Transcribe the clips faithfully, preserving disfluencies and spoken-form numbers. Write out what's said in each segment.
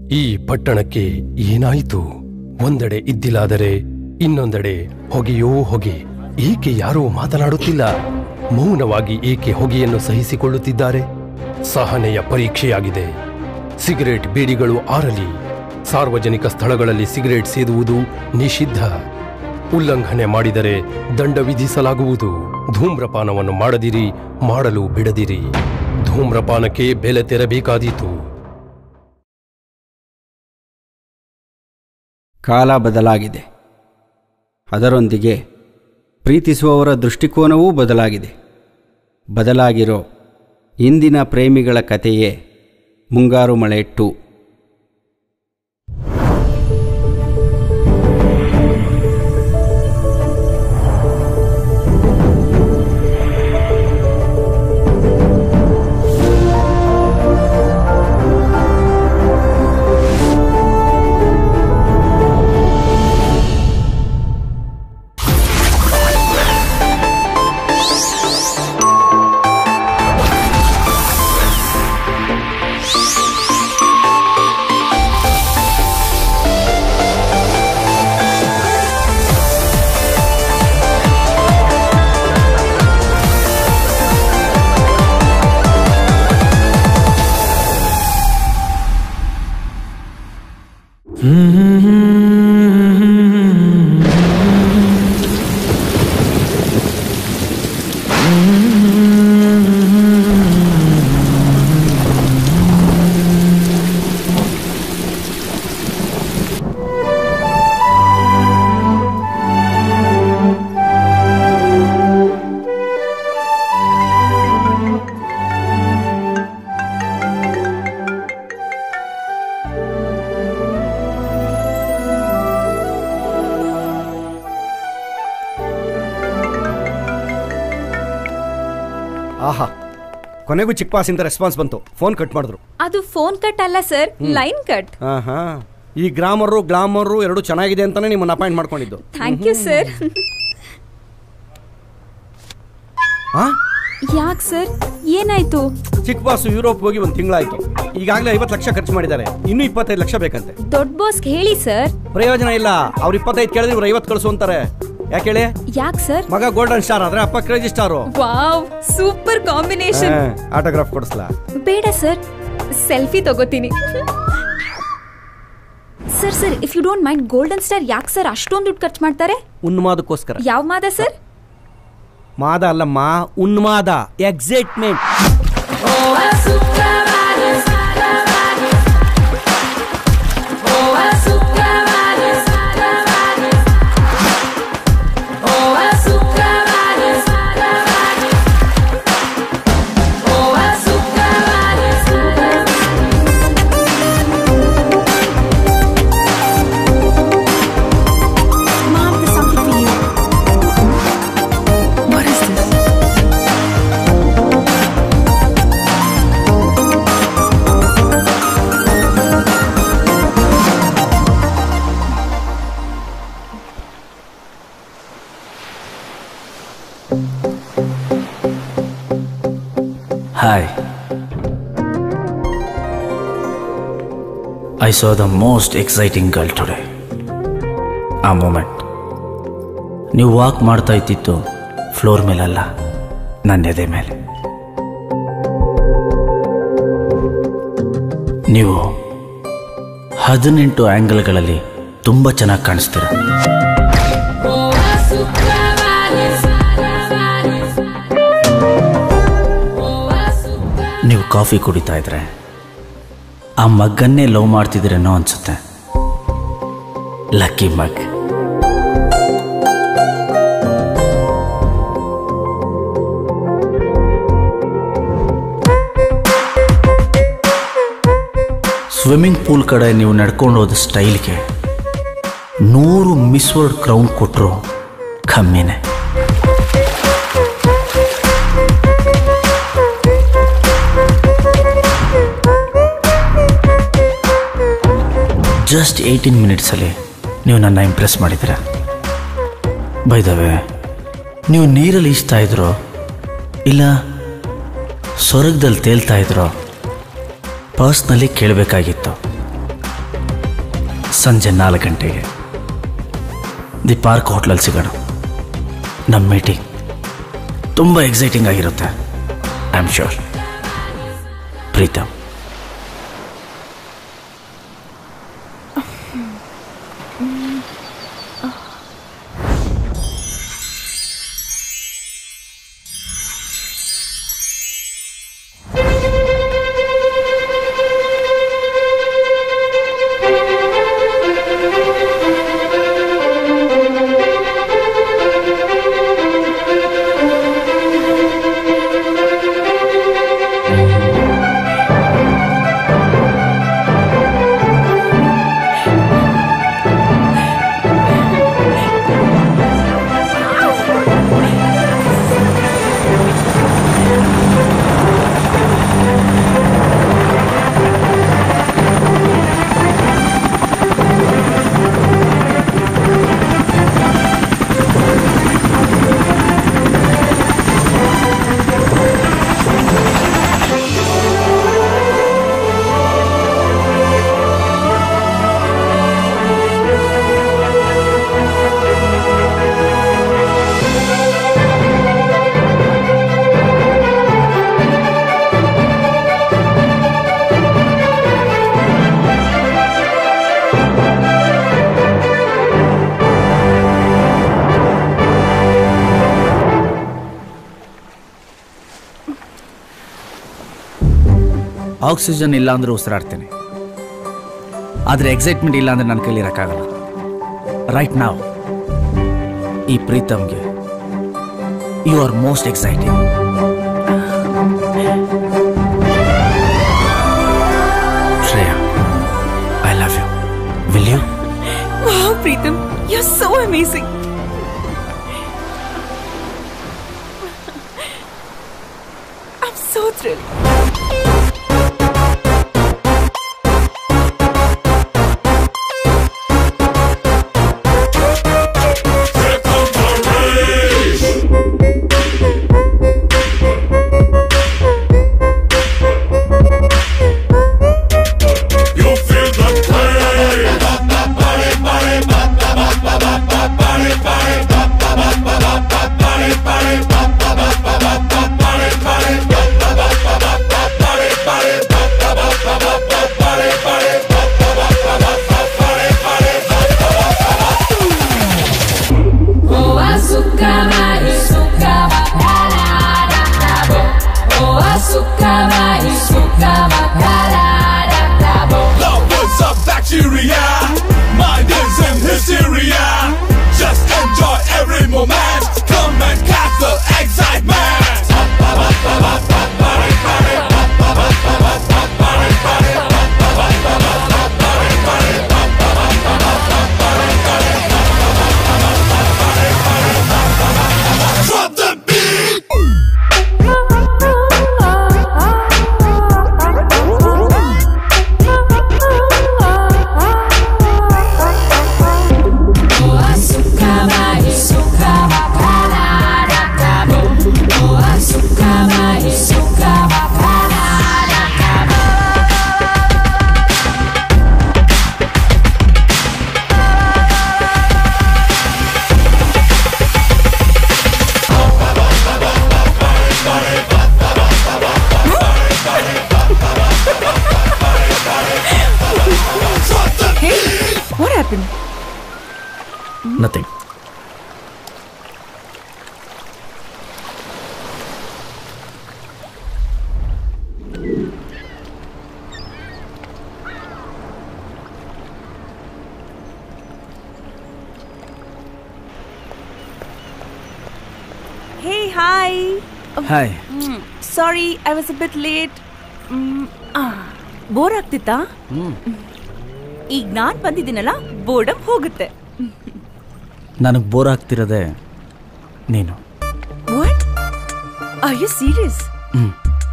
ಈ ಪಟ್ಟಣಕ್ಕೆ ಏನಾಯಿತು? ಒಂದೆಡೆ ಇದ್ದಿಲಾದರೆ ಇನ್ನೊಂದೆಡೆ ಹೊಗೆಯೋ ಹೊಗೆ. ಏಕೆ ಯಾರೂ ಮಾತನಾಡುತ್ತಿಲ್ಲ? ಮೌನವಾಗಿ ಏಕೆ ಹೊಗೆಯನ್ನು ಸಹಿಸಿಕೊಳ್ಳುತ್ತಿದ್ದಾರೆ? ಸಹನೆಯ ಪರೀಕ್ಷೆಯಾಗಿದೆ. ಸಿಗರೇಟ್ ಬೀಡಿಗಳು ಆರಲಿ. ಸಾರ್ವಜನಿಕ ಸ್ಥಳಗಳಲ್ಲಿ ಸಿಗರೇಟ್ ಸೇದುವುದು ನಿಷಿದ್ಧ. ಉಲ್ಲಂಘನೆ ಮಾಡಿದರೆ ದಂಡ ವಿಧಿಸಲಾಗುವುದು. ಧೂಮ್ರಪಾನವನ್ನು ಮಾಡದಿರಿ, ಮಾಡಲು ಬಿಡದಿರಿ. ಧೂಮ್ರಪಾನಕ್ಕೆ ಬೆಲೆ ತೆರಬೇಕಾದೀತು. ಕಾಲ ಬದಲಾಗಿದೆ. ಅದರೊಂದಿಗೆ ಪ್ರೀತಿಸುವವರ ದೃಷ್ಟಿಕೋನವೂ ಬದಲಾಗಿದೆ. ಬದಲಾಗಿರೋ ಇಂದಿನ ಪ್ರೇಮಿಗಳ ಕಥೆಯೇ ಮುಂಗಾರು ಮಳೆ ಟು. ಆಹಾ, ಕೊನೆಗೂ ಚಿಕ್ಕ ಪಾಸಿಂದ ರೆಸ್ಪಾನ್ಸ್ ಬಂತು. ಫೋನ್ ಕಟ್ ಮಾಡಿದ್ರು. ಅದು ಫೋನ್ ಕಟ್ ಅಲ್ಲ ಸರ್, ಲೈನ್ ಕಟ್. ಆಹಾ, ಈ ಗ್ರಾಮರು ಗ್ಲಾಮರು ಎರಡು ಚೆನ್ನಾಗಿದೆ ಅಂತಾನೆ ನಿಮ್ಮನ್ನ ಅಪಾಯಿಂಟ್ ಮಾಡ್ಕೊಂಡಿದ್ದು. Thank you sir. ಯಾಕೆ ಸರ್, ಏನಾಯ್ತು? ಚಿಕ್ಕ ಬಾಸು ಯುರೋಪ್ ಹೋಗಿ ಒಂದು ತಿಂಗಳಾಯ್ತು. ಈಗಾಗಲೇ ಐವತ್ತು ಲಕ್ಷ ಖರ್ಚು ಮಾಡಿದ್ದಾರೆ. ಇನ್ನೂ ಇಪ್ಪತ್ತೈದು ಲಕ್ಷ ಬೇಕಂತೆ. ದೊಡ್ಡ ಬಾಸ್ಗೆ ಹೇಳಿ ಸರ್. ಪ್ರಯೋಜನ ಇಲ್ಲ. ಅವ್ರು ಇಪ್ಪತ್ತೈದು ಕೇಳಿದ್ರೆ ಇವ್ರು ಐವತ್ತು ಕಳಿಸು ಅಂತಾರೆ. ಯಾಕೆ ಹೇಳಿ? ಯಾಕೆ ಸರ್? ಮಗ ಗೋಲ್ಡನ್ ಸ್ಟಾರ್ ಆದ್ರೆ ಅಪ್ಪ crazy star. Wow, super combination. Autograph ಕೊಡಿಸ್ಲಾ? ಬೇಡ ಸರ್, ಸೆಲ್ಫಿ ತಗೋತೀನಿ. Sir sir if you don't mind, golden star ಯಾಕೆ ಸರ್ ಅಷ್ಟೊಂದು ದುಡ್ಡು ಖರ್ಚು ಮಾಡ್ತಾರೆ? ಉನ್ಮಾದಕ್ಕೋಸ್ಕರ. ಯಾವ ಮಾದ ಸರ್? ಮಾದ ಅಲ್ಲಮ್ಮ, ಉನ್ಮಾದ, excitement. Hi. I saw the most exciting girl today. ಆ ಮೂಮೆಂಟ್ ನೀವು ವಾಕ್ ಮಾಡ್ತಾ ಇದ್ದಿದ್ದು ಫ್ಲೋರ್ ಮೇಲಲ್ಲ, ನನ್ನ ಎದೆ ಮೇಲೆ. ನೀವು ಹದಿನೆಂಟು ಆ್ಯಂಗಲ್ಗಳಲ್ಲಿ ತುಂಬ ಚೆನ್ನಾಗಿ ಕಾಣಿಸ್ತೀರ. ನೀವು ಕಾಫಿ ಕುಡಿತಾ ಇದ್ರೆ ಆ ಮಗ್ಗನ್ನೇ ಲವ್ ಮಾಡ್ತಿದ್ದೀರೇನೋ ಅನ್ಸುತ್ತೆ. ಲಕ್ಕಿ ಮಗ್. ಸ್ವಿಮ್ಮಿಂಗ್ ಪೂಲ್ ಕಡೆ ನೀವು ನಡ್ಕೊಂಡು ಹೋದ ಸ್ಟೈಲ್ಗೆ ನೂರು ಮಿಸ್ ವರ್ಲ್ಡ್ ಕ್ರೌನ್ ಕೊಟ್ಟರು ಕಮ್ಮಿನೇ. ಜಸ್ಟ್ ಏಯ್ಟೀನ್ ಮಿನಿಟ್ಸಲ್ಲಿ ನೀವು ನನ್ನ ಇಂಪ್ರೆಸ್ ಮಾಡಿದ್ದೀರ. ಬೈ ದ ವೇ, ನೀವು ನೀರಲ್ಲಿ ಈಜ್ತಾ ಇದ್ರೋ ಇಲ್ಲ ಸ್ವರ್ಗದಲ್ಲಿ ತೇಲ್ತಾ ಇದ್ರೋ ಪರ್ಸ್ನಲಿ ಕೇಳಬೇಕಾಗಿತ್ತು. ಸಂಜೆ ನಾಲ್ಕು ಗಂಟೆಗೆ ದಿ ಪಾರ್ಕ್ ಹೋಟ್ಲಲ್ಲಿ ಸಿಗೋಣ. ನಮ್ಮ ಮೀಟಿಂಗ್ ತುಂಬ ಎಕ್ಸೈಟಿಂಗ್ ಆಗಿರುತ್ತೆ. I am sure. Preetham. Oxygen ಇಲ್ಲ ಅಂದ್ರೆ ಉಸಿರಾಡ್ತೇನೆ, ಆದರೆ ಎಕ್ಸೈಟ್ಮೆಂಟ್ ಇಲ್ಲ ಅಂದ್ರೆ ನನ್ನ ಕೈಲಿ ಇರೋಕ್ಕಾಗಲ್ಲ. ರೈಟ್ ನಾವ್ ಈ ಪ್ರೀತಮ್ಗೆ you are most exciting. Shreya, I love you. Will you? Wow, Preetham, you're so amazing. I'm so thrilled. Nothing. Hey, hi. Hi. Mm, sorry, I was a bit late. Mm, ah, bore ಆಗ್ತಿತ್ತಾ? ಈಗ ನಾನು ಬಂದಿದ್ದೀನಲ್ಲ, boredom ಹೋಗುತ್ತೆ. ನನಗೆ bore ಆಗ್ತಿರೋದೆ ನೀನು. What? Are you serious? ಹ್ಞೂ.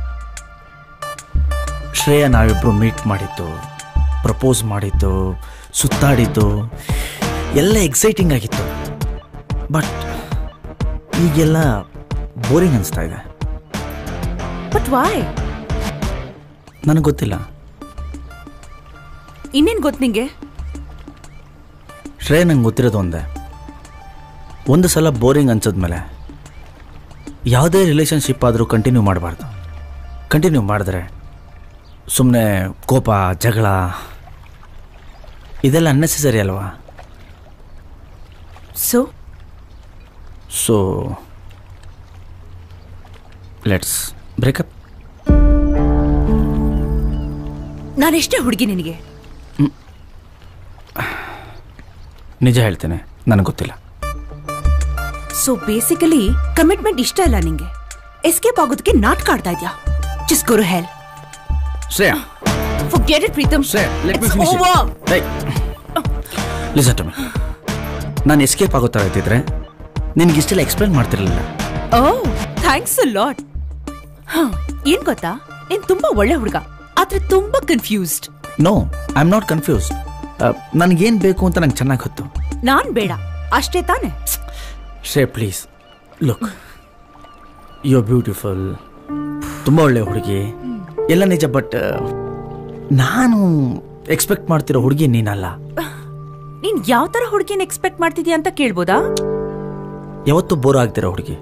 ಶ್ರೇಯಾ ನಾವಿಬ್ಬರು meet ಮಾಡಿದ್ದು, propose ಮಾಡಿದ್ದು, ಸುತ್ತಾಡಿದ್ದು ಎಲ್ಲ ಎಕ್ಸೈಟಿಂಗ್ ಆಗಿತ್ತು. ಬಟ್ ಈಗೆಲ್ಲ ಬೋರಿಂಗ್ ಅನಿಸ್ತಾ ಇದೆ. But why? ನನಗೆ ಗೊತ್ತಿಲ್ಲ. ಇನ್ನೇನು ಗೊತ್ತು ನಿಂಗೆ? ಶ್ರೇಯ, ನಂಗೆ ಗೊತ್ತಿರೋದು ಒಂದೇ, ಒಂದು ಸಲ ಬೋರಿಂಗ್ ಅನ್ಸಿದ್ಮೇಲೆ ಯಾವುದೇ ರಿಲೇಷನ್ಶಿಪ್ ಆದರೂ ಕಂಟಿನ್ಯೂ ಮಾಡಬಾರ್ದು. ಕಂಟಿನ್ಯೂ ಮಾಡಿದ್ರೆ ಸುಮ್ಮನೆ ಕೋಪ, ಜಗಳ ಇದೆಲ್ಲ ಅನ್ನೆಸೆಸರಿ ಅಲ್ವಾ? So so let's breakup. ನಾನೆಷ್ಟೇ ಹುಡುಗಿ ನಿನಗೆ? ನಿಜ ಹೇಳ್ತೇನೆ, ನನಗೆ ಗೊತ್ತಿಲ್ಲ. ಸೊ ಬೇಸಿಕಲಿ ಕಮಿಟ್ಮೆಂಟ್ ಇಷ್ಟ ಇಲ್ಲ ನಿಂಗೆ. ಎಸ್ಕೇಪ್ ಆಗೋದಕ್ಕೆ ನಾಟಕ ಆಡ್ತಾ ಇದ್ಯಾ? Just go to hell. Shreya, forget it Preetham. Shreya, let me It's finish. over. ಹೇ, ಲಿಸನ್ ಟು ಮಿ. ನಾನು ಎಸ್ಕೇಪ್ ಆಗೋ ಥರ ಇದ್ದಿದ್ರೆ ನಿನಗಿಷ್ಟೆಲ್ಲ ಎಕ್ಸ್ಪ್ಲೇನ್ ಮಾಡ್ತಿರಲಿಲ್ಲ. ಓ, ಥ್ಯಾಂಕ್ಸ್ ಅ ಲಾಟ್. ಏನ್ ಗೊತ್ತಾ, ನೀನ್ ತುಂಬಾ ಒಳ್ಳೆ ಹುಡುಗ, ಆದ್ರೆ ತುಂಬಾ confused. No, I am not confused. ನನಗೇನು ಬೇಕು ಅಂತ ನಂಗೆ ಚೆನ್ನಾಗಿ ಗೊತ್ತು. ನಾನ್ ಬೇಡ ಅಷ್ಟೇ ತಾನೆ? Shreya please, look, you are beautiful, ತುಂಬ ಒಳ್ಳೆ ಹುಡುಗಿ, ಎಲ್ಲ ನಿಜ. ಬಟ್ ನಾನು ಎಕ್ಸ್ಪೆಕ್ಟ್ ಮಾಡ್ತಿರೋ ಹುಡುಗಿ ನೀನಲ್ಲ. ನೀನ್ ಯಾವ ತರ ಹುಡುಗಿನ ಎಕ್ಸ್ಪೆಕ್ಟ್ ಮಾಡ್ತಿದ್ಯಾ ಅಂತ ಕೇಳ್ಬೋದಾ? ಯಾವತ್ತೂ ಬೋರ್ ಆಗ್ತಿರೋ ಹುಡುಗಿ.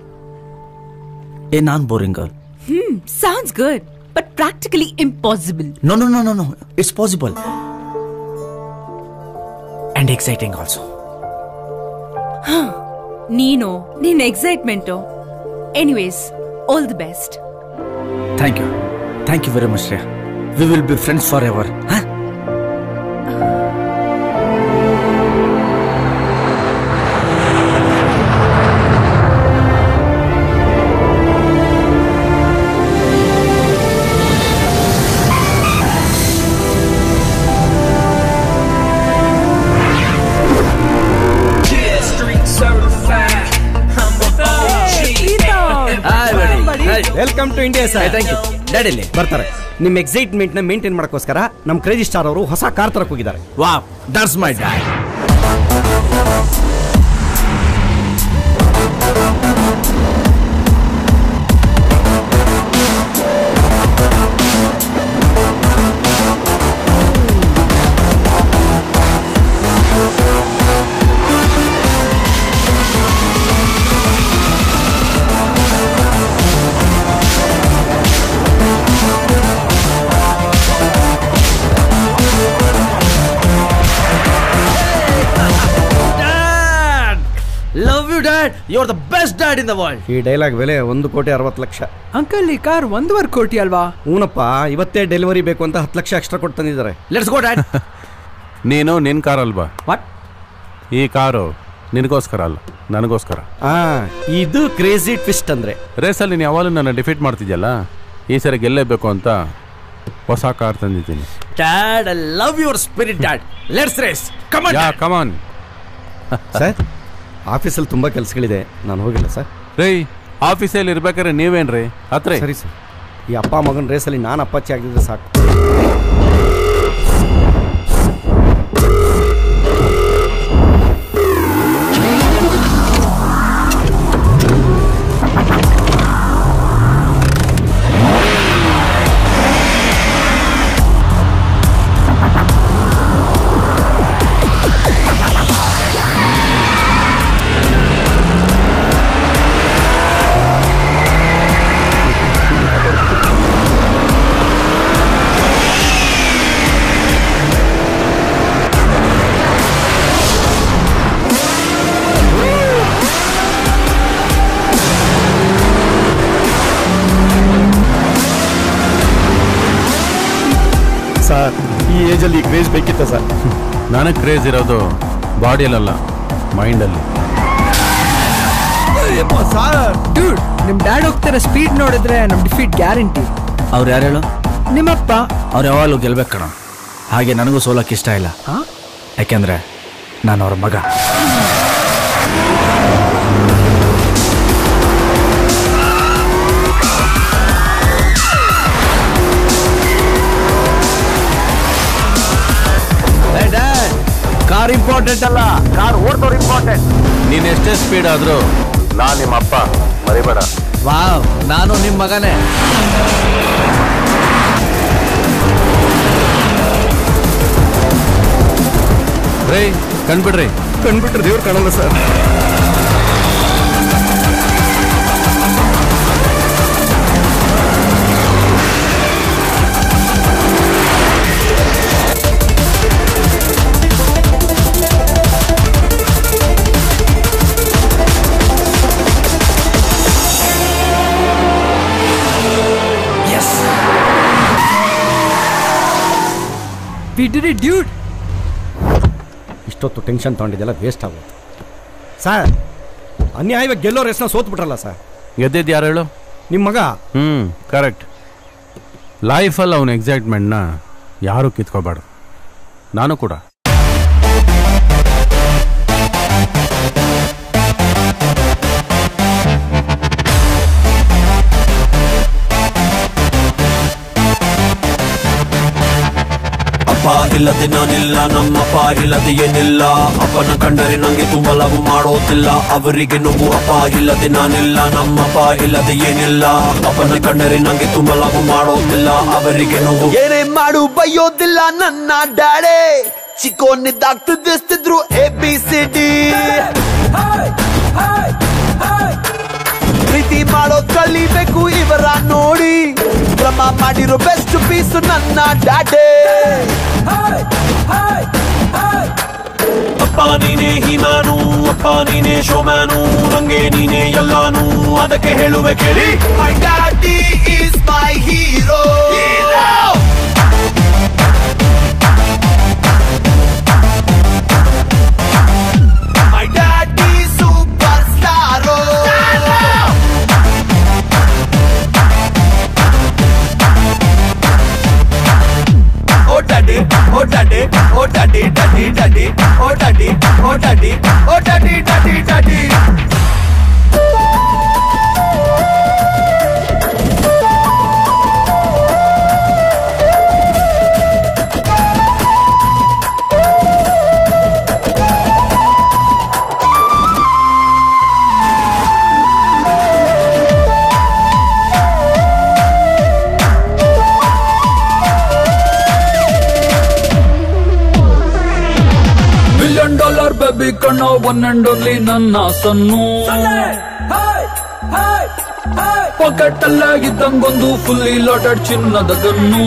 ಏ, ನಾನ್ boring girl? Hmm, sounds good, but practically impossible. No no no no no it's possible and exciting also. ನೀನು ನಿನ್ನ ಎಕ್ಸೈಟ್ಮೆಂಟು. Anyways, all the best. Thank you, thank you very much Shreya. We will be friends forever. ಹಾ, welcome to India sir. Thank you. Daddy ಇಲ್ಲಿ ಬರ್ತಾರೆ. ನಿಮ್ಮ excitement ನ maintain ಮಾಡೋಕ್ಕೋಸ್ಕರ ನಮ್ಮ ಕ್ರೇಜಿ ಸ್ಟಾರ್ ಅವರು ಹೊಸ ಕಾರ್ ತರಕ್ ಹೋಗಿದ್ದಾರೆ. Wow, that's my dad. Love you, Dad. You're the best dad in the world. ಈ ಡೈಲಾಗ್ ಬೆಲೆ ಒಂದು ಕೋಟಿ ಅರವತ್ತು ಲಕ್ಷ. ಅಂಕಲ್, ಈ ಕಾರ್ ಒಂದೂವರೆ ಕೋಟಿ ಅಲ್ವಾ? ಹೂನಪ್ಪ, ಇವತ್ತೇ ಡೆಲಿವರಿ ಬೇಕು ಅಂತ ಹತ್ತು ಲಕ್ಷ ಎಕ್ಸ್ಟ್ರಾ ಕೊಟ್ಟು ತಂದಿದ್ದಾರೆ. Let's go dad. ನೀನು ನಿನ್ನ ಕಾರ್ ಅಲ್ವಾ? ವಾಟ್? ಈ ಕಾರು ನಿನಗೋಸ್ಕರ ಅಲ್ಲ, ನನಗೋಸ್ಕರ. ಆ ಇದು ಕ್ರೇಜಿ ಟ್ವಿಸ್ಟ್ ಅಂದ್ರೆ. ರೇಸಲ್ಲಿ ನೀನು ಯಾವಾಗಲೂ ನನ್ನ ಡಿಫೀಟ್ ಮಾಡ್ತಿದ್ಯಲ್ಲ, ಈ ಸರಿ ಗೆಲ್ಲೇಬೇಕು ಅಂತ ಹೊಸ ಕಾರ್ ತಂದಿದ್ದೀನಿ. Dad, I love your spirit, Dad. Let's race. Come on. ಯಾ, ಕಮ್ ಆನ್. ಸರ್, ಆಫೀಸಲ್ಲಿ ತುಂಬಾ ಕೆಲಸಗಳಿದೆ, ನಾನು ಹೋಗಿಲ್ಲ ಸರ್. ರೇ, ಆಫೀಸಲ್ಲಿ ಇರ್ಬೇಕಾದ್ರೆ ನೀವೇನ್ರಿ ಹತ್ರ? ಸರಿ ಸರ್. ಈ ಅಪ್ಪ ಮಗನ ರೇಸಲ್ಲಿ ನಾನು ಅಪ್ಪಚ್ಚಿ ಆಗಿದ್ರೆ ಸಾಕು. ಸರ್, ಈ ಏಜಲ್ಲಿ ಕ್ರೇಜ್ ಬೇಕಿತ್ತ ಸರ್? ನನಗೆ ಕ್ರೇಜ್ ಇರೋದು ಬಾಡಿಯಲ್ಲ, ಮೈಂಡಲ್ಲಿ. ಡ್ಯೂಡ್, ನಿಮ್ ಡ್ಯಾಡ್ ಹೋಗ್ತಿರೋ ಸ್ಪೀಡ್ ನೋಡಿದ್ರೆ ನಮ್ ಡಿಫೀಟ್ ಗ್ಯಾರಂಟಿ. ಅವ್ರು ಯಾರು ಹೇಳು? ನಿಮ್ಮಪ್ಪ. ಅವ್ರು ಯಾವಾಗಲೂ ಗೆಲ್ಬೇಕು ಕಣ. ಹಾಗೆ ನನಗೂ ಸೋಲಕ್ಕೆ ಇಷ್ಟ ಇಲ್ಲ. ಯಾಕೆಂದ್ರೆ ನಾನು ಅವ್ರ ಮಗ. ಕಾರ್ ಇಂಪಾರ್ಟೆಂಟ್ ಅಲ್ಲ, ಕಾರ್ ಓಡ್ದವ್ರು ಇಂಪಾರ್ಟೆಂಟ್. ನೀನು ಎಷ್ಟೇ ಸ್ಪೀಡ್ ಆದರೂ ನಾನು ನಿಮ್ಮ ಅಪ್ಪ, ಮರಿಬೇಡ. ವಾವ್, ನಾನು ನಿಮ್ಮ ಮಗನೇ. ರೇ ಕಣ್ಬಿಡ್ರಿ. ಕಣ್ಬಿಟ್ರೆ ದೇವ್ರು ಕಾಣಲ್ಲ ಸರ್. ಬಿಡ್ರಿ ಡ್ಯೂಡ್. ಇಷ್ಟೊತ್ತು ಟೆನ್ಷನ್ ತಗೊಂಡಿದ್ದೆಲ್ಲ ವೇಸ್ಟ್ ಆಗೋದು ಸರ್. ಅನ್ಯಾಯವಾಗಿ ಗೆಲ್ಲೋ ರೇಸ್ನ ಸೋತ್ಬಿಟ್ರಲ್ಲ ಸರ್. ಗೆದ್ದಿದ್ದು ಯಾರು ಹೇಳು? ನಿಮ್ಮ ಮಗ. ಹ್ಞೂ ಕರೆಕ್ಟ್. ಲೈಫಲ್ಲಿ ಅವನ ಎಕ್ಸೈಟ್ಮೆಂಟ್ನ ಯಾರೂ ಕಿತ್ಕೋಬಾರ್ದು. ನಾನು ಕೂಡ. ಇಲ್ಲದೆ ನಾನಿಲ್ಲ, ನಮ್ಮಪ್ಪ ಇಲ್ಲದೆ ಏನಿಲ್ಲ. ಅಪ್ಪನ ಕಂಡರೆ ನಂಗೆ ತುಂಬ ಲವ್ ಮಾಡೋದಿಲ್ಲ. ಅವರಿಗೆ ನೋವು ಅಪ್ಪ ಇಲ್ಲದೆ ನಾನಿಲ್ಲ, ನಮ್ಮಪ್ಪ ಇಲ್ಲದೆ ಏನಿಲ್ಲ. ಅಪ್ಪನ ಕಂಡರೆ ನಂಗೆ ತುಂಬ ಲವ್ ಮಾಡೋದಿಲ್ಲ. ಅವರಿಗೆ ನೋವು. ಏನೇ ಮಾಡು ಬೈಯೋದಿಲ್ಲ ನನ್ನ ಡ್ಯಾಡೆ. ಚಿಕ್ಕೋನಿದ್ದಾಗ್ತಿದ್ರು ಎ ಬಿ ಸಿ ಡಿ. ಪ್ರೀತಿ ಮಾಡೋದ್ ಕಲಿಬೇಕು ಇವರ ನೋಡಿ. ಕ್ರಮ ಮಾಡಿರೋ ಬೆಸ್ಟ್ ಪೀಸ್ ನನ್ನ ಡ್ಯಾಡೆ. ಅಪ್ಪ ನೀನೇ ಹಿಮಾನು, ಅಪ್ಪ ನೀನೇ ಶೋಮ್ಯಾನು, ನಂಗೆ ನೀನೇ ಎಲ್ಲಾನು, ಅದಕ್ಕೆ ಹೇಳುವೆ ಕೇಳಿ. My daddy is my hero. My daddy super ಸ್ಟಾರೋ. Oh daddy, oh daddy, oh daddy, daddy, daddy, oh daddy, oh daddy, oh daddy, daddy, daddy. Baby ಕಣ್ಣ ಒನ್ ಅಂಡ್ ಓನ್ಲಿ ನನ್ನ ಸನ್ನು. ಪಾಕೆಟ್ ಅಲ್ಲಾಗಿದ್ದಂಗೊಂದು ಫುಲ್ಲಿ ಲೋಟೆಡ್ ಚಿನ್ನದ gun.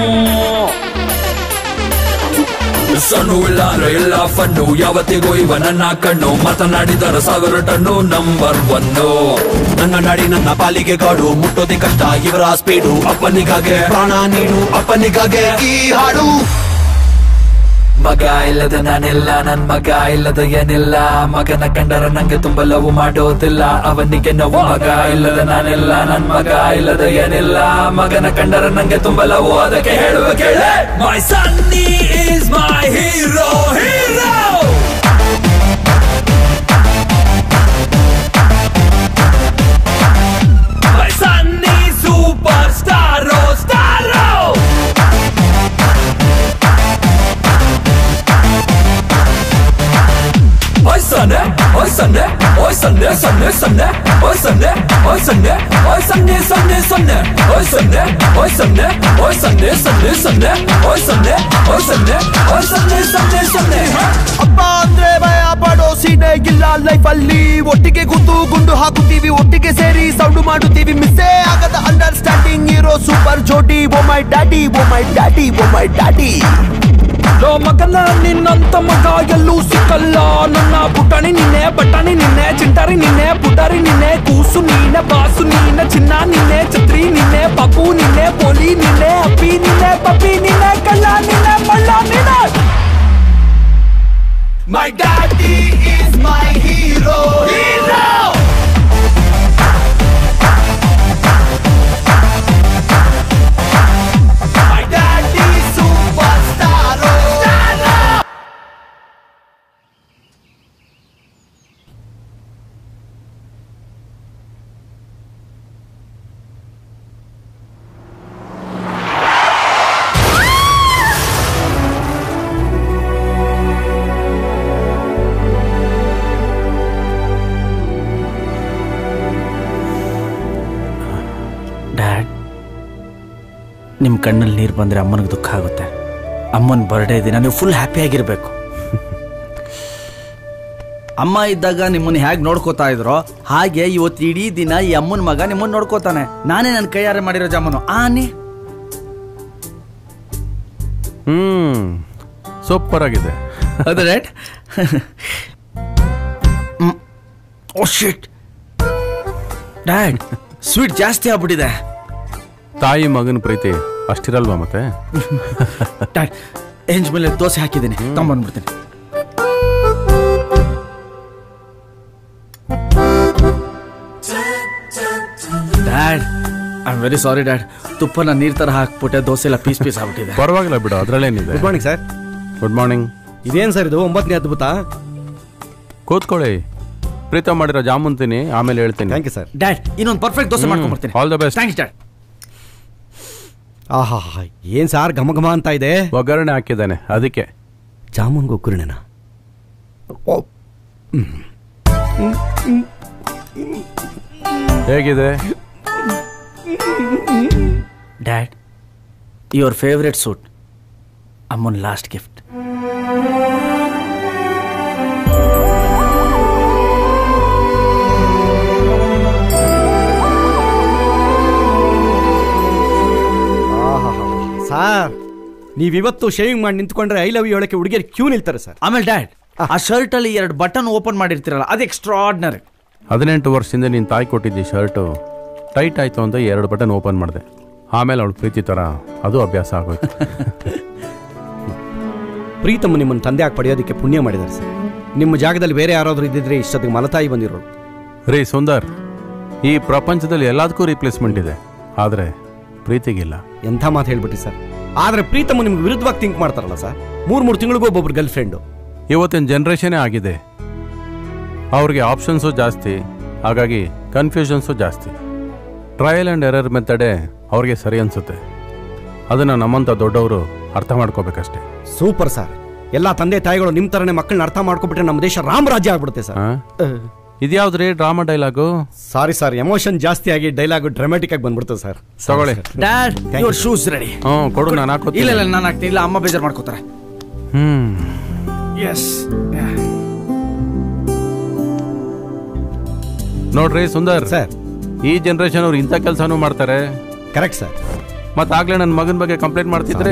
ಸಣ್ಣ ಇಲ್ಲ ಅಂದ್ರೆ ಇಲ್ಲ fun, ಯಾವತ್ತಿಗೂ ಇವ ನನ್ನ ಕಣ್ಣು. ಮಾತನಾಡಿದರ ಸಾವಿರ ಟನ್ನು ನಂಬರ್ ಒನ್ನು. ನನ್ನ ನಾಡಿ ನನ್ನ ಪಾಲಿಗೆ ಗಾಡು, ಮುಟ್ಟೋದೆ ಕಷ್ಟ ಇವರ ಸ್ಪೀಡು. ಅಪ್ಪನಿಗಾಗೆ ಪ್ರಾಣ ನೀಡು, ಅಪ್ಪನಿಗಾಗೆ ಈ ಹಾಡು. ಮಗ ಇಲ್ಲದ ನಾನಿಲ್ಲ, ನನ್ ಮಗ ಇಲ್ಲದ ಏನಿಲ್ಲ. ಮಗನ ಕಂಡರ ನಂಗೆ ತುಂಬ ಲವ್ ಮಾಡೋದಿಲ್ಲ. ಅವನಿಗೆ ನೋವು. ಮಗ ಇಲ್ಲದ ನಾನಿಲ್ಲ, ನನ್ ಮಗ ಇಲ್ಲದ ಏನಿಲ್ಲ. ಮಗನ ಕಂಡರ ನಂಗೆ ತುಂಬ ಲವ್, ಅದಕ್ಕೆ ಹೇಳುವ ಕೇಳೆ. My sonny is my hero, hero. My sonny super ಸ್ಟಾರೋ, ಸ್ಟಾರೋ. Oi Sunday, oi Sunday, oi Sunday, Sunday, Sunday, oi Sunday, oi Sunday, oi Sunday, Sunday, Sunday, oi Sunday, oi Sunday, oi Sunday, Sunday, Sunday, oi Sunday, oi Sunday, oi Sunday, Sunday, Sunday. ಅಪ್ಪ ಅಂದ್ರೆ ಭಯ ಪಡೋ ಸೀನೆ ಇಲ್ಲ life ಅಲ್ಲಿ. ಒಟ್ಟಿಗೆ ಕೂತು ಗುಂಡು ಹಾಕುತ್ತೀವಿ, ಒಟ್ಟಿಗೆ ಸೇರಿ ಸೌಂಡು ಮಾಡುತ್ತೀವಿ. ಮಿಸ್ಸೇ ಆಗದ ಅಂಡರ್ಸ್ಟ್ಯಾಂಡಿಂಗ್ ಇರೋ ಸೂಪರ್ ಜೋಡಿ. Oh my daddy, oh my daddy, oh my daddy. ಲೋ ಮಗನ ನಿನ್ನಂತ ಮಗ ಎಲ್ಲೂ ಸಿಕ್ಕಲ್ಲ. ನನ್ನ ಪುಟಾಣಿ ನಿನ್ನೆ, ಬಟಾಣಿ ನಿನ್ನೆ, ಚಿಂಟಾರಿ ನಿನ್ನೆ, ಪುಟಾರಿ ನಿನ್ನೆ, ಕೂಸು ನೀನೆ, ಬಾಸು ನೀನೆ, ಚಿನ್ನ ನಿನ್ನೆ, ಛತ್ರಿ ನಿನ್ನೆ, ಪಾಪು ನಿನ್ನೆ, ಪೋಲಿ ನಿನ್ನೆ, ಅಪ್ಪಿ ನಿನ್ನೆ, ಪಪ್ಪಿ ನಿನ್ನೆ, ಕಳ್ಳ ನಿನ್ನೆ, ಮಳ್ಳ ನಿನ್ನೆ. My daddy is my hero, hero. My daddy superstar, star. Dad, ನಿಮ್ಮ ಕಣ್ಣಲ್ಲಿ ನೀರು ಬಂದರೆ ಅಮ್ಮನಿಗೆ ದುಃಖ ಆಗುತ್ತೆ. ಅಮ್ಮನ ಬರ್ಡೇ ದಿನ ನೀವು ಫುಲ್ ಹ್ಯಾಪಿಯಾಗಿರಬೇಕು. ಅಮ್ಮ ಇದ್ದಾಗ ನಿಮ್ಮನ್ನ ಹೇಗೆ ನೋಡ್ಕೋತಾ ಇದ್ರೋ ಹಾಗೆ ಇವತ್ತು ಇಡೀ ದಿನ ಈ ಅಮ್ಮನ ಮಗ ನಿಮ್ಮನ್ನ ನೋಡ್ಕೋತಾನೆ. ನಾನೇ ನನ್ನ ಕೈಯಾರೆ ಮಾಡಿರೋ ಜಾಮೂನು ಆನೆ. ಹ್ಮ್ ಸೂಪರ್ ಆಗಿದೆ. ಅದು right. Oh shit dad, sweet ಜಾಸ್ತಿ ಆಗ್ಬಿಟ್ಟಿದೆ. ತಾಯಿ ಮಗನ ಪ್ರೀತಿ ಅಷ್ಟಿರಲ್ವಾ ಮತ್ತೆ? ಡ್ಯಾಡ್, ಹೆಂಜ್ ಮೇಲೆ ದೋಸೆ ಹಾಕಿದ್ದೀನಿ, ತಗೊಂಡ್ಬಂದ್ಬಿಡ್ತೀನಿ. Dad, I am very sorry dad. ತುಪ್ಪನ ನೀರ್ ತರ ಹಾಕ್ಬಿಟ್ಟೆ, ದೋಸೆ ಎಲ್ಲ ಪೀಸ್ ಪೀಸ್ ಆಗ್ಬಿಟ್ಟಿದೆ. ಪರವಾಗಿಲ್ಲ ಬಿಡು, ಅದ್ರಲ್ಲೇನಿದೆ. Good morning sir. Good morning. ಇದೇನು ಸರ್ ಇದು ಒಂಬತ್ತನೇ ಅದ್ಭುತ? ಕೂತ್ಕೊಳ್ಳಿ, ಪ್ರೀತ ಮಾಡಿರೋ ಜಾಮೂನ್ ತಿನ್ನಿ, ಆಮೇಲೆ ಹೇಳ್ತೀನಿ. Thank you sir. ಡ್ಯಾಡ್, ಇನ್ನೊಂದು ಪರ್ಫೆಕ್ಟ್ ದೋಸೆ ಮಾಡ್ಕೊಂಡ್ಬರ್ತೀನಿ. All the best. Thanks dad. ಆಹಾ, ಏನ್ ಸಾರ್ ಘಮ ಘಮ ಅಂತ ಇದೆ. ಒಗ್ಗರಣೆ ಹಾಕಿದ್ದಾನೆ ಅದಕ್ಕೆ. ಜಾಮೂನ್ಗೆ ಒಗ್ಗರಣೆನಾ? ಹೇಗಿದೆ ಡ್ಯಾಡ್? ಯುವರ್ ಫೇವ್ರೆಟ್ ಸೂಟ್, ಅಮ್ಮನ್ ಲಾಸ್ಟ್ ಗಿಫ್ಟ್. ಸಾರ್, ನೀವಿವತ್ತು ಶೇವಿಂಗ್ ಮಾಡಿ ನಿಂತ್ಕೊಂಡ್ರೆ ಐ ಲವ್ ಯು ಹೇಳಕ್ಕೆ ಹುಡುಗಿಯರು ಕ್ಯೂ ನಿಲ್ತಾರೆ ಸರ್. ಆಮೇಲೆ ಡ್ಯಾಡ್, ಆ ಶರ್ಟ್ ಅಲ್ಲಿ ಎರಡು ಬಟನ್ ಓಪನ್ ಮಾಡಿರ್ತೀರಲ್ಲ, ಅದು ಎಕ್ಸ್ಟ್ರಾರ್ಡಿನರಿ. ಹದಿನೆಂಟು ವರ್ಷದಿಂದ ನೀನು ತಾಯಿ ಕೊಟ್ಟಿದ್ದಿ ಶರ್ಟು ಟೈಟ್ ಆಯ್ತು ಅಂತ ಎರಡು ಬಟನ್ ಓಪನ್ ಮಾಡಿದೆ. ಆಮೇಲೆ ಅವಳು ಪ್ರೀತಿ ಥರ ಅದು ಅಭ್ಯಾಸ ಆಗೋಯ್ತು. ಪ್ರೀತಮ್ಮ ನಿಮ್ಮನ್ನು ತಂದೆ ಆಗಿ ಪಡೆಯೋದಕ್ಕೆ ಪುಣ್ಯ ಮಾಡಿದ್ದಾರೆ ಸರ್. ನಿಮ್ಮ ಜಾಗದಲ್ಲಿ ಬೇರೆ ಯಾರಾದರೂ ಇದ್ದಿದ್ರೆ ಇಷ್ಟೊತ್ತಿಗೆ ಮಲತಾಯಿ ಬಂದಿರೋರು. ರೀ ಸುಂದರ್, ಈ ಪ್ರಪಂಚದಲ್ಲಿ ಎಲ್ಲದಕ್ಕೂ ರಿಪ್ಲೇಸ್ಮೆಂಟ್ ಇದೆ, ಆದರೆ ಪ್ರೀತಿಗಿಲ್ಲ. ಎಂಥ ಮಾತು ಹೇಳ್ಬಿಟ್ರಿ ಸರ್. ಆದರೆ ಪ್ರೀತಮ್ಮ ನಿಮ್ಗೆ ವಿರುದ್ಧವಾಗಿ ಥಿಂಕ್ ಮಾಡ್ತಾರಲ್ಲ ಸರ್. ಮೂರು ಮೂರು ತಿಂಗಳಿಗೂ ಒಬ್ಬೊಬ್ರು ಗರ್ಲ್ ಫ್ರೆಂಡು. ಇವತ್ತಿನ ಜನ್ರೇಷನೇ ಆಗಿದೆ. ಅವ್ರಿಗೆ ಆಪ್ಷನ್ಸು ಜಾಸ್ತಿ, ಹಾಗಾಗಿ ಕನ್ಫ್ಯೂಷನ್ಸು ಜಾಸ್ತಿ. ಟ್ರಯಲ್ ಆ್ಯಂಡ್ ಎರರ್ ಮೆಥಡೇ ಅವ್ರಿಗೆ ಸರಿ ಅನಿಸುತ್ತೆ. ಅದನ್ನು ನಮ್ಮಂಥ ದೊಡ್ಡವರು ಅರ್ಥ ಮಾಡ್ಕೋಬೇಕಷ್ಟೆ. Super sir. ಎಲ್ಲ ತಂದೆ ತಾಯಿಗಳು ನಿಮ್ಮ ಥರನೇ ಮಕ್ಕಳನ್ನ ಅರ್ಥ ಮಾಡ್ಕೊಬಿಟ್ರೆ ನಮ್ಮ ದೇಶ ರಾಮರಾಜ್ಯ ಆಗ್ಬಿಡುತ್ತೆ ಸರ್. ಇದ್ಯಾವ್ದ್ರಿ drama dialogue? Sorry sir, emotion ಜಾಸ್ತಿ ಆಗಿ ಡೈಲಾಗು ಡ್ರಾಮ್ಯಾಟಿಕ್ ಆಗಿ ಬಂದ್ಬಿಡ್ತದೆ ಸರ್. ತಗೊಳ್ಳಿ ಡ್ಯಾಡ್, ಯುವರ್ ಶೂಸ್ ರೆಡಿ. ಹ್ಞೂ ಕೊಡು, ನಾನು ಹಾಕೋತೀನಿ. ಇಲ್ಲ ಇಲ್ಲ, ನಾನು ಹಾಕ್ತೀನಿ. ಇಲ್ಲ, ಅಮ್ಮ ಬೇಜಾರು ಮಾಡ್ಕೋತಾರೆ. Hmm yes. ನೋಡ್ರಿ ಸುಂದರ್ ಸರ್, ಈ ಜನರೇಷನ್ ಅವ್ರು ಇಂಥ ಕೆಲಸನೂ ಮಾಡ್ತಾರೆ. Correct sir. ಮತ್ತೆ ಆಗ್ಲೇ ನನ್ನ ಮಗನ ಬಗ್ಗೆ ಕಂಪ್ಲೇಂಟ್ ಮಾಡ್ತಿದ್ರೆ.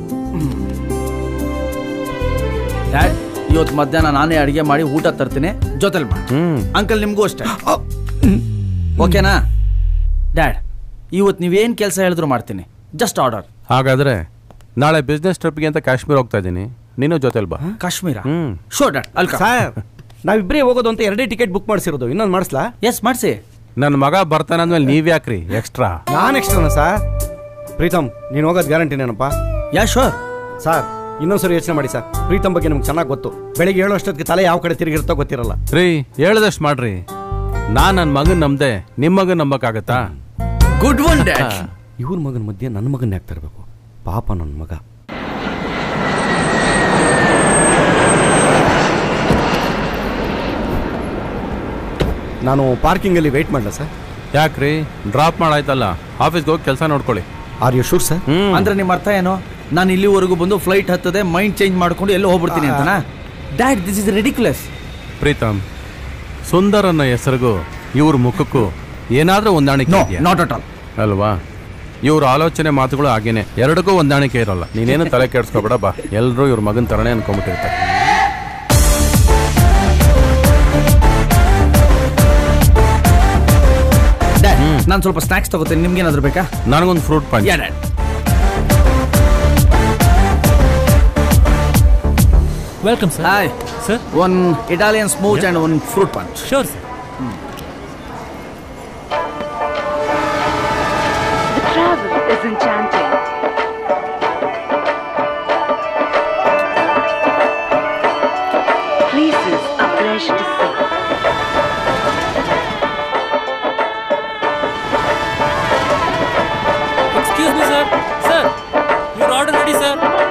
ಡ್ಯಾಡ್, ಇವತ್ತು ಮಧ್ಯಾಹ್ನ ನಾನೇ ಅಡಿಗೆ ಮಾಡಿ ಊಟ ತರ್ತೀನಿ, ಜೊತೆಲಿ ಮಾಡಿ. ಅಂಕಲ್, ನಿಮ್ಗೂ ಅಷ್ಟೇ, ಓಕೆನಾ? ಡ್ಯಾಡ್, ಇವತ್ತು ನೀವೇನು ಕೆಲಸ ಹೇಳಿದ್ರು ಮಾಡ್ತೀನಿ, ಜಸ್ಟ್ ಆರ್ಡರ್. ಹಾಗಾದ್ರೆ ನಾಳೆ ಬಿಸ್ನೆಸ್ ಟ್ರಿಪ್ಗೆ ಅಂತ ಕಾಶ್ಮೀರ ಹೋಗ್ತಾ ಇದ್ದೀನಿ, ನೀನು ಜೊತೆಲಿ ಬಾ. ಕಾಶ್ಮೀರ? ಶೋರ್ ಡ್ಯಾಡ್, ಅಲ್ಕ. ಸರ್, ನಾವಿಬ್ಬರೇ ಹೋಗೋದು ಅಂತ ಎರಡೇ ಟಿಕೆಟ್ ಬುಕ್ ಮಾಡಿಸಿರೋದು, ಇನ್ನೊಂದು ಮಾಡಿಸ್ಲಾ? ಎಸ್, ಮಾಡಿಸಿ. ನನ್ನ ಮಗ ಬರ್ತಾನೆ ಅಂದ್ಮೇಲೆ ನೀವ್ ಯಾಕ್ರಿ ಎಕ್ಸ್ಟ್ರಾ? ನಾನು ಎಕ್ಸ್ಟ್ರಾನ ಸರ್? ಪ್ರೀತಮ್, ನೀನು ಹೋಗೋದು ಗ್ಯಾರಂಟಿನೇನಪ್ಪ? Yeah sure sir. ಇನ್ನೊಂದ್ಸರಿ ಯೋಚನೆ ಮಾಡಿ ಸರ್. ಪ್ರೀತಮ್ ಬಗ್ಗೆ ನಮ್ಗೆ ಚೆನ್ನಾಗಿ ಗೊತ್ತು. ಬೆಳಿಗ್ಗೆ ಏಳು ಅಷ್ಟೊತ್ತಿಗೆ ತಲೆ ಯಾವ ಕಡೆ ತಿರುಗಿರುತ್ತೋ ಗೊತ್ತಿರಲ್ಲ. ರೀ, ಹೇಳ್ದಷ್ಟು ಮಾಡ್ರಿ. ನಾನ್ ನನ್ನ ಮಗನ್ ನಂಬ್ದೆ, ನಿಮ್ಮ ಮಗನ್ ನಂಬಕ್ಕಾಗತ್ತಾ? Good one dad. ಇವ್ರ ಮಗನ ಮಧ್ಯೆ ನನ್ನ ಮಗನ್ನ ಯಾಕೆ ತರಬೇಕು? ಪಾಪ ನನ್ನ ಮಗ. ನಾನು ಪಾರ್ಕಿಂಗಲ್ಲಿ ವೆಯ್ಟ್ ಮಾಡಲ ಸರ್? ಯಾಕ್ರಿ, ಡ್ರಾಪ್ ಮಾಡಾಯ್ತಲ್ಲ, ಆಫೀಸ್ಗೆ ಹೋಗಿ ಕೆಲಸ ನೋಡ್ಕೊಳ್ಳಿ. Are you sure sir? ಅಂದ್ರೆ ನಿಮ್ಮ ಅರ್ಥ ಏನು? ನಾನು ಇಲ್ಲಿವರೆಗೂ ಬಂದು ಫ್ಲೈಟ್ ಹತ್ತದೆ, ಮೈಂಡ್ ಚೇಂಜ್ ಮಾಡ್ಕೊಂಡು ಎಲ್ಲೋ ಹೋಗ್ಬಿಡ್ತೀನಿ ಅಂತನಾ? Dad, this is ridiculous. Preetam, Sundar ಅನ್ನೋ ಹೆಸರಿಗೂ ಇವ್ರ ಮುಖಕ್ಕೂ ಏನಾದ್ರೂ ಹೊಂದಾಣಿಕೆ ಇದೆಯಾ? Not at all. ಅಲ್ವಾ? ಇವ್ರ ಆಲೋಚನೆ ಮಾತುಗಳು ಹಾಗೇನೆ, ಎರಡಕ್ಕೂ ಹೊಂದಾಣಿಕೆ ಇರೋಲ್ಲ. ನೀನೇನು ತಲೆ ಕೆಡ್ಸ್ಕೊಬೇಡ ಬಾ. ಎಲ್ಲರೂ ಇವ್ರ ಮಗನ ತರನೇ ಅನ್ಕೊಂಡ್ಬಿಟ್ಟಿರ್ತಾರೆ. ನಾನು ಸ್ವಲ್ಪ ಸ್ನಾಕ್ಸ್ ತಗೋತೀನಿ, ನಿಮ್ಗೆ ಏನಾದ್ರು ಬೇಕಾ? ನನಗೊಂದು fruit punch. Welcome sir. Hi sir. One Italian smooch and one fruit punch. Sure sir. The travel is enchanting. Places are fresh to see. Excuse me, sir. Sir, your order ready, sir.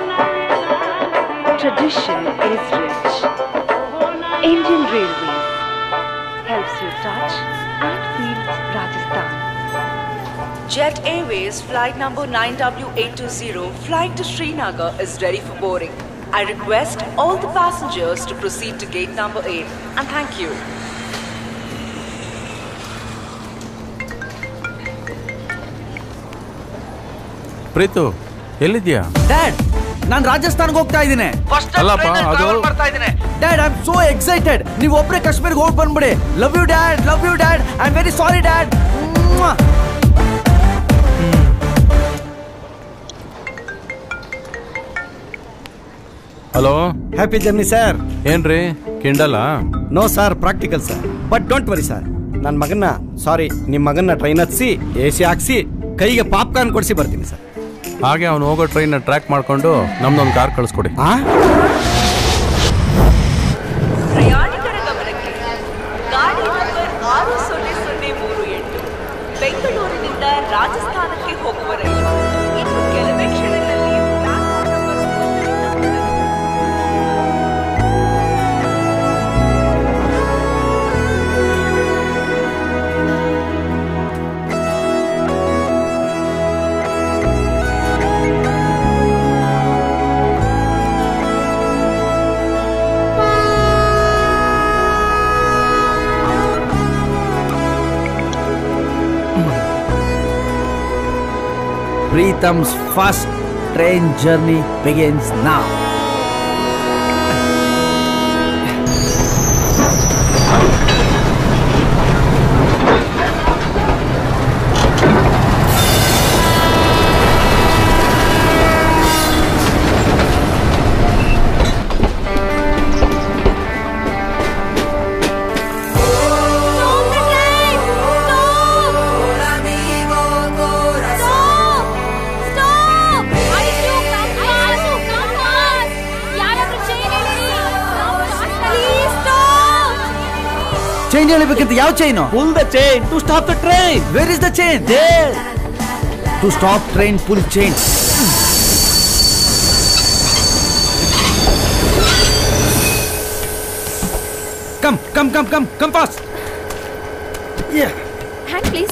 Tradition is rich. Indian Railways helps you touch and feel Rajasthan. Jet Airways flight number nine W eight two zero flying to Srinagar is ready for boarding. I request all the passengers to proceed to gate number eight and thank you. Preethu ಎಲ್ಲಿದ್ಯಾ? Dad ನಾನು ರಾಜಸ್ಥಾನ್ಗೆ ಹೋಗ್ತಾ ಇದ್ದೀನಿ. ಅಲ್ಲಪ್ಪ ಅದು dad I am so excited. ನೀವು ಒಬ್ಬರೇ ಕಾಶ್ಮೀರ್ಗೆ ಹೋಗಿ ಬಂದ್ಬಿಡಿ. Love you dad, love you dad. I am very sorry dad. Hello, happy journey sir. ಏನ್ರಿ ಕಿಂಡಲ್ಲ? No sir, practical sir. But don't worry sir, ನನ್ನ ಮಗನ್ನ ಸಾರಿ ನಿಮ್ಮ ಮಗನ್ನ ಟ್ರೈನ್ ಹತ್ಸಿ ಎ ಸಿ ಹಾಕ್ಸಿ ಕೈಗೆ ಪಾಪ್ಕಾರ್ನ್ ಕೊಡಿಸಿ ಬರ್ತೀನಿ ಸರ್. ಹಾಗೆ ಅವನು ಹೋಗೋ ಟ್ರೈನ್ನ ಟ್ರ್ಯಾಕ್ ಮಾಡ್ಕೊಂಡು ನಮ್ದೊಂದು ಕಾರ್ ಕಳಿಸ್ಕೊಡಿ. ಪ್ರಯಾಣಿಕರ ಗಮನಕ್ಕೆ ಗಾಡಿ ನಂಬರ್ ಆರು ಸೊನ್ನೆ ಸೊನ್ನೆ ಮೂರು ಎಂಟು ಬೆಂಗಳೂರಿನಿಂದ ರಾಜಸ್ಥಾನಕ್ಕೆ ಹೋಗುವ ರೈಲು ಇನ್ನು ಕೆಲವೇ ಕ್ಷಣಗಳಲ್ಲಿ Preetham's first train journey begins now. Chain ಹೇಳಬೇಕಂತ ಯಾವ chain? Pull the chain to stop the train. Where is the chain? There. To stop train, pull chain. Come, come, come, come, come fast. Yeah. Hand please.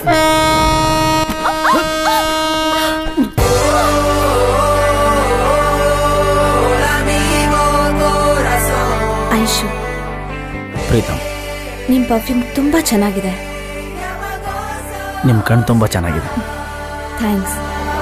Aishu, Preetam, ನಿಮ್ perfume ತುಂಬಾ ಚೆನ್ನಾಗಿದೆ. ನಿಮ್ ಕಣ್ ತುಂಬಾ ಚೆನ್ನಾಗಿದೆ. Thanks.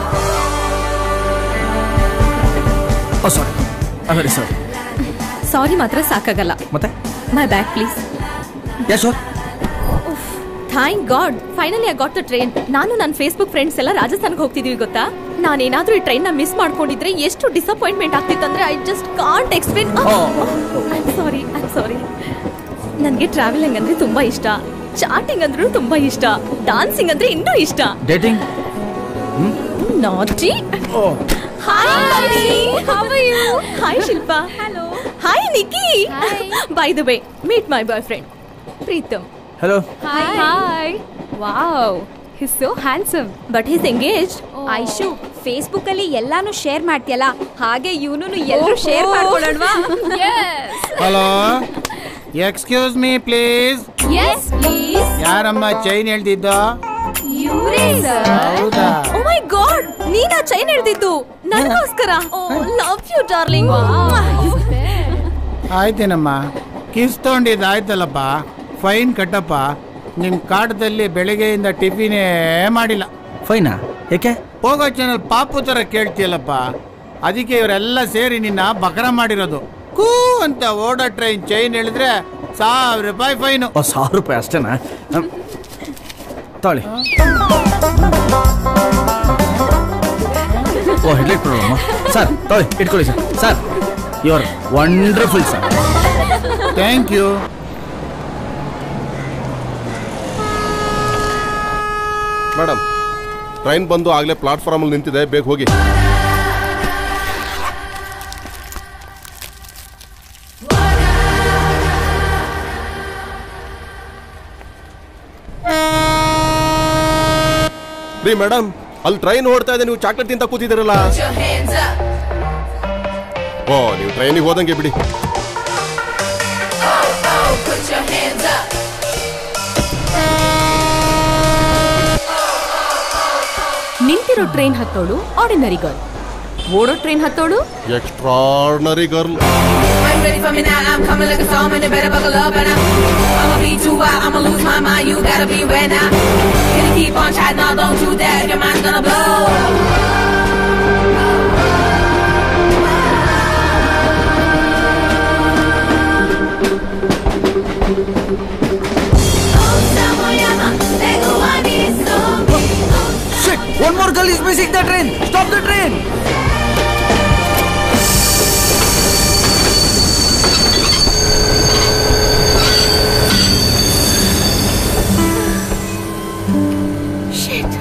Oh sorry, I very sorry. Sorry ಮಾತ್ರ ಸಾಕಾಗಲ್ಲ. ಮತ್ತೆ my bag please. Yes sir. Thank God, finally I got the train. ನಾನು ನನ್ನ ಫೇಸ್ಬುಕ್ ಫ್ರೆಂಡ್ಸ್ ಎಲ್ಲ ರಾಜಸ್ಥಾನ್ಗೆ ಹೋಗ್ತಿದೀವಿ ಗೊತ್ತಾ. ನಾನೇನಾದ್ರೂ ಈ ಟ್ರೈನ್ ನ ಮಿಸ್ ಮಾಡ್ಕೊಂಡಿದ್ರೆ ಎಷ್ಟು ಡಿಸಪಾಯಿಂಟ್ಮೆಂಟ್ ಆಗ್ತಿತ್ತಂದ್ರೆ I just can't explain. I am sorry, I am sorry. ನನಗೆ ಟ್ರಾವೆಲಿಂಗ್ ಅಂದ್ರೆ ತುಂಬಾ ಇಷ್ಟ. ಚಾಟಿಂಗ್ ಅಂದ್ರೂ ತುಂಬಾ ಇಷ್ಟ. ಡಾನ್ಸಿಂಗ್ ಅಂದ್ರೆ ಇನ್ನೂ ಇಷ್ಟ. Dating naughty. Hi, how are you? Hi Shilpa. Hello. Hi Nikki. By the way, meet my boyfriend Preetam. Hello. Hi. Hi. Wow, he is so handsome but he is engaged. Aishu, Facebook ಅಲ್ಲಿ ಎಲ್ಲಾನು ಶೇರ್ ಮಾಡ್ತೀಯಲ್ಲ, ಹಾಗೆ ಇವನು ಎಲ್ಲರೂ share ಮಾಡ್ಕೊಳ್ಳೋಣವಾ? Hello, excuse me please. Yes please. ಯಾರಮ್ಮ chain ಹೇಳ್ತಿದ್ದು? ಇವರೇ ಸರ್. ಹೌದಾ? ಓ ಮೈ ಗಾಡ್, ನೀನಾ ಚೈನ್ ಹೇಳ್ತಿದ್ದು ನನಗೋಸ್ಕರ? Oh love you darling. ಆಯ್ತೇನಮ್ಮ, ಕಿಸ್ ತಗೊಂಡಿದ್ದು ಆಯ್ತಲ್ಲಪ್ಪ, ಫೈನ್ ಕಟ್ಟಪ್ಪ. ನಿಮ್ಮ ಕಾಟದಲ್ಲಿ ಬೆಳಗ್ಗೆಯಿಂದ ಟಿಫಿನೇ ಮಾಡಿಲ್ಲ. ಫೈನಾ? ಯಾಕೆ? ಹೋಗೋ ಚಾನಲ್ ಪಾಪು ಥರ ಕೇಳ್ತೀಯಲ್ಲಪ್ಪ, ಅದಕ್ಕೆ ಇವರೆಲ್ಲ ಸೇರಿ ನಿನ್ನ ಬಕರ ಮಾಡಿರೋದು. ಕೂ ಅಂತ ಓಡೋ ಟ್ರೈನ್ ಚೈನ್ ಹೇಳಿದ್ರೆ ಸಾವಿರ ರೂಪಾಯಿ ಫೈನು. ಓ, ಸಾವಿರ ರೂಪಾಯಿ ಅಷ್ಟೇನಾ? ತಾಳಿ. Oh, headlight problem sir. ತಾಳಿ ಇಟ್ಕೊಳ್ಳಿ sir. Sir, you are wonderful sir. Thank you. Madam, train ಬಂದು ಆಗಲೇ ಪ್ಲಾಟ್ಫಾರ್ಮಲ್ಲಿ ನಿಂತಿದೆ, ಬೇಗ ಹೋಗಿ. ರೀ ಮೇಡಮ್, ಅಲ್ಲಿ ಟ್ರೈನ್ ಓಡ್ತಾ ಇದೆ, ನೀವು ಚಾಕ್ಲೇಟ್ ತಿಂತ ಕೂತಿದ್ದೀರಲ್ಲ. ಓ, ನೀವು ಟ್ರೈನಿಗೆ ಹೋದಂಗೆ ಬಿಡಿ. ನಿಂತಿರೋ ಟ್ರೈನ್ ಹತ್ತೋಳು ಆರ್ಡಿನರಿ ಗರ್ಲ್. ಓಡೋ ಟ್ರೈನ್ ಹತ್ತೋಡು extraordinary girl. I'm ready for me now, I'm coming like a storm and you better buckle up and I'ma be too wild, I'ma lose my mind, you gotta be aware now. Can you keep on chatting, now don't you dare, your mind's gonna blow. Shit! One more girl is missing the train! Stop the train! Shit!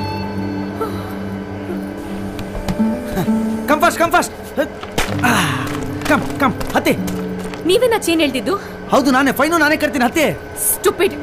Come fast, come fast! Come, come, ಹತ್ತಿ. ನೀವೇನ change ಹೇಳ್ತಿದ್ದು? ಹೌದು ನಾನೇ, fine ನಾನೇ ಕಟ್ತೀನಿ, ಹತ್ತಿ. Stupid.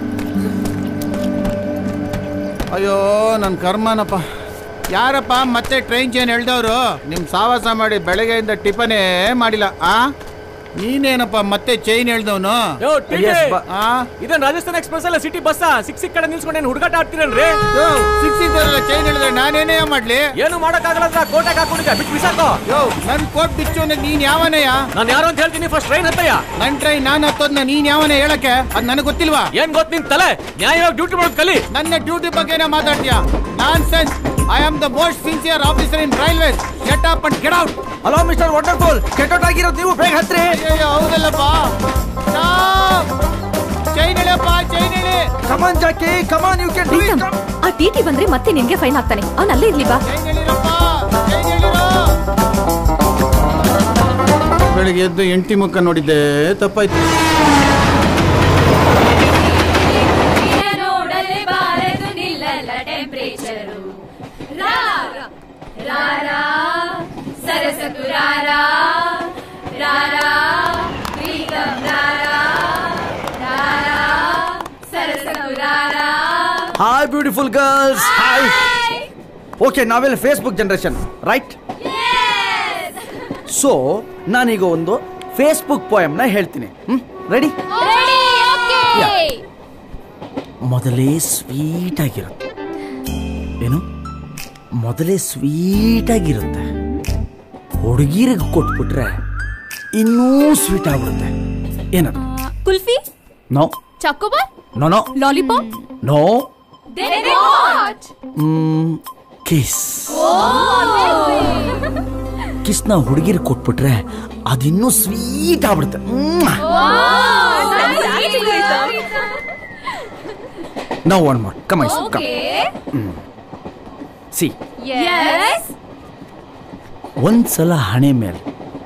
ಅಯ್ಯೋ ನನ್ನ ಕರ್ಮನಪ್ಪ. ಯಾರಪ್ಪ ಮತ್ತೆ ಟ್ರೈನ್ ಚೇನ್ ಎಳ್ದವ್ರು? ನಿಮ್ಮ ಸಾವಾಸ ಮಾಡಿ ಬೆಳಗ್ಗೆಯಿಂದ ಟಿಫನೇ ಮಾಡಿಲ್ಲ. ಆ ನೀನೇನಪ್ಪ ಮತ್ತೆ ಚೈನ್ ಎಳ್ದವನು? ಇದನ್ ರಾಜಸ್ಥಾನ್ ಎಕ್ಸ್ಪ್ರೆಸ್ ಅಲ್ಲ ಸಿಟಿ ಬಸ್ ಸಿಕ್ ಸಿಕ್ ಕಡೆ ನಿಲ್ಸ್ಕೊಂಡೇನು ಹುಡುಗಾಟ ಆಡ್ತೀರನ್ರಿ? ಸಿಕ್ ಸಿಕ್ಕಿದ್ರಲ್ಲ ಚೈನ್ ಎಳ್ದ್ರೆ ನಾನೇನೇ ಮಾಡ್ಲಿ? ಏನು ಮಾಡಕ್ಕಾಗಲ್ಲ, ಕೋಟೆಗೆ ಹಾಕೊಂಡಿದ್ದೆ ಬಿಟ್ಟು ಬಿಸಾಕೋ. ಯೋ ನನ್ ಕೋಟ್ ಬಿಚ್ಚು ನೀನ್ ಯಾವನಯ್ಯ? ನಾನು ಯಾರು ಅಂತ ಹೇಳ್ತೀನಿ, ಫಸ್ಟ್ ಟ್ರೈನ್ ಹತ್ತಯ್ಯ. ನನ್ ಟ್ರೈನ್ ನಾನು ಹತ್ತೋದ್ನ ನೀನ್ ಯಾವನೇ ಹೇಳಕ್ಕೆ? ಅದ್ ನನಗೆ ಗೊತ್ತಿಲ್ವಾ? ಏನ್ ಗೊತ್ತ ನಿನ್ ತಲೆ? ನ್ಯಾಯವಾಗಿ ಡ್ಯೂಟಿ ಮಾಡೋದು ಕಲಿ. ನನ್ನ ಡ್ಯೂಟಿ ಬಗ್ಗೆನೇ ಮಾತಾಡ್ತೀಯ? Nonsense. I am the most sincere officer in railways. Get up and get out. Hello mister waterfall, get out ಆಗಿರೋದು ನೀವು, ಬೇಗ ಹತ್ರಿ. ಅಯ್ಯೋ ಹೌದಲ್ಲಪ್ಪ. ಚೈನ್ ಎಳೆಯಪ್ಪ, ಚೈನ್ ಎಳೆ. Come on Jacky, come on, you can do it. ಆ ಟಿಟಿ ಬಂದ್ರೆ ಮತ್ತೆ ನಿನ್ಗೆ ಫೈನ್ ಹಾಕ್ತಾನೆ. ಅವ್ನು ಅಲ್ಲೇ ಇರ್ಲಿ ಬಾ. ಬೆಳಿಗ್ಗೆ ಎದ್ದು ಎಂಟಿ ಮುಖ ನೋಡಿದ್ದೆ, ತಪ್ಪಾಯ್ತು. Hi beautiful girls, hi. Okay, ನಾವೆಲ್ಲ ಫೇಸ್ಬುಕ್ ಜನರೇಷನ್, ರೈಟ್? ಸೊ ನಾನೀಗ ಒಂದು ಫೇಸ್ಬುಕ್ ಪೋಯಮ್ನ ಹೇಳ್ತೀನಿ. ಹ್ಮ್, ರೆಡಿ? ಮೊದಲೇ ಸ್ವೀಟ್ ಆಗಿರುತ್ತೆ. ಏನು? ಮೊದಲೇ ಸ್ವೀಟ್ ಆಗಿರುತ್ತೆ. ಹುಡುಗಿರಿಗೆ ಕೊಟ್ಬಿಟ್ರೆ ಇನ್ನೂ ಸ್ವೀಟ್ ಆಗ್ಬಿಡುತ್ತೆ. ಏನದು? Kulfi? No. Chocobar? No no. Lollipop? No. Then what? Hmm, kiss. ಕಿಸ್ನ ಹುಡುಗಿರಿಗೆ ಕೊಟ್ಬಿಟ್ರೆ ಅದಿನ್ನೂ ಸ್ವೀಟ್ ಆಗ್ಬಿಡುತ್ತೆ. No one more, come Aish, come. See, ಒಂದ್ಸಲ ಹಣೆ ಮೇಲೆ,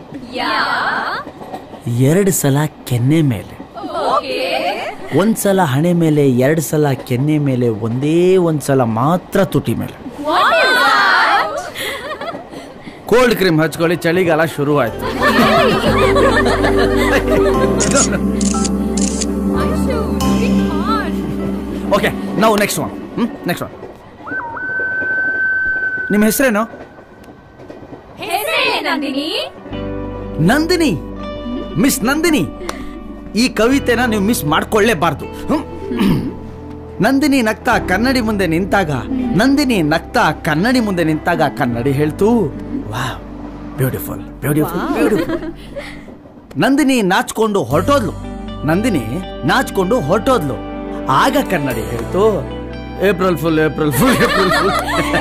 ಎರಡು ಸಲ ಕೆನ್ನೆ ಮೇಲೆ, ಒಂದ್ಸಲ ಹಣೆ ಮೇಲೆ, ಎರಡು ಸಲ ಕೆನ್ನೆ ಮೇಲೆ, ಒಂದೇ ಒಂದ್ಸಲ ಮಾತ್ರ ತುಟಿ ಮೇಲೆ. ಕೋಲ್ಡ್ ಕ್ರೀಮ್ ಹಚ್ಕೊಳ್ಳಿ, ಚಳಿಗಾಲ ಶುರು ಆಯ್ತು. ಓಕೆ, ನಾವು next one. Hmm, next one. ನಿಮ್ಮ ಹೆಸರೇನು? ನಂದಿನಿ. ಮಿಸ್ ನಂದಿನಿ, ಈ ಕವಿತೆನ ನೀವು ಮಿಸ್ ಮಾಡ್ಕೊಳ್ಳೇಬಾರ್ದು. ನಂದಿನಿ ನಗ್ತಾ ಕನ್ನಡಿ ಮುಂದೆ ನಿಂತಾಗ, ನಂದಿನಿ ನಗ್ತಾ ಕನ್ನಡಿ ಮುಂದೆ ನಿಂತಾಗ ಕನ್ನಡಿ ಹೇಳ್ತು, wow, beautiful, beautiful, beautiful. Nandini ನಾಚ್ಕೊಂಡು ಹೊರಟೋದ್ಲು, ನಂದಿನಿ ನಾಚ್ಕೊಂಡು ಹೊರಟೋದ್ಲು. ಆಗ ಕನ್ನಡಿ ಹೇಳ್ತು, April fool, April fool, April fool.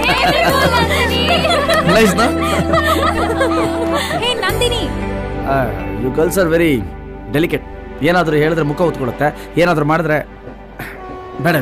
Nice ನಾ? Nandini, you girls are very delicate. ಏನಾದರೂ ಹೇಳಿದ್ರೆ ಮುಖ ಹೊತ್ಕೊಳ್ಳುತ್ತೆ, ಏನಾದರೂ ಮಾಡಿದ್ರೆ ಬೇಡ.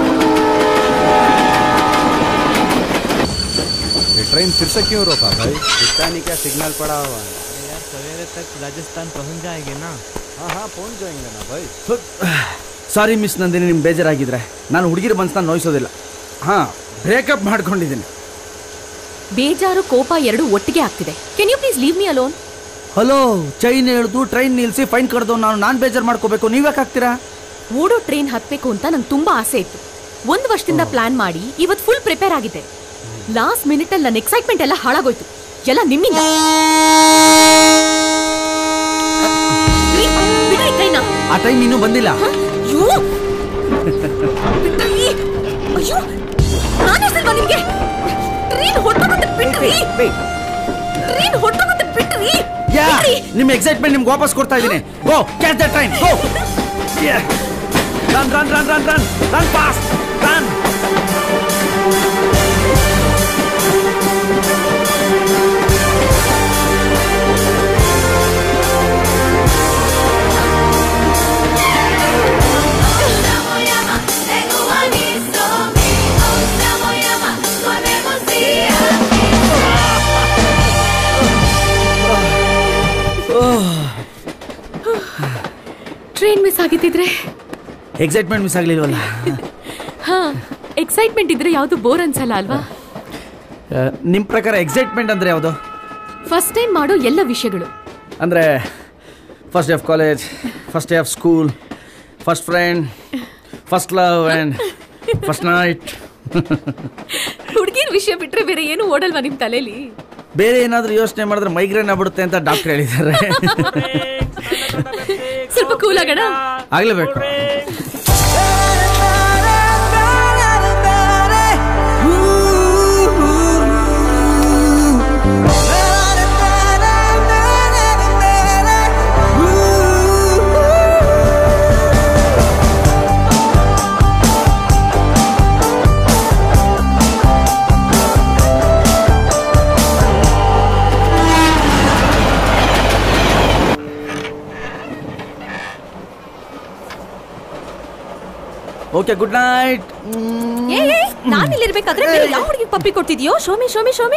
ट्रेन फिर से क्यों रोका भाई? पता नहीं क्या सिग्नल पड़ा हुआ है यार, सवेरे तक राजस्थान पहुंच जाएंगे ना? हाँ हाँ पहुंच जाएंगे ना भाई. ಸಾರಿ ಮಿಸ್ ನಂದಿನಿ, ನಿಮ್ಗೆ ಬೇಜಾರಾಗಿದ್ರೆ ನಾನು ಹುಡುಗಿರ ಮನಸ್ಸನ್ನ ನೋಯಿಸೋದಿಲ್ಲ. ಹಾಂ, ಬ್ರೇಕಪ್ ಮಾಡ್ಕೊಂಡಿದ್ದೀನಿ. ಬೇಜಾರು ಕೋಪ ಎರಡು ಒಟ್ಟಿಗೆ ಆಗ್ತಿದೆ. Can you please leave me alone? Hello, chain ಎಳೆದು ಟ್ರೈನ್ ನಿಲ್ಲಿಸಿ ಫೈನ್ ಕಡ್ದು ನಾನು ನಾನು ಬೇಜಾರು ಮಾಡ್ಕೋಬೇಕು, ನೀವ್ಯಾಕೆ ಆಗ್ತೀರಾ? ಓಡೋ ಟ್ರೈನ್ ಹತ್ಬೇಕು ಅಂತ ನಂಗೆ ತುಂಬಾ ಆಸೆ ಇತ್ತು. ಒಂದು ವರ್ಷದಿಂದ ಪ್ಲಾನ್ ಮಾಡಿ ಇವತ್ತು ಫುಲ್ ಪ್ರಿಪೇರ್ ಆಗಿದೆ. ಲಾಸ್ಟ್ ಮಿನಿಟ್ ಅಲ್ಲಿ ನನ್ನ ಎಕ್ಸೈಟ್ಮೆಂಟ್ ಎಲ್ಲ ಹಾಳಾಗೋಯ್ತು. ಎಲ್ಲ ನಿಮ್ಮಿಂದ. ಆ ಟೈಮ್ ಇನ್ನೂ ಬಂದಿಲ್ಲ. ಟ್ರೈನ್ ಹೊರಟೋಗುತ್ತೆ ಬಿಟ್ರಿ. ಯಾ ನಿಮ್ಮ ಎಕ್ಸೈಟ್ಮೆಂಟ್ ನಿಮ್ಗೆ ವಾಪಸ್ ಕೊಡ್ತಾ ಇದ್ದೀನಿ. Go catch the train go. Run run run run run run fast run. Train miss ಆಗಿದ್ದಿದ್ರೆ ಎಕ್ಸೈಟ್ಮೆಂಟ್ ಮಿಸ್ ಆಗ್ಲಿಲ್ವಲ್ಲ. ಹಾ ಎಕ್ಸೈಟ್ಮೆಂಟ್ ಇದ್ರೆ ಯಾವುದು ಬೋರ್ ಅನ್ಸಲ್ಲ ಅಲ್ವಾ? ನಿಮ್ಮ ಪ್ರಕಾರ ಎಕ್ಸೈಟ್ಮೆಂಟ್ ಅಂದ್ರೆ ಯಾವುದು? ಫಸ್ಟ್ ಟೈಮ್ ಮಾಡೋ ಎಲ್ಲ ವಿಷಯಗಳು. ಅಂದ್ರೆ first day of college, first day of school, first friend, first love and first night. ಹುಡುಗಿರ್ ವಿಷಯ ಬಿಟ್ರೆ ಬೇರೆ ಏನು ಓಡಲ್ವಾ ನಿಮ್ ತಲೆಯಲ್ಲಿ? ಬೇರೆ ಏನಾದರೂ ಯೋಚನೆ ಮಾಡಿದ್ರೆ ಮೈಗ್ರೇನ್ ಆಗ್ಬಿಡುತ್ತೆ ಅಂತ ಡಾಕ್ಟರ್ ಹೇಳಿದ್ದಾರೆ. ಸ್ವಲ್ಪ ಕೂಲ್ ಆಗೋಣ. ಆಗ್ಲೇಬೇಕು. Okay good night. ನಾನು ಇಲ್ಲಿರ್ಬೇಕಾದ್ರೆ ಯಾವ ಹುಡುಗಿ ಪಪ್ಪಿ ಕೊಡ್ತಿದ್ಯೋ? Show me show me show me.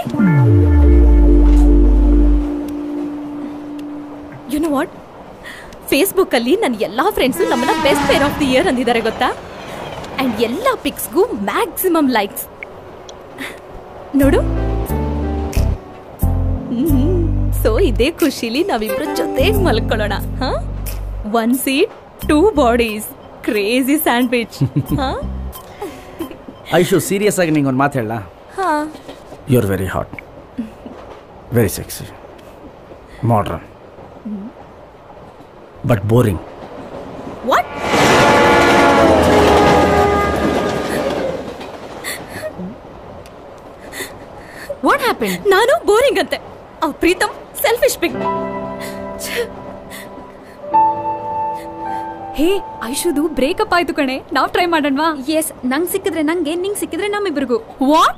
You know what, Facebook ಅಲ್ಲಿ ನನ್ನ ಎಲ್ಲಾ ಫ್ರೆಂಡ್ಸ್ ನಮ್ಮನ್ನ best pair of the year ಅಂದಿದ್ದಾರೆ ಗೊತ್ತಾ? ಅಂಡ್ ಎಲ್ಲಾ ಪಿಕ್ಸ್ಗೂ ಮ್ಯಾಕ್ಸಿಮಮ್ ಲೈಕ್ಸ್. ನೋಡು. ಸೊ ಇದೇ ಖುಷಿಲಿ ನಾವಿಬ್ರು ಜೊತೆಗೆ ಮಲ್ಕೊಳ್ಳೋಣ. ಹಾ, one seat two bodies, crazy sandwich. Aishu serious ಆಗಿ ನಿಂಗೆ ಒಂದು ಮಾತು ಹೇಳ. You are very hot, very sexy, modern, but boring. What? What happen? ನಾನು ಬೋರಿಂಗ್ ಅಂತೆ. ಅವ್ ಪ್ರೀತಮ್ ಸೆಲ್ಫಿಶ್ ಪಿಕ್. ಹೇ ಐಶುದು ಬ್ರೇಕಪ್ ಆಯ್ತು ಕಣೆ, ನಾವ್ ಟ್ರೈ ಮಾಡೋಣವಾ? ಎಸ್, ನಂಗ್ ಸಿಕ್ಕಿದ್ರೆ ನಂಗೆ, ನಿಂಗ್ ಸಿಕ್ಕಿದ್ರೆ ನಮ್ಮಿಬ್ರಿಗೂ. ವಾಟ್?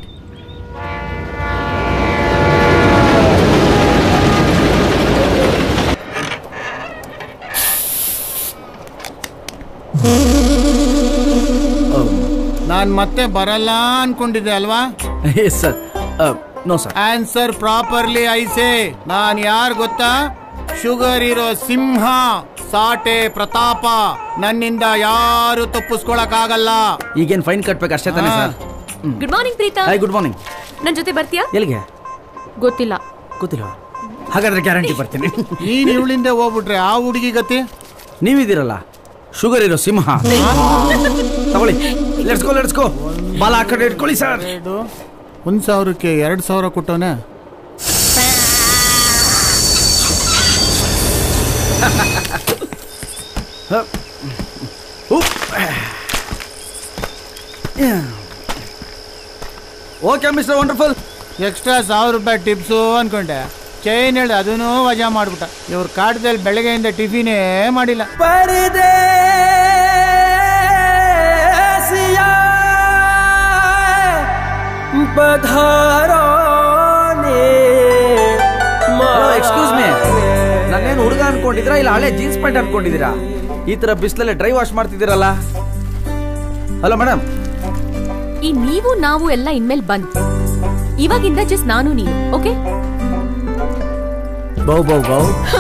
ನಾನ್ ಮತ್ತೆ ಬರಲ್ಲ ಅನ್ಕೊಂಡಿದ್ದೆ ಅಲ್ವಾ? Yes sir. No sir. Answer properly ಐಸೆ. ನಾನ್ ಯಾರು ಗೊತ್ತಾ? ಶುಗರ್ ಇರೋ ಸಿಂಹ, ಸಾಟೆ ಪ್ರತಾಪ. ನನ್ನಿಂದ ಯಾರು ತಪ್ಪಿಸ್ಕೊಳಕ್ಕಾಗಲ್ಲ. ಈಗೇನ್ ಫೈನ್ ಕಟ್ಬೇಕು ಅಷ್ಟೇ ತಾನೇ sir? Good morning Preetha. Hi, good morning. ನನ್ ಜೊತೆ ಬರ್ತೀಯಾ? ಎಲ್ಲಿಗೆ? ಗೊತ್ತಿಲ್ಲ. ಗೊತ್ತಿಲ್ಲ? ಹಾಗಾದ್ರೆ ಗ್ಯಾರಂಟಿ ಬರ್ತೀನಿ. ನೀನ್ ಇವಳಿಂದ ಹೋಗ್ಬಿಟ್ರೆ ಆ ಹುಡುಗಿ ಗತಿ? ನೀವಿದ್ದೀರಲ್ಲ ಶುಗರ್ ಇರೋ ಸಿಂಹ. ತಗೊಳ್ಳಿ, ಲೆಟ್ಸ್ ಗೋ ಲೆಟ್ಸ್ ಗೋ. ಬಾಲ ಆ ಕಡೆ ಇಟ್ಕೊಳ್ಳಿ ಸರ್. ಒಂದ್ ಸಾವಿರಕ್ಕೆ ಎರಡ್ ಸಾವಿರ ಕೊಟ್ಟವನೆ. Okay mister wonderful. ಎಕ್ಸ್ಟ್ರಾ ಸಾವಿರ ರೂಪಾಯಿ ಟಿಪ್ಸು ಅನ್ಕೊಂಡೆ. ಚೈನ್ ಹೇಳಿ ಅದನ್ನೂ ವಜಾ ಮಾಡ್ಬಿಟ್ಟ. ಇವ್ರ ಕಾಟದಲ್ಲಿ ಬೆಳಗ್ಗೆಯಿಂದ ಟಿಫಿನೇ ಮಾಡಿಲ್ಲ. ಎಕ್ಸ್ಕ್ಯೂಸ್ ಮೀ, ನಾನೇನು ಹುಡುಗ ಅನ್ಕೊಂಡಿದ್ರಾ ಇಲ್ಲ ಹಳೆ ಜೀನ್ಸ್ ಪ್ಯಾಂಟ್ ಅನ್ಕೊಂಡಿದ್ದೀರಾ? ಈ ತರ ಬಿಸಿಲಲ್ಲೇ ಡ್ರೈ ವಾಶ್ ಮಾಡ್ತಿದ್ದೀರಲ್ಲ. Hello madam. ಈ ನೀವು ನಾವು ಎಲ್ಲ ಇನ್ಮೇಲೆ ಬಂದ್. ಇವಾಗಿಂದ ಜಸ್ಟ್ ನಾನು ನೀನು. ಓಕೆ? Bow bow bow.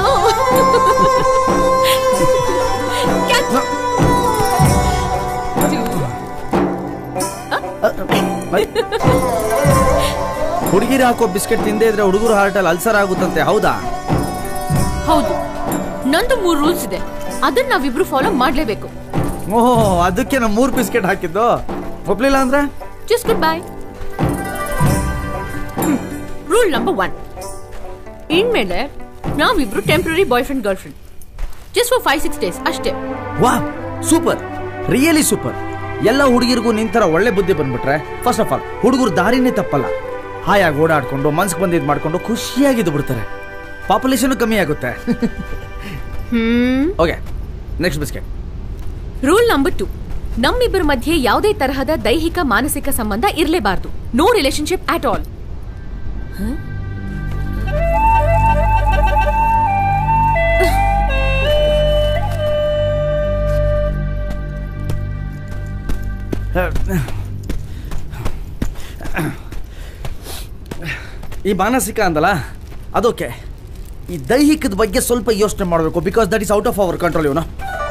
ಹುಡುಗಿರು ಹಾಕೋ ಬಿಸ್ಕೆಟ್ ತಿಂದೇ ಇದ್ರೆ ಹುಡುಗರು ಹಾರ್ಟಲ್ಲಿ ಅಲ್ಸರ್ ಆಗುತ್ತಂತೆ, ಹೌದಾ? ಹೌದು. ನಂದು ಮೂರು ರೂಲ್ಸ್ ಇದೆ, ಅದನ್ನ ನಾವಿಬ್ರು ಫಾಲೋ ಮಾಡ್ಲೇಬೇಕು. ಓಹೋ, ಅದಕ್ಕೆ ನಾ ಮೂರು ಬಿಸ್ಕೆಟ್ ಹಾಕಿದ್ದು. ಒಪ್ಲಿಲ್ಲ ಅಂದ್ರೆ just good bye. Rule number one, ಇನ್ಮೇಲೆ ನಾವಿಬ್ರು temporary boyfriend girlfriend, just for five six days ಅಷ್ಟೇ. ವಾ, ಸೂಪರ್, ರಿಯಲಿ ಸೂಪರ್. ಎಲ್ಲ ಹುಡುಗಿರಿಗೂ ನಿಂತರ ಒಳ್ಳೆ ಬುದ್ಧಿ ಬಂದ್ಬಿಟ್ರೆ ಫಸ್ಟ್ ಆಫ್ ಆಲ್ ಹುಡುಗರು ದಾರಿನೇ ತಪ್ಪಲ್ಲ. ಹಾಯಾಗಿ ಓಡಾಡ್ಕೊಂಡು ಮನ್ಸಿಗೆ ಬಂದಿದ್ದು ಮಾಡ್ಕೊಂಡು ಖುಷಿಯಾಗಿದ್ದು ಬಿಡ್ತಾರೆ. ಪಾಪ್ಯುಲೇಷನ್ ಕಮ್ಮಿ ಆಗುತ್ತೆ. Okay, next biscuit. Rule number two, ನಮ್ಮಿಬ್ಬರ ಮಧ್ಯೆ ಯಾವುದೇ ತರಹದ ದೈಹಿಕ ಮಾನಸಿಕ ಸಂಬಂಧ ಇರಲೇಬಾರದು. No relationship at all. ಈ ಮಾನಸಿಕ ಅಂದಲ್ಲ, ಅದೋಕೆ. ಈ ದೈಹಿಕದ ಬಗ್ಗೆ ಸ್ವಲ್ಪ ಯೋಚನೆ ಮಾಡಬೇಕು, because that is out of our control. ಇವನು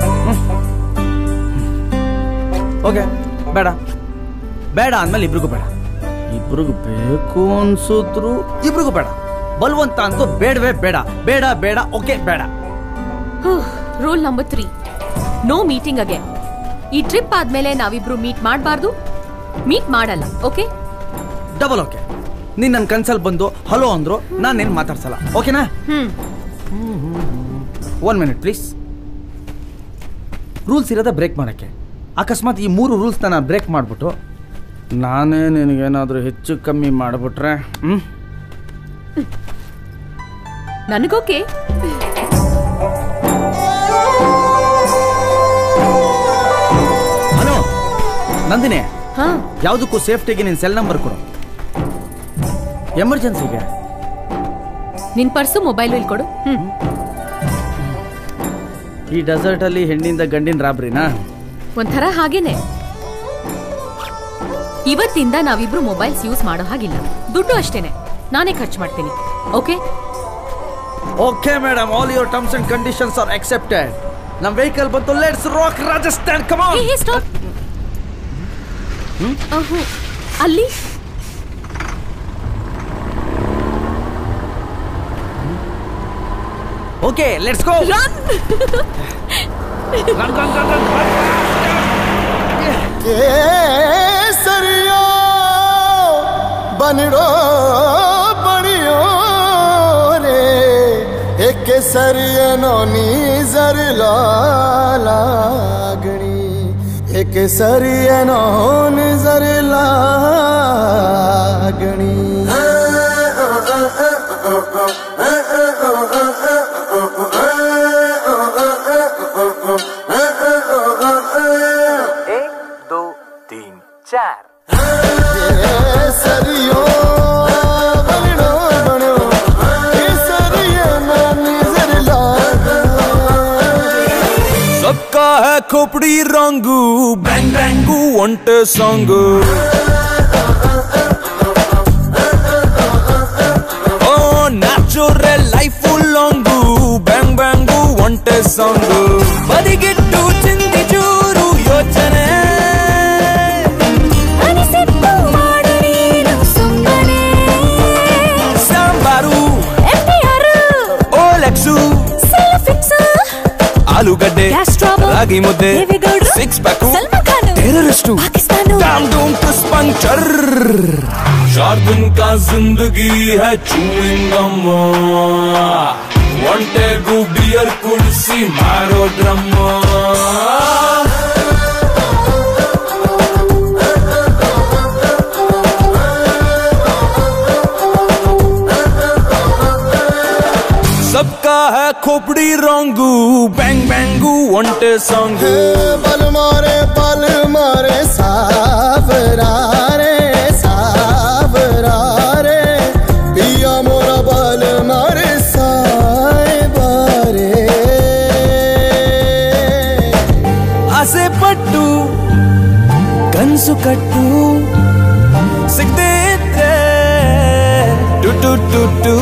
ಓಕೆ, ಬೇಡ ಬೇಡ ಅಂದಮೇಲೆ ಇಬ್ರಿಗೂ ಬೇಡ. ಇಬ್ರಿಗೂ ಬೇಕು ಅನ್ಸಿದ್ರು ಇಬ್ರಿಗೂ ಬೇಡ. ಬಲ್ವಂತ ಅಂತೂ ಬೇಡವೇ ಬೇಡ. ಬೇಡ ಬೇಡ ಓಕೆ ಬೇಡ. Rule number three, no meeting again. ಈ ಟ್ರಿಪ್ ಆದ್ಮೇಲೆ ನಾವಿಬ್ರು ಮೀಟ್ ಮಾಡಬಾರ್ದು, ಮೀಟ್ ಮಾಡಲ್ಲ. ಓಕೆ? Double okay. ನೀನ್ ನನ್ನ ಕನ್ಸಲ್ ಬಂದು ಹಲೋ ಅಂದ್ರು ನಾನು ಏನು ಮಾತಾಡ್ಸಲ್ಲ. ಓಕೆನಾ? Hmm. One minute please. Rules ಇರೋದೇ ಬ್ರೇಕ್ ಮಾಡೋಕ್ಕೆ. ಅಕಸ್ಮಾತ್ ಈ ಮೂರು ರೂಲ್ಸ್ನ ನಾನು ಬ್ರೇಕ್ ಮಾಡಿಬಿಟ್ಟು ನಾನೇ ನಿನಗೇನಾದರೂ ಹೆಚ್ಚು ಕಮ್ಮಿ ಮಾಡಿಬಿಟ್ರೆ ಹ್ಞೂ ನನಗೋಕೆ. ಹಲೋ ನಂದಿನಿ, ಹಾ, ಯಾವುದಕ್ಕೂ ಸೇಫ್ಟಿಗೆ ನಿನ್ನ ಸೆಲ್ ನಂಬರ್ ಕೊಡು. ಎಮರ್ಜೆನ್ಸಿಗೆ ನಿನ್ ಪರ್ಸು ಮೊಬೈಲು ಇಲ್ಲಿ ಕೊಡು. ಹ್ಮ್. ಈ ಡೆಸರ್ಟಲ್ಲಿ ಹೆಣ್ಣಿಂದ ಗಂಡಿನ ರಾಬ್ರಿನಾ? ಒಂಥರ ಹಾಗೇನೆ. ಇವತ್ತಿಂದ ನಾವಿಬ್ರು ಮೊಬೈಲ್ಸ್ ಯೂಸ್ ಮಾಡೋ ಹಾಗಿಲ್ಲ. ದುಡ್ಡು ಅಷ್ಟೇನೆ, ನಾನೇ ಖರ್ಚು ಮಾಡ್ತೀನಿ. Okay? Okay madam, all your terms and conditions are accepted. ನಮ್ಮ ವೆಹಿಕಲ್ ಬಂತು. Let's rock Rajasthan. Come on. Hey stop. ಅಲ್ಲಿ okay, let's go. Run run run run run. ಕೇಸರಿಯೋ ಬನಿಡೋ ಬಣಿಯೋ ರೇ ಕೇಸರಿಯನೋ ನೀಜರ್ಲಾ लागणी ಕೇಸರಿಯನೋ ನೀಜರ್ಲಾ लागणी सबका है खोपड़ी रंगू बैंग बैंगू ಒಂಟೆ song oh natural life long bang bang ಒಂಟೆ ಸಾಂಗು ಬದಿಗಿಟ್ಟು ಚಿಂದಿ ಚೂರು ಯೋಚನೆ ಸಾಂಬಾರು ಓಲೆಕ್ಸು ಆಲೂಗಡ್ಡೆ ರಾಗಿ ಮುದ್ದೆ ಸಿಕ್ಸ್ ಪ್ಯಾಕು ಟೆರರಿಸ್ಟು डाम डूम टूस पंचर चार दिन का जिंदगी है चूइंग गम ಒಂಟೆ ಗು ಬಿಯರ್ ಕುಡಿಸಿ ಮಾರೋ ಡ್ರಮ್ सबका है खोपड़ी रोंगू बैंग बैंगू ಒಂಟೆ ಸಾಂಗು बल मारे बल मारे सावरारे सावरारे पिया मोरा बल मारे साइबारे ಆಸೆ ಪಟ್ಟು ಕನಸು ಕಟ್ಟು ಸಿಗದೆ ಇದ್ರೆ ಟು ಟು ಟು ಟು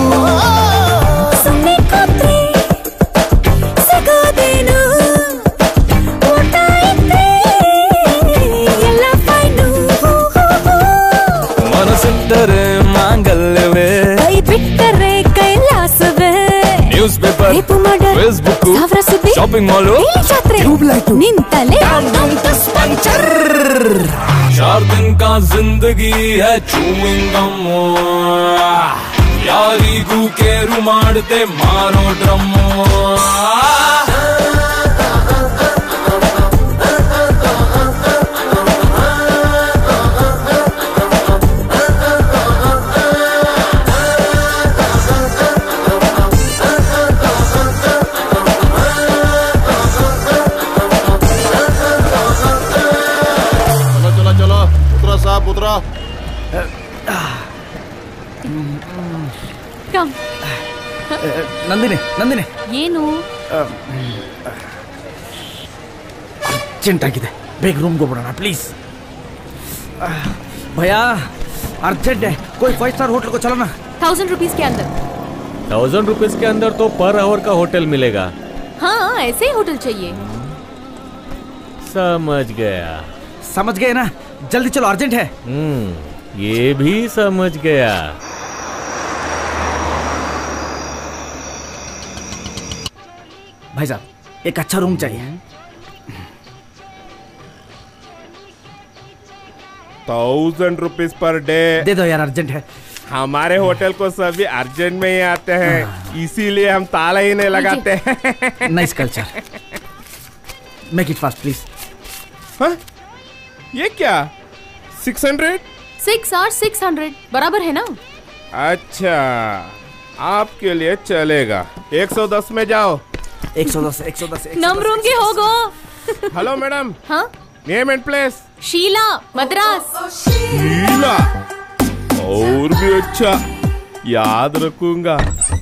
ಮನಸ್ಸಿಟ್ಟರೆ ಮಾಂಗಲ್ಯವೇ ಕೈ ಬಿಟ್ಟರೆ ಕೈಲಾಸವೇ newspaper Facebook shopping mall tubelight ನಿಂತಲೇ पंचर चार दिन का जिंदगी है चूइंग गम ಯಾರಿಗೂ ಕೇರು ಮಾಡದೆ ಮಾರೋ ಡ್ರಮ್ ಕಮ್. ನಂದಿನಿ ನಂದಿನಿ ಏನು ಅರ್ಜೆಂಟ್ ಆಗಿದೆ, ಬೇಗ ರೂಮ್ಗೆ ಹೋಗ್ಬಿಡೋಣ ಪ್ಲೀಸ್. भैया अर्जेंट है, कोई फाइव स्टार होटल को चलो ना. थाउजेंड रुपीज के अंदर. थाउजेंड रुपीज के अंदर तो पर आवर का होटल मिलेगा. हाँ ऐसे ही होटल चाहिए. समझ गया. समझ गए ना, जल्दी चलो अर्जेंट है. हम्म ये भी समझ गया. भाई साहब एक अच्छा रूम चाहिए. थाउजेंड रुपीज पर डे दे दो यार, अर्जेंट है. हमारे होटल को सभी अर्जेंट में ही आते हैं, इसीलिए हम ताला ही नहीं लगाते हैं. Nice culture. Make it fast please. हाँ? ये क्या सिक्स हंड्रेड? सिक्स और सिक्स हंड्रेड बराबर है ना? अच्छा आपके लिए चलेगा. एक सौ दस में जाओ. एक सौ दस एक सौ दस नम रूम के होगो. Hello madam. हाँ name and place. Sheela Madras. Sheela और भी अच्छा, याद रखूंगा.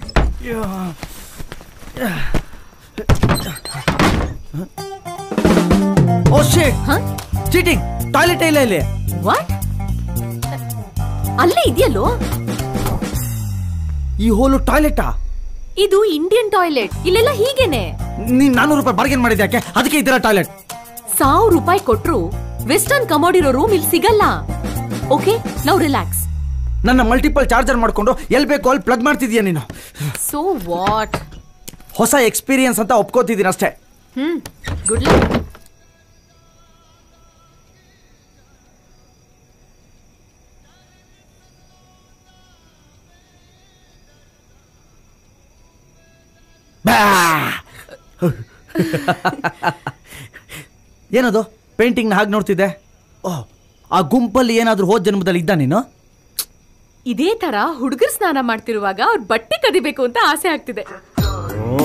Oh shit. हाँ चीटिंग. ಟಾಯ್ಲೆಟ್ ಇಲ್ಲ ಇಲ್ಲಿ. ವಾಟ್? ಅಲ್ಲೇ ಇದೆಯಲ್ಲೋ ಈ ಹೋಲು ಟಾಯ್ಲೆಟಾ? ಇದು ಇಂಡಿಯನ್ ಟಾಯ್ಲೆಟ್, ಇಲ್ಲೆಲ್ಲ ಹೀಗೇನೆ. ನೀನ್ ನಾನೂರು ರೂಪಾಯಿ ಬಾರ್ಗೇನ್ ಮಾಡಿದ್ಯಾಕೆ? ಅದಕ್ಕೆ ಇದರ ಟಾಯ್ಲೆಟ್. ಸಾವಿರ ರೂಪಾಯಿ ಕೊಟ್ರು ವೆಸ್ಟರ್ನ್ ಕಮೋಡ್ ಇರೋ ರೂಮ್ ಇಲ್ಲಿ ಸಿಗಲ್ಲ. Okay now relax. ನನ್ನ ಮಲ್ಟಿಪಲ್ ಚಾರ್ಜರ್ ಮಾಡ್ಕೊಂಡು ಎಲ್ ಬೇಕು ಅಲ್ಲಿ ಪ್ಲಗ್ ಮಾಡ್ತಿದ್ಯಾ ನೀನು. So what? ಹೊಸ ಎಕ್ಸ್ಪೀರಿಯನ್ಸ್ ಅಂತ ಒಪ್ಕೋತಿದ್ದೀನಿ ಅಷ್ಟೇ. Hmm good luck. ಏನದು ಪೇಂಟಿಂಗ್ ನ ಹಾಗೆ ನೋಡ್ತಿದ್ದೆ? ಓಹ್ ಆ ಗುಂಪಲ್ಲಿ ಏನಾದ್ರೂ ಹೋದ ಜನ್ಮದಲ್ಲಿ ಇದ್ದ ನೀನು? ಇದೇ ತರ ಹುಡುಗರು ಸ್ನಾನ ಮಾಡ್ತಿರುವಾಗ ಅವ್ರ ಬಟ್ಟೆ ಕದಿಬೇಕು ಅಂತ ಆಸೆ ಆಗ್ತಿದೆ. ಓ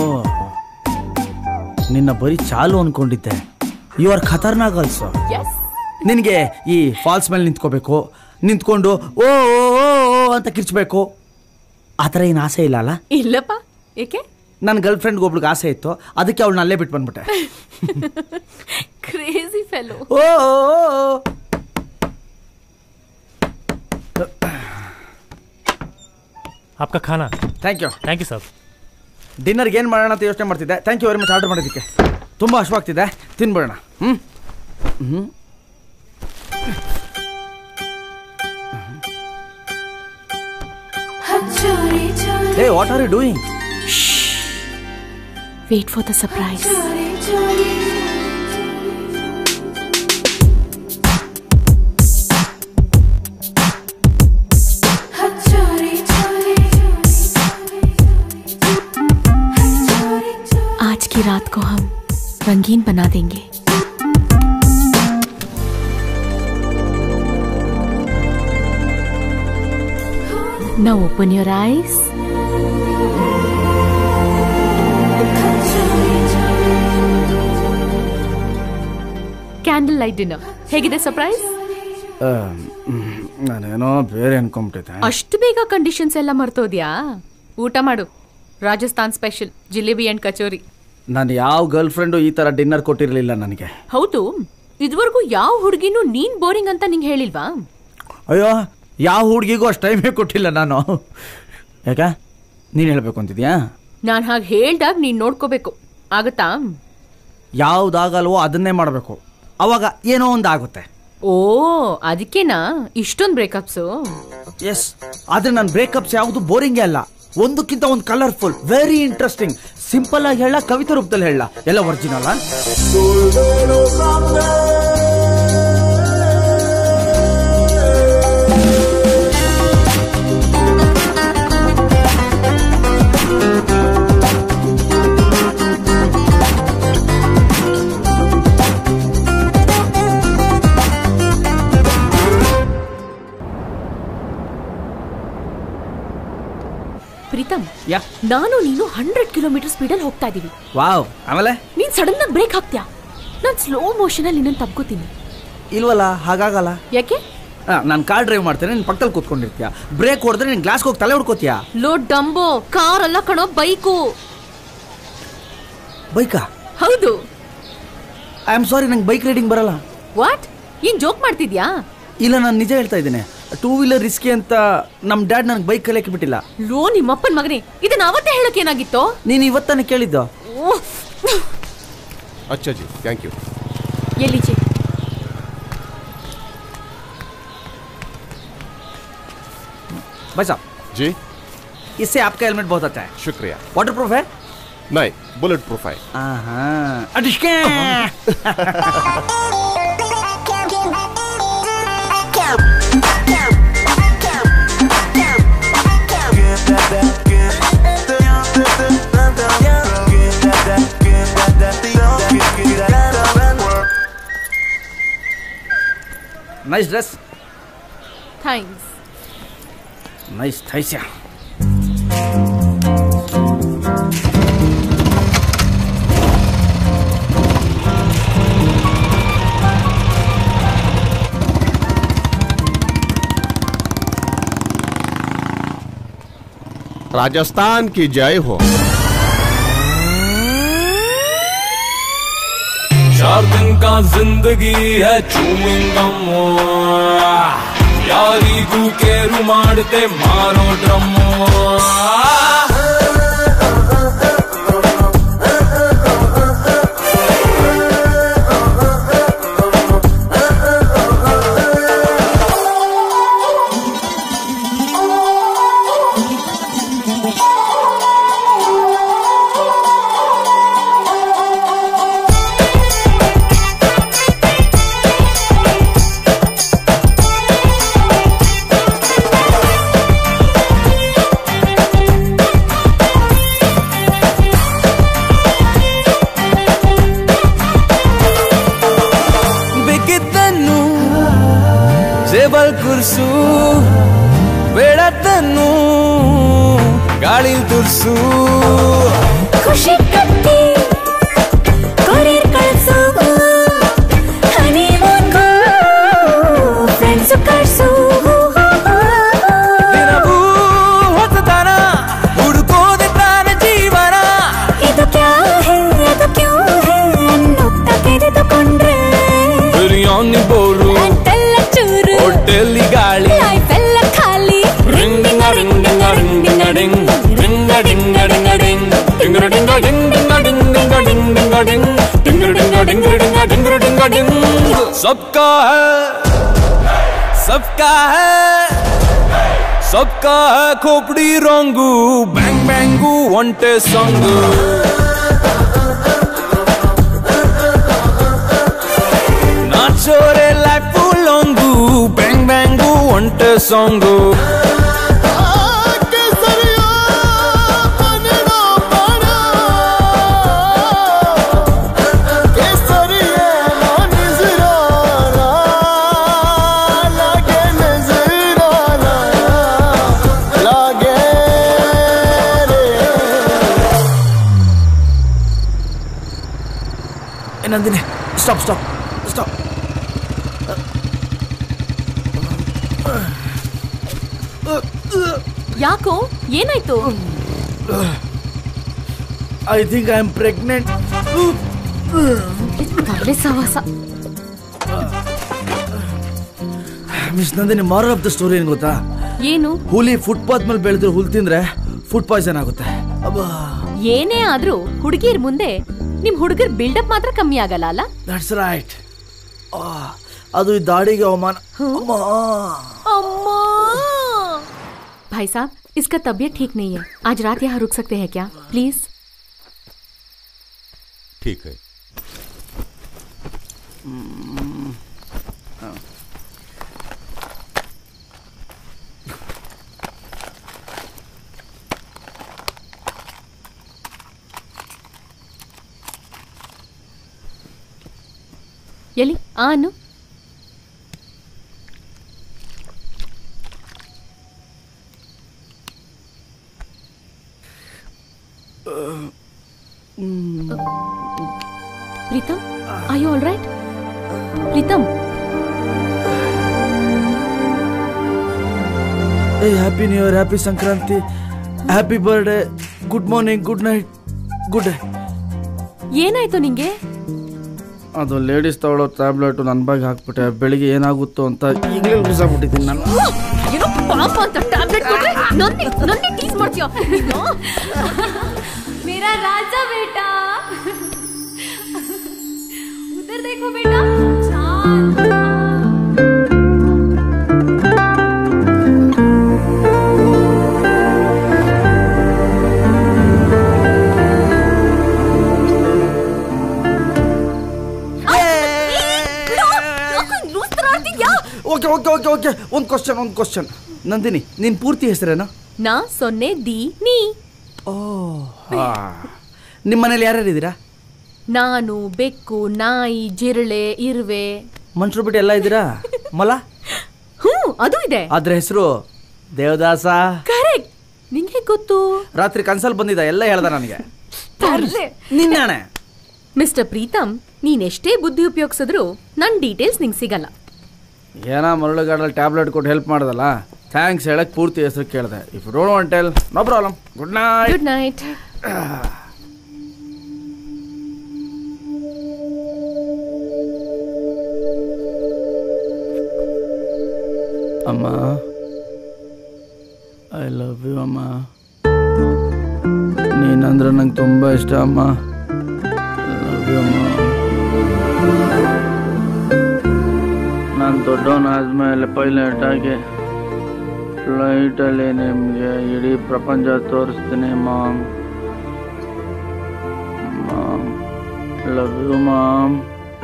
ನಿನ್ನ ಬರೀ ಚಾಲು ಅನ್ಕೊಂಡಿದ್ದೆ. ಯು ಆರ್ ಖತರ್ನಾಕ್ ಆಲ್ಸೋ. ನಿನ್ಗೆ ಈ ಫಾಲ್ಸ್ ಮೇಲೆ ನಿಂತ್ಕೋಬೇಕು, ನಿಂತ್ಕೊಂಡು ಓ ಓ ಅಂತ ಕಿರ್ಚ್ಬೇಕು, ಆತರ ಏನು ಆಸೆ ಇಲ್ಲ ಅಲ್ಲ? ಇಲ್ಲಪ್ಪ. ಏಕೆ? ನನ್ನ ಗರ್ಲ್ ಫ್ರೆಂಡ್ಗೆ ಒಬ್ಳಿಗೆ ಆಸೆ ಇತ್ತು, ಅದಕ್ಕೆ ಅವಳನ್ನ ಅಲ್ಲೇ ಬಿಟ್ಟು ಬಂದ್ಬಿಟ್ಟೆ. Crazy fellow. ಓ आपका खाना. Thank you. Thank you sir. ಡಿನ್ನರ್ಗೆ ಏನು ಮಾಡೋಣ ಅಂತ ಯೋಚನೆ ಮಾಡ್ತಿದ್ದೆ. Thank you very much order ಮಾಡೋದಕ್ಕೆ. ತುಂಬ ಹಶ್ವಾಗ್ತಿದೆ, ತಿನ್ಬಿಡೋಣ. ಹ್ಞೂ ಹ್ಞೂ Hey, what are you doing? Shh. Wait for the surprise. आज की रात को हम रंगीन बना देंगे. Now open your eyes. Candle light dinner ಹೇಗಿದೆ ಸರ್ಪ್ರೈಸ್? ನಾನೇನೋ ಬೇರೆ ಅನ್ಕೊಂಬಿಟ್ಟಿದ್ದೆ. ಅಷ್ಟು ಬೇಗ ಕಂಡೀಷನ್ಸ್ ಎಲ್ಲ ಮರ್ತೋದ್ಯಾ? ಊಟ ಮಾಡು. Rajasthan special jalebi and kachori. ನಾನು ಯಾವ ಗರ್ಲ್ ಫ್ರೆಂಡು ಈ ತರ ಡಿನ್ನರ್ ಕೊಟ್ಟಿರಲಿಲ್ಲ ನನಗೆ. ಹೌದು, ಇದುವರೆಗೂ ಯಾವ ಹುಡುಗಿನೂ ನೀನ್ ಬೋರಿಂಗ್ ಅಂತ ನಿಂಗೆ ಹೇಳಿಲ್ವಾ? ಅಯ್ಯೋ, ಯಾವ ಹುಡುಗಿಗೂ ಅಷ್ಟು ಟೈಮೇ ಕೊಟ್ಟಿಲ್ಲ ನಾನು. ಯಾಕ ನೀನು ಹೇಳ್ಬೇಕು ಅಂತಿದ್ಯಾ? ನಾನು ಹಾಗೆ ಹೇಳ್ದಾಗ ನೀನು ನೋಡ್ಕೋಬೇಕು, ಆಗುತ್ತಾ? ಯಾವ್ದಾಗಲ್ವೋ ಅದನ್ನೇ ಮಾಡಬೇಕು, ಅವಾಗ ಏನೋ ಒಂದು ಆಗುತ್ತೆ. ಓ ಅದಕ್ಕೇನಾ ಇಷ್ಟೊಂದು ಬ್ರೇಕಪ್ಸು? ಎಸ್, ಆದ್ರೆ ನನ್ನ ಬ್ರೇಕಪ್ಸ್ ಯಾವುದು ಬೋರಿಂಗೇ ಅಲ್ಲ, ಒಂದಕ್ಕಿಂತ ಒಂದು ಕಲರ್ಫುಲ್, ವೆರಿ ಇಂಟ್ರೆಸ್ಟಿಂಗ್. ಸಿಂಪಲ್ ಆಗಿ ಹೇಳ, ಕವಿತೆ ರೂಪದಲ್ಲಿ ಹೇಳ, ಎಲ್ಲ ಒರಿಜಿನಲ್. ಪ್ರೀತಮ್, ನಾನು ನೀನು ಹಂಡ್ರೆಡ್ ಕಿಲೋಮೀಟರ್ ಸ್ಪೀಡಲ್ಲಿ ಹೋಗ್ತಾ ಇದೀವಿ. ವಾವ್, ಆಮೇಲೆ ನೀನ್ ಸಡನ್ ಆಗಿ ಬ್ರೇಕ್ ಹಾಕ್ತೀಯಾ? ನಾನು ಸ್ಲೋ ಮೋಷನ್ ಅಲ್ಲಿ ನಿನ್ನ ತಪ್ಕೋತೀನಿ. ಇಲ್ವಲ್ಲ, ಹಾಗಾಗಲ್ಲ. ಯಾಕೆ? ನಾನು ಕಾರ್ ಡ್ರೈವ್ ಮಾಡ್ತೇನೆ, ನೀನು ಪಕ್ಕದಲ್ಲಿ ಕೂತ್ಕೊಂಡಿರ್ತೀಯ. ಬ್ರೇಕ್ ಹೊಡೆದ್ರೆ ನೀನು ಗ್ಲಾಸ್ಗೆ ಹೋಗಿ ತಲೆ ಹೊಡ್ಕೋತೀಯ. ಲೋ ಡಂಬೋ, ಕಾರ್ ಅಲ್ಲ ಕಣೋ, ಬೈಕು. ಬೈಕಾ? ಹೌದು. ಐ ಆಮ್ ಸಾರಿ, ನಂಗೆ ಬೈಕ್ ರೈಡಿಂಗ್ ಬರಲ್ಲ. ವಾಟ್? ಏನ್ ಜೋಕ್ ಮಾಡ್ತಿದ್ಯಾ? ಇಲ್ಲ, ನಾನು ನಿಜ ಹೇಳ್ತಾ ಇದ್ದೇನೆ. ಟೂ ವೀಲರ್ ರಿಸ್ಕಿ ಅಂತ ನಮ್ಮ ಡ್ಯಾಡ್ ನನಗೆ ಬೈಕ್ ಕಲಿಯಕ್ಕೆ ಬಿಟ್ಟಿಲ್ಲ. ಲೋ ನಿಮ್ಮಪ್ಪನ ಮಗನೇ, ಇದನ್ನ ಅವತ್ತೇ ಹೇಳಕ್ಕೆ ಏನಾಗಿತ್ತು? ನೀನು ಇವತ್ತಾನೆ ಕೇಳಿದ್ದು. अच्छा जी, थैंक यू. ये लीजिए. भाई साहब जी, इससे आपका हेलमेट बहुत अच्छा है. शुक्रिया. वाटर प्रूफ है? नहीं, बुलेट प्रूफ है. Nice dress. Thanks. Nice, thanks. Rajasthan की जय हो. चार दिन का जिंदगी है चूइंगम, यारी गू के रुमाड़ते मारो ड्रम. ಕುರ್ಸು ಬೇಡ ತನ್ನು ಗಾಳಿ ತುರ್ಸು ಖುಷಿ ಕಟ್ಟಿ ಕೊರಿಯರ್ ಕಳ್ಸು ಹನಿಮೂನ್ಗೂ ಫ್ರೆಂಡ್ಸ್ ಕಳ್ಸು ದಿನವೂ ಹೊಸತನ ಹುಡುಕೋದೆ ತಾನ ಜೀವನ ಇದು ಕ್ಯಾ ಹೇ ಅದು ಕ್ಯೂ ಹೇ ಅನ್ನುತ್ತಾ ತೆರೆದುಕೊಂಡ್ರೆ ಬಿರಿಯಾನಿ ಬೋಲು ಹೋಟೆಲ್ ಗಾಳಿ ಲೈಫ್ ಎಲ್ಲ ಖಾಲಿ ರಿಂಗ್ ಡಿಂಗ ರಿಂಗ್ ಡಿಂಗ ರಿಂಗ್ ಡಿಂಗ ಡಿಂಗ್ ರಿಂಗ ಡಿಂಗ ಡಿಂಗ ಡಿಂಗ್ ಡಿಂಗ ಡಿಂಗ ಡಿಂಗ್ ಡಿಂಗ ಡಿಂಗ್ ಡಿಂಗ ಡಿಂಗ್ ಡಿಂಗ ಡಿಂಗ್ ಡಿಂಗ ಡಿಂಗ ಡಿಂಗ ಡಿಂಗ ಡಿಂಗ ಡಿಂಗ ಡಿಂಗ್ सबका है सबका है सबका है खोपड़ी रोंगू बैंग बैंगू ಒಂಟೆ ಸಾಂಗು ನಾಚೋರೆ ಲೈಫ್ ಲಾಂಗು ಬ್ಯಾಂಗ್ ಬ್ಯಾಂಗು ಒಂಟೆ song Nandini stop stop stop ಯಾಕೋ ಏನಾಯ್ತು? I think I am pregnant. ಸವಾಸ miss Nandini, moral of the story ಏನು ಗೊತ್ತಾ? ಏನು? ಹುಲಿ ಫುಟ್ಪಾತ್ ಮೇಲೆ ಬೆಳೆದ್ರೆ ಹುಲ್ ತಿಂದ್ರೆ ಫುಡ್ ಪಾಯ್ಸನ್ ಆಗುತ್ತೆ. ಏನೇ ಆದ್ರೂ ಹುಡುಗಿರ್ ಮುಂದೆ ನಿಮ್ ಹುಡುಗರ್ ಬಿಲ್ಡಪ್ ಮಾತ್ರ ಕಮ್ಮಿ ಆಗಲ್ಲ ಅಲ್ಲ? That's right. ಅದು ಈ ದಾಡಿಗೆ ಅವಮಾನ. अम्मा भाई साहब, इसका तबीयत ठीक नहीं है, आज रात यहाँ रुक सकते हैं क्या प्लीज? ठीक है. ಎಲ್ಲಿ ಆನು Pritam, are you all right? Pritam, happy new year, happy Sankranti, happy birthday, good morning, good night, good day. ಏನಾಯ್ತು ನಿಂಗೆ? ಅದು ಲೇಡೀಸ್ ತಗೊಳ್ಳೋ ಟ್ಯಾಬ್ಲೆಟ್ ನನ್ನ ಬಾಗಿ ಹಾಕ್ಬಿಟ್ಟೆ. ಬೆಳಿಗ್ಗೆ ಏನಾಗುತ್ತೋ ಅಂತ ಈಗಲೇ ಬಿಸಾಕ್ಬಿಟ್ಟಿದ್ದೀನಿ ನಾನು. ಏನೋ ಪಾಪ ಅಂತ ಟ್ಯಾಬ್ಲೆಟ್ ಕೊಟ್ರೆ ನನ್ನೇ ನನ್ನೇ ಟೀಸ್ ಮಾಡ್ತೀಯಾ? मेरा राजा बेटा उधर देखो बेटा चांद. ಓಕೆ ಓಕೆ ಓಕೆ ಓಕೆ ಒಂದು ಕ್ವಶನ್ ಒಂದು ಕ್ವಶನ್ ನಂದಿನಿ, ನಿನ್ ಪೂರ್ತಿ ಹೆಸರೇನು? ನಾ ಸೊನ್ನೆ ದಿ ನೀ. ನಿಮ್ಮ ಮನೇಲಿ ಯಾರ್ಯಾರು ಇದ್ದೀರಾ? ನಾನು, ಬೆಕ್ಕು, ನಾಯಿ, ಜಿರಳೆ, ಇರುವೆ. ಮನುಷ್ಯರು ಬಿಟ್ಟು ಎಲ್ಲ ಇದ್ದೀರಾ? ಮಲ? ಹ್ಞೂ ಅದು ಇದೆ. ಅದ್ರ ಹೆಸರು ದೇವದಾಸ. ಕರೆಕ್ಟ್. ನಿಂಗೆ ಗೊತ್ತು? ರಾತ್ರಿ ಕನ್ಸಲ್ ಬಂದಿದ್ದ, ಎಲ್ಲ ಹೇಳ್ದ ನನಗೆ. ನಿನ್ನಾಣೆ. ಮಿಸ್ಟರ್ ಪ್ರೀತಮ್, ನೀನ್ ಎಷ್ಟೇ ಬುದ್ಧಿ ಉಪಯೋಗಿಸಿದ್ರು ನನ್ ಡೀಟೇಲ್ಸ್ ನಿಂಗೆ ಸಿಗಲ್ಲ. ಏನ ಮರಳುಗಾಡಲ್ಲಿ ಟ್ಯಾಬ್ಲೆಟ್ ಕೊಟ್ಟು ಹೆಲ್ಪ್ ಮಾಡ್ದಲ್ಲ, ಥ್ಯಾಂಕ್ಸ್ ಹೇಳಕ್ ಪೂರ್ತಿ ಹೆಸರು ಕೇಳಿದೆ. If don't want tell, no problem. Good night. Good night. ಅಮ್ಮ, ಐ ಲವ್ ಯು ಅಮ್ಮ. ನೀನಂದ್ರೆ ನಂಗೆ ತುಂಬ ಇಷ್ಟ ಅಮ್ಮ. ಲವ್ ಯು ಅಮ್ಮ. ನಾನು ದೊಡ್ಡವನಾದ್ಮೇಲೆ ಪೈಲಟ್ ಆಗಿ ಫ್ಲೈಟಲ್ಲಿ ನಿಮಗೆ ಇಡೀ ಪ್ರಪಂಚ ತೋರಿಸ್ತೀನಿ mom. Mom, love you mom.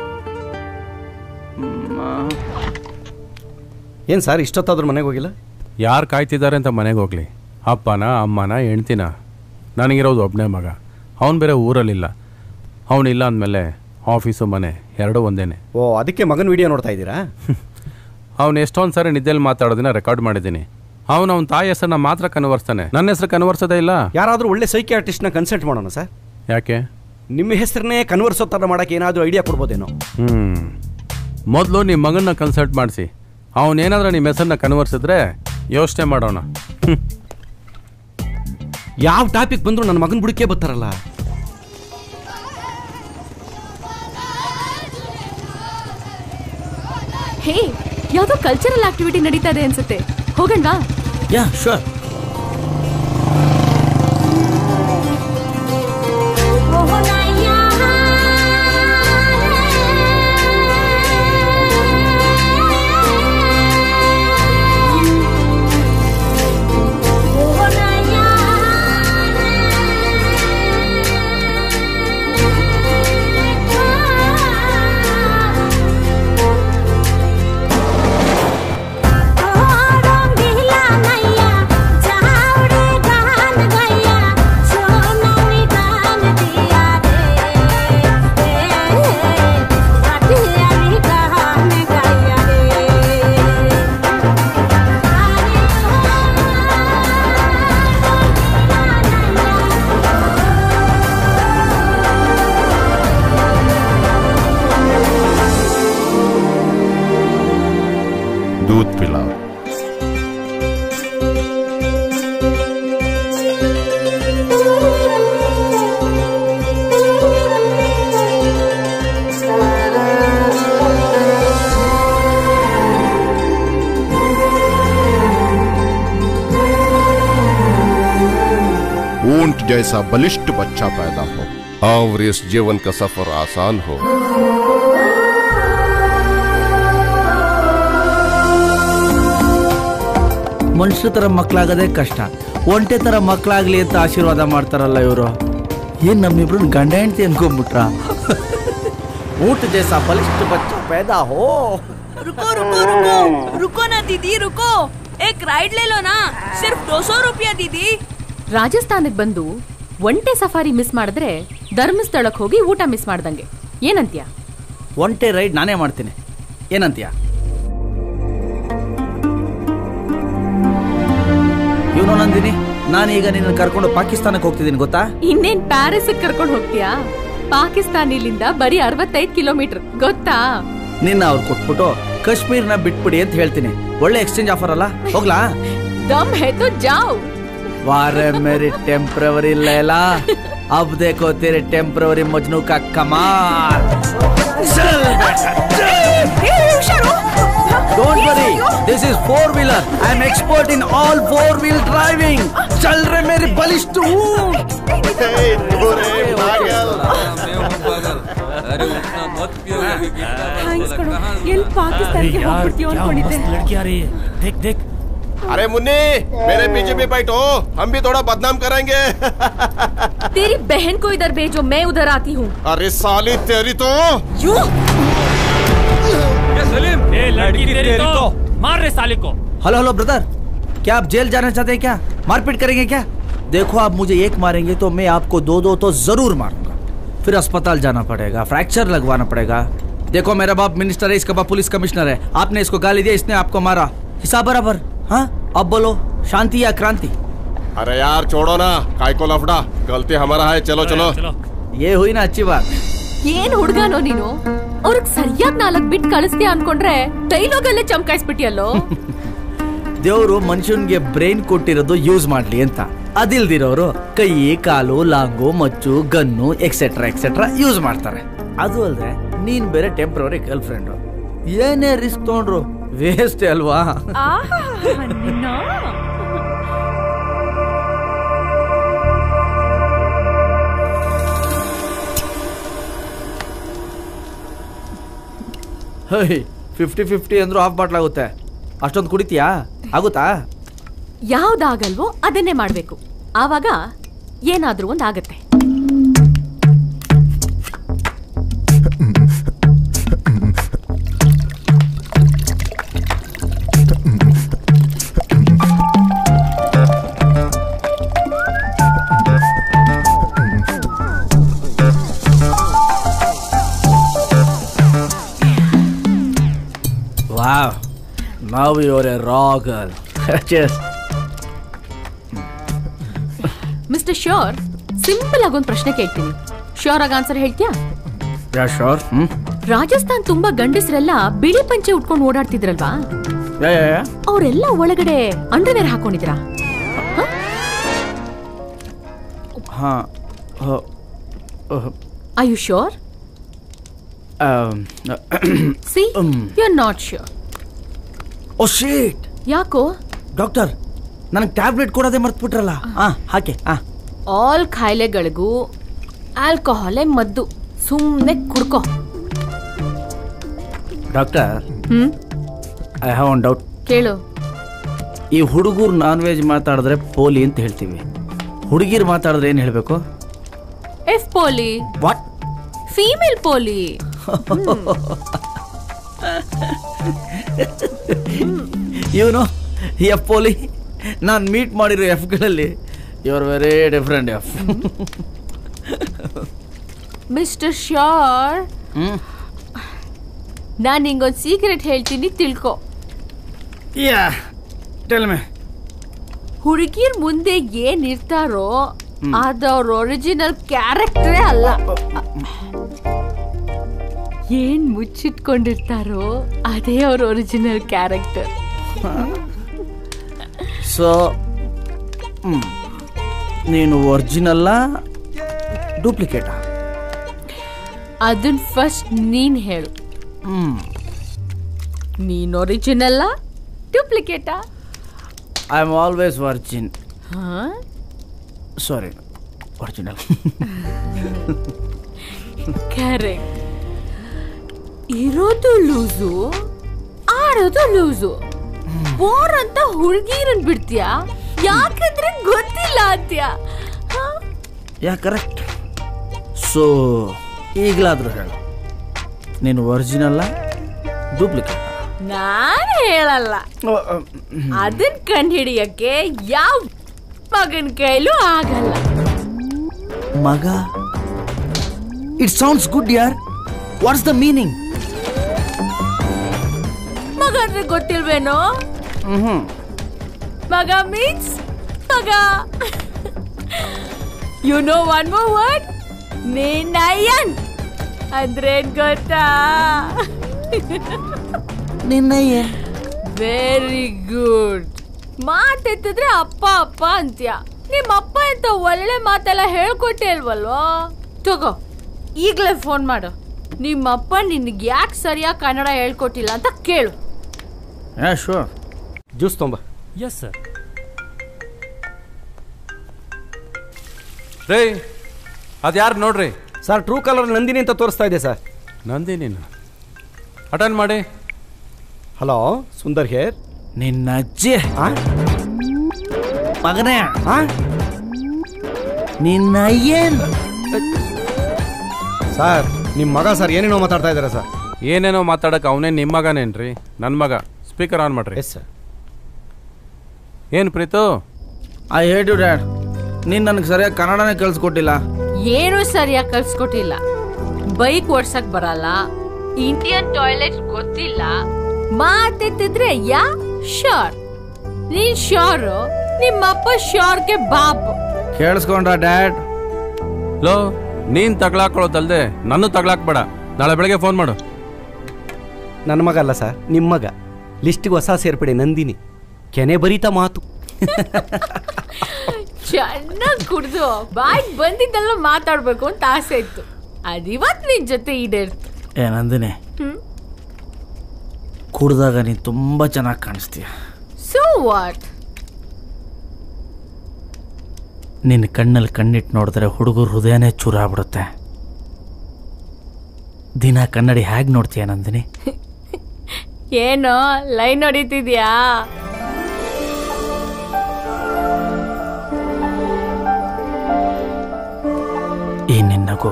ಏನು ಸರ್ ಇಷ್ಟೊತ್ತಾದ್ರೂ ಮನೆಗೆ ಹೋಗಿಲ್ಲ? ಯಾರು ಕಾಯ್ತಿದ್ದಾರೆ ಅಂತ ಮನೆಗೆ ಹೋಗ್ಲಿ? ಅಪ್ಪನ, ಅಮ್ಮನ, ಹೆಂಡ್ತಿನ? ನನಗಿರೋದು ಒಬ್ಬನೇ ಮಗ, ಅವನು ಬೇರೆ ಊರಲ್ಲಿಲ್ಲ. ಅವನಿಲ್ಲ ಅಂದಮೇಲೆ ಆಫೀಸು ಮನೆ ಎರಡೂ ಒಂದೇನೆ. ಓ, ಅದಕ್ಕೆ ಮಗನ ವಿಡಿಯೋ ನೋಡ್ತಾ ಇದ್ದೀರಾ? ಅವನು ಎಷ್ಟೊಂದು ಸಾರಿ ನಿದ್ದೆಯಲ್ಲಿ ಮಾತಾಡೋದನ್ನ ರೆಕಾರ್ಡ್ ಮಾಡಿದ್ದೀನಿ. ಅವನು ಅವನ ತಾಯಿ ಹೆಸರನ್ನ ಮಾತ್ರ ಕನ್ವರ್ಸ್ತಾನೆ, ನನ್ನ ಹೆಸರು ಕನ್ವರ್ಸೋದೇ ಇಲ್ಲ. ಯಾರಾದರೂ ಒಳ್ಳೆ ಸೈಕಿಯಾಟ್ರಿಸ್ಟ್ನ ಕನ್ಸಲ್ಟ್ ಮಾಡೋಣ ಸರ್. ಯಾಕೆ? ನಿಮ್ಮ ಹೆಸರನ್ನೇ ಕನ್ವರ್ಸೋ ಥರ ಮಾಡೋಕ್ಕೆ ಏನಾದರೂ ಐಡಿಯಾ ಕೊಡ್ಬೋದೇನೋ? ಹ್ಞೂ, ಮೊದಲು ನಿಮ್ಮ ಮಗನ್ನ ಕನ್ಸಲ್ಟ್ ಮಾಡಿಸಿ. ಅವನೇನಾದ್ರೂ ನಿಮ್ಮ ಹೆಸರನ್ನ ಕನ್ವರ್ಸಿದ್ರೆ ಯೋಚನೆ ಮಾಡೋಣ. ಯಾವ ಟಾಪಿಕ್ ಬಂದರೂ ನನ್ನ ಮಗನ ಬುಡಕ್ಕೆ ಬರ್ತಾರಲ್ಲ. ಹೇ, ಯಾವುದೋ ಕಲ್ಚರಲ್ ಆಕ್ಟಿವಿಟಿ ನಡೀತಾ ಇದೆ ಅನ್ಸುತ್ತೆ, ಹೋಗಣ್ವಾ? ಯಾ ಶೂರ್. दूध पिलाओ। ऊंट जैसा बलिष्ठ बच्चा पैदा हो और इस जीवन का सफर आसान हो। ಮನುಷ್ಯ ತರ ಮಕ್ಕಳಾಗದೆ ಕಷ್ಟ, ಒಂಟೆ ತರ ಮಕ್ಕಳಾಗ್ಲಿ ಅಂತ ಆಶೀರ್ವಾದ ಮಾಡ್ತಾರಲ್ಲ ಇವರು. ಏನ್ ನಮ್ಮಿಬ್ರು ಗಂಡ ಹೆಂಡತಿ ಅನ್ಕೊಂಡ್ಬಿಟ್ರ? ऊंट जैसा बलिष्ठ बच्चा पैदा हो। रुको रुको रुको रुको ना दीदी, रुको, एक राइड ले लो ना, सिर्फ दो सौ रुपया दीदी। ರಾಜಸ್ಥಾನಕ್ಕೆ ಬಂದು ಒಂಟೆ ಸಫಾರಿ ಮಿಸ್ ಮಾಡಿದ್ರೆ ಧರ್ಮಸ್ಥಳಕ್ಕೆ ಹೋಗಿ ಊಟ ಮಿಸ್ ಮಾಡ್ದಂಗೆ. ಏನಂತ್ಯ? ಒಂಟೆ ರೈಡ್ ನಾನೇ ಮಾಡ್ತೀನಿ, ಏನಂತ್ಯ? ಇವನು ನಂದಿನಿ, ನಾನೀಗ ನಿನ್ನ ಕರ್ಕೊಂಡು ಪಾಕಿಸ್ತಾನಕ್ಕೆ ಹೋಗ್ತಿದ್ದೀನಿ ಗೊತ್ತಾ? ಇನ್ನೇನ್ ಪ್ಯಾರಿಸ್ ಕರ್ಕೊಂಡು ಹೋಗ್ತೀಯಾ? ಪಾಕಿಸ್ತಾನ ಇಲ್ಲಿಂದ ಬರೀ ಅರವತ್ತೈದು ಕಿಲೋಮೀಟರ್ ಗೊತ್ತಾ? ನಿನ್ನ ಅವ್ರು ಕೊಟ್ಬಿಟ್ಟು ಕಾಶ್ಮೀರ್ನ ಬಿಟ್ಬಿಡಿ ಅಂತ ಹೇಳ್ತೀನಿ. ಒಳ್ಳೆ ಎಕ್ಸ್ಚೇಂಜ್ ಆಫರ್ ಅಲ್ಲ, ಹೋಗ್ಲಾ? दम है तो जाओ। वारे मेरी टेम्पररी लैला, अब देखो तेरे टेम्पररी मजनू का कमाल। चल बेटा, don't worry, this is four wheeler, I am expert in all four wheel driving. चल रे मेरी बलिष्ठ ऊंट। ಥ್ಯಾಂಕ್ಸ್ ಕಣೋ, ಎಲ್ಲಿ ಪಾಕಿಸ್ತಾನಕ್ಕೆ ಹೋಗ್ಬಿಡ್ತೀವಿ ಅನ್ಕೊಂಡಿದ್ದೆ। लड़की आ रही है, देख देख। अरे मुन्नी, मेरे पीछे भी बैठो, हम भी थोड़ा बदनाम करेंगे। तेरी बहन को इधर भेजो, मैं उधर आती हूँ। अरे साली तेरी तो यू सलीम, ए लड़की तेरी तो मार रहे साली को। हेलो हेलो ब्रदर, क्या आप जेल जाना चाहते हैं? क्या मारपीट करेंगे क्या? देखो आप मुझे एक मारेंगे तो मैं आपको दो दो तो जरूर मारूंगा, फिर अस्पताल जाना पड़ेगा, फ्रैक्चर लगवाना पड़ेगा। देखो मेरा बाप मिनिस्टर है, इसका बाप पुलिस कमिश्नर है, आपने इसको गाली दिया, इसने आपको मारा, हिसाब बराबर। हाँ अब बोलो, शांति या क्रांति? अरे यार छोड़ो ना, काय को लफड़ा, गलती हमारा है, चलो चलो। ये हुई ना अच्छी बात। ಏನ್ ಹುಡುಗನೋ ನೀನು, ಅವ್ರಿಗೆ ಸರಿಯಾಗಿ ನಾಲ್ಕು ಬಿಟ್ ಕಳಿಸ್ತೀಯ ಅನ್ಕೊಂಡ್ರೆ ಡೈಲಾಗ್ ಅಲ್ಲೇ ಚಮಕಾಯಿಸ್ಬಿಟ್ಟಿಯಲ್ಲೋ. ದೇವರು ಮನುಷ್ಯನ್ಗೆ ಬ್ರೈನ್ ಕೊಟ್ಟಿರೋದು ಯೂಸ್ ಮಾಡ್ಲಿ ಅಂತ, ಅದಿಲ್ದಿರೋರು ಕೈ ಕಾಲು ಲಾಂಗು ಮಚ್ಚು ಗನ್ನು ಎಕ್ಸೆಟ್ರಾ ಎಕ್ಸೆಟ್ರಾ ಯೂಸ್ ಮಾಡ್ತಾರೆ. ಅದು ಅಲ್ದೆ ನೀನ್ ಬೇರೆ ಟೆಂಪ್ರವರಿ ಗರ್ಲ್ ಫ್ರೆಂಡ್, ಏನೇ ರಿಸ್ಕ್ ತಗೊಂಡ್ರು ವೇಸ್ಟ್ ಅಲ್ವಾ? ಫಿಫ್ಟಿ ಫಿಫ್ಟಿ ಅಂದ್ರೂ ಹಾಫ್ ಬಾಟ್ಲ್ ಆಗುತ್ತೆ, ಅಷ್ಟೊಂದು ಕುಡಿತೀಯಾ? ಆಗುತ್ತಾ? ಯಾವ್ದಾಗಲ್ವೋ ಅದನ್ನೇ ಮಾಡ್ಬೇಕು, ಆವಾಗ ಏನಾದ್ರೂ ಒಂದ್ ಆಗತ್ತೆ. Wow, now you're a raw girl. Cheers. Mister sure, simple ಆಗಿ ಒಂದು ಪ್ರಶ್ನೆ ಕೇಳ್ತೀನಿ, ಶ್ಯೂರ್ ಆಗಿ ಆನ್ಸರ್ ಹೇಳ್ತೀಯಾ? Yeah sure. ಹ್ಮ್. ರಾಜಸ್ಥಾನ್ ತುಂಬಾ ಗಂಡಸರೆಲ್ಲ ಬಿಳಿ ಪಂಚೆ ಉಟ್ಕೊಂಡು ಓಡಾಡ್ತಿದ್ರಲ್ವಾ, ಯಾ ಯಾ ಯಾ ಅವರೆಲ್ಲ ಒಳಗಡೆ ಅಂಡರ್ವೇರ್ ಹಾಕೊಂಡಿದ್ರಾ? ಹಾ. Are you sure? See you are not sure. Oh shit. ಯಾಕೋ? ಡಾಕ್ಟರ್, ನನಗೆ ಟ್ಯಾಬ್ಲೆಟ್ ಕೊಡೋದೇ ಮರ್ತ್ಬಿಟ್ರಲ್ಲ. ಹಾ ಹಾಗೆ. ಹಾ. ಆಲ್ ಕಾಯಿಲೆಗಳಿಗೂ ಆಲ್ಕೋಹಾಲೇ ಮದ್ದು, ಸುಮ್ಮನೆ ಕುಡ್ಕೋ. Doctor, hmm I have one doubt. ಕೇಳು. ಈ ಹುಡುಗರು ನಾನ್ ವೆಜ್ ಮಾತಾಡಿದ್ರೆ ಪೋಲಿ ಅಂತ ಹೇಳ್ತೀವಿ, ಹುಡುಗಿರು ಮಾತಾಡಿದ್ರೆ ಏನು ಹೇಳಬೇಕು? ಎಫ್ ಪೋಲಿ. ವಾಟ್? ಫೀಮೇಲ್ ಪೋಲಿ. ಇವನು ಎಫ್ ಪೋಲಿ, ನಾನು ಮೀಟ್ ಮಾಡಿರೋ ಎಫ್ಗಳಲ್ಲಿ you are very different F. Mister sure, ನಾನು ನಿಂಗೊಂದು ಸೀಕ್ರೆಟ್ ಹೇಳ್ತೀನಿ, ತಿಳ್ಕೊ. Ya tell me. ಹುಡುಗಿರ್ ಮುಂದೆ ಏನ್ ಇರ್ತಾರೋ ಅದವ್ರ ಒರಿಜಿನಲ್ ಕ್ಯಾರೆಕ್ಟರೇ ಅಲ್ಲ. ಏನ್ ಮುಚ್ಚಿಟ್ಕೊಂಡಿರ್ತಾರೋ ಅದೇ ಅವ್ರ ಒರಿಜಿನಲ್ ಕ್ಯಾರೆಕ್ಟರ್. ಸೊ ನೀನು ಒರಿಜಿನಲ್ಲ ಡೂಪ್ಲಿಕೇಟಾ? ಅದನ್ ಫಸ್ಟ್ ನೀನ್ ಹೇಳು. ನೀನ್ ಒರಿಜಿನಲ್ಲ ಡೂಪ್ಲಿಕೇಟಾ? I am always virgin. ಹಾ, ಸಾರಿ, ಒರಿಜಿನಲ್. ಕರೆಕ್ಟ್. ಇರೋದು ಲೂಸು, ಆಡೋದು ಲೂಸು. ಬೋರ್ ಅಂತ ಹುಡುಗಿರನ್ ಬಿಡ್ತೀಯಾ, ಯಾಕಂದ್ರೆ ಗೊತ್ತಿಲ್ಲ ಅಂತ್ಯಾ. ಯಾ ಕರೆಕ್ಟ್. ಸೊ ಈಗಲಾದ್ರೂ ಹೇಳು, ನೀನು ಒರಿಜಿನಲ್ಲ ಡೂಪ್ಲಿಕೇಟ್? ನಾನ್ ಹೇಳಲ್ಲ, ಅದನ್ ಕಂಡು ಹಿಡಿಯಕ್ಕೆ ಯಾವ ಮಗನ್ ಕೈಲೂ ಆಗಲ್ಲ. ಮಗ? ಇಟ್ ಸೌಂಡ್ಸ್ ಗುಡ್ ಯಾರ್. What's the meaning? ಮಗ ಅಂದ್ರೆ ಗೊತ್ತಿಲ್ವೇನೋ? ಮಗ ಮೀನ್ಸ್ ಮಗ. You know one more word, ನಿನ್ನಯ್ಯನ್ ಅಂದ್ರೆ ಗೊತ್ತಾ? ನಿನ್ನಯ್ಯನ್. Very good. ಮಾತೆತ್ತಿದ್ರೆ ಅಪ್ಪ ಅಪ್ಪ ಅಂತ್ಯ. ನಿಮ್ಮ ಅಪ್ಪ ಅಂತ ಒಳ್ಳೆ ಮಾತೆಲ್ಲ ಹೇಳ್ಕೊಟ್ಟೆ ಅಲ್ವಲ್ವೋ? ತಗೋ ಈಗಲೇ ಫೋನ್ ಮಾಡು. ನಿಮ್ಮಪ್ಪ ನಿನ್ಗೆ ಯಾಕೆ ಸರಿಯಾಗಿ ಕನ್ನಡ ಹೇಳ್ಕೊಟ್ಟಿಲ್ಲ ಅಂತ ಕೇಳು. ಜ್ಯೂಸ್ ತೊಂಬ. Yes sir. ರೇ ಅದು ಯಾರು ನೋಡ್ರಿ ಸರ್, ಟ್ರೂ ಕಾಲರ್ ನಂದಿನಿ ಅಂತ ತೋರಿಸ್ತಾ ಇದೆ ಸರ್. ನಂದಿನಿನ ಅಟೆಂಡ್ ಮಾಡಿ. ಹಲೋ, ಸುಂದರ್ ಹೇರ್. ನಿನ್ನ ಅಜ್ಜಿ ಮಗನೇ, ನಿನ್ನ ಏನ್ ಸರ್? ನಿಮ್ಮ ಮಗ ಸರ್ ಏನೇನೋ ಮಾತಾಡ್ತಾ ಇದ್ದಾರೆ ಸರ್. ಏನೇನೋ ಮಾತಾಡಕ್ಕೆ ಅವನೇ ನಿಮ್ಮ ಮಗನೇನ್ರಿ? ನನ್ನ ಮಗ. ಸ್ಪೀಕರ್ ಆನ್ ಮಾಡ್ರಿ. Yes sir. ಏನು Preetu? I hate you dad. ನೀನು ನನಗೆ ಸರಿಯಾಗಿ ಕನ್ನಡನೇ ಕಲಿಸ್ಕೊಟ್ಟಿಲ್ಲ. ಏನು ಸರಿಯಾಗಿ ಕಲ್ಸ್ಕೊಟ್ಟಿಲ್ಲ. ಬೈಕ್ ಓಡ್ಸಕ್ ಬರಲ್ಲ, ಇಂಡಿಯನ್ ಟಾಯ್ಲೆಟ್ ಗೊತ್ತಿಲ್ಲ, ಮಾತೆತ್ತಿದ್ರೆ ಯಾ ಶೋರ್. ನೀನ್ ಶೋರು, ನಿಮ್ಮಪ್ಪ ಶೋರ್ಗೆ ಬಾಬು. ಕೇಳಿಸ್ಕೊಂಡ್ರ ಡ್ಯಾಡ್? ಲೋ, ನೀನ್ ತಗ್ಲಾಕೊಳ್ಳೋದಲ್ದೆ ನನ್ನ ತಗ್ಲಾಕ್ಬೇಡ. ನಾಳೆ ಬೆಳಗ್ಗೆ ಫೋನ್ ಮಾಡು. ನನ್ನ ಮಗ ಅಲ್ಲ ಸರ್, ನಿಮ್ಮ ಮಗ. ಲಿಸ್ಟ್ಗೆ ಹೊಸ ಸೇರ್ಪಡೆ ನಂದಿನಿ. ಕೆನೆ ಬರೀತಾ ಮಾತು. ಚೆನ್ನಾಗಿ ಕುಡ್ದು ಬಾಯ್ ಬಂದಿದ್ದೆಲ್ಲ ಮಾತಾಡ್ಬೇಕು ಅಂತ ಆಸೆ ಇತ್ತು. ಅದಿವತ್ ನಿನ್ ಜೊತೆ ಈಡೇರ್ತು. ಏ ನಂದಿನಿ, ಕುಡ್ದಾಗ ನೀನು ತುಂಬಾ ಚೆನ್ನಾಗಿ ಕಾಣಿಸ್ತೀಯ. So what? ನಿನ್ನ ಕಣ್ಣಲ್ಲಿ ಕಣ್ಣಿಟ್ಟು ನೋಡಿದ್ರೆ ಹುಡುಗರು ಹೃದಯನೇ ಚೂರ ಆಗ್ಬಿಡುತ್ತೆ. ದಿನ ಕನ್ನಡಿ ಹೇಗೆ ನೋಡ್ತೀಯ ನಂದಿನಿ? ಏನೋ ಲೈನ್ ಹೊಡಿತಿದ್ಯಾ? ಈ ನಿನ್ನಗೂ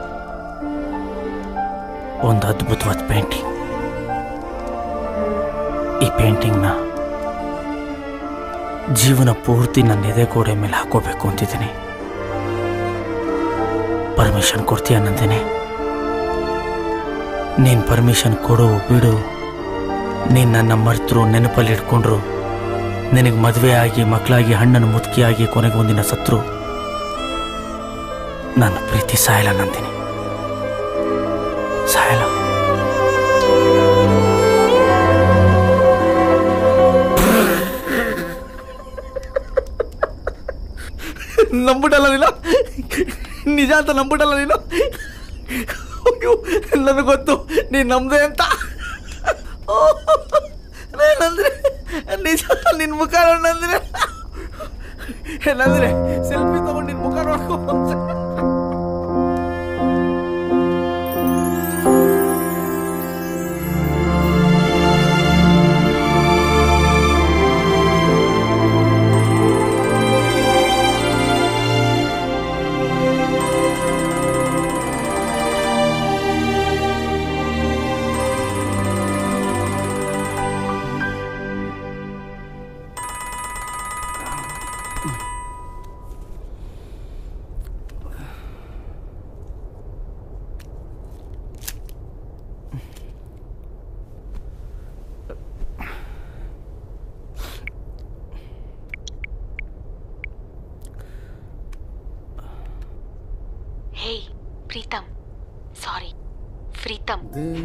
ಒಂದು ಅದ್ಭುತವಾದ ಪೇಂಟಿಂಗ್. ಈ ಪೇಂಟಿಂಗ್ನ ಜೀವನ ಪೂರ್ತಿ ನನ್ನ ಎದೆ ಗೋಡೆ ಮೇಲೆ ಹಾಕೋಬೇಕು ಅಂತಿದ್ದೀನಿ. ಪರ್ಮಿಷನ್ ಕೊಡ್ತೀಯ ನಂದಿನಿ? ನೀನು ಪರ್ಮಿಷನ್ ಕೊಡು ಬಿಡು. ನೀನು ನನ್ನ ಮರ್ತರು, ನೆನಪಲ್ಲಿ ಇಟ್ಕೊಂಡ್ರು, ನಿನಗೆ ಮದುವೆ ಆಗಿ ಮಕ್ಕಳಾಗಿ ಹಣ್ಣನ್ನು ಮುದುಕಿಯಾಗಿ ಕೊನೆಗೆ ಒಂದಿನ ಸತ್ರು, ನನ್ನ ಪ್ರೀತಿ ಸಾಯಲ್ಲ ನಂದಿನಿ, ಸಾಯಲ್ಲ. ನಂಬಿಟಲ್ಲ ನೀನು, ನಿಜ ಅಂತ ನಂಬಿಟಲ್ಲ ನೀನು. ನನಗೆ ಗೊತ್ತು ನೀನು ನಮ್ದೆ ಅಂತ. ಏನಂದ್ರೆ ನಿಜ ನಿನ್ನ ಮುಖ ನೋಡಂದ್ರೆ ಏನಂದ್ರೆ ಸೆಲ್ಫಿ ತಗೊಂಡು ನಿನ್ನ ಮುಖ ನೋಡ್ಕೊ. ಹೇ ಪ್ರೀತಮ್, ಸಾರಿ ಪ್ರೀತಮ್.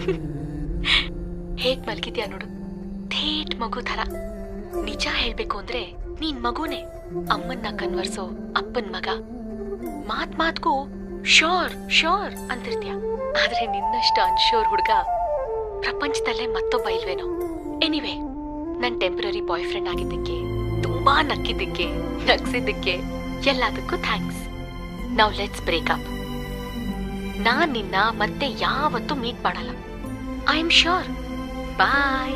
ಹೇಗ್ ಮಲ್ಗಿದ್ಯಾ ನೋಡು, ಥೇಟ್ ಮಗು ಥರ. ನಿಜ ಹೇಳ್ಬೇಕು ಅಂದ್ರೆ ನೀನ್ ಮಗುನೇ. ಅಮ್ಮನ್ನ ಕನ್ವರ್ಸೋ ಅಪ್ಪನ್ ಮಗ. ಮಾತ್ ಮಾತ್ಗೂ ಶೋರ್ ಶೋರ್ ಅಂತಿರ್ತೀಯ. ಆದ್ರೆ ನಿನ್ನಷ್ಟು ಅನ್ಶೋರ್ ಹುಡ್ಗ ಪ್ರಪಂಚದಲ್ಲೇ ಮತ್ತೊಬ್ಬ ಇಲ್ವೇನೋ. ಎನಿವೇ, ನನ್ ಟೆಂಪರರಿ ಬಾಯ್ ಫ್ರೆಂಡ್ ಆಗಿದ್ದಕ್ಕೆ, ತುಂಬಾ ನಕ್ಕಿದ್ದಕ್ಕೆ, ನಗ್ಸಿದ್ದಕ್ಕೆ ಎಲ್ಲದಕ್ಕೂ thanks. Now let's break up. ನಾನ್ ನಿನ್ನ ಮತ್ತೆ ಯಾವತ್ತೂ ಮೀಟ್ ಮಾಡಲ್ಲ. I am sure. Bye.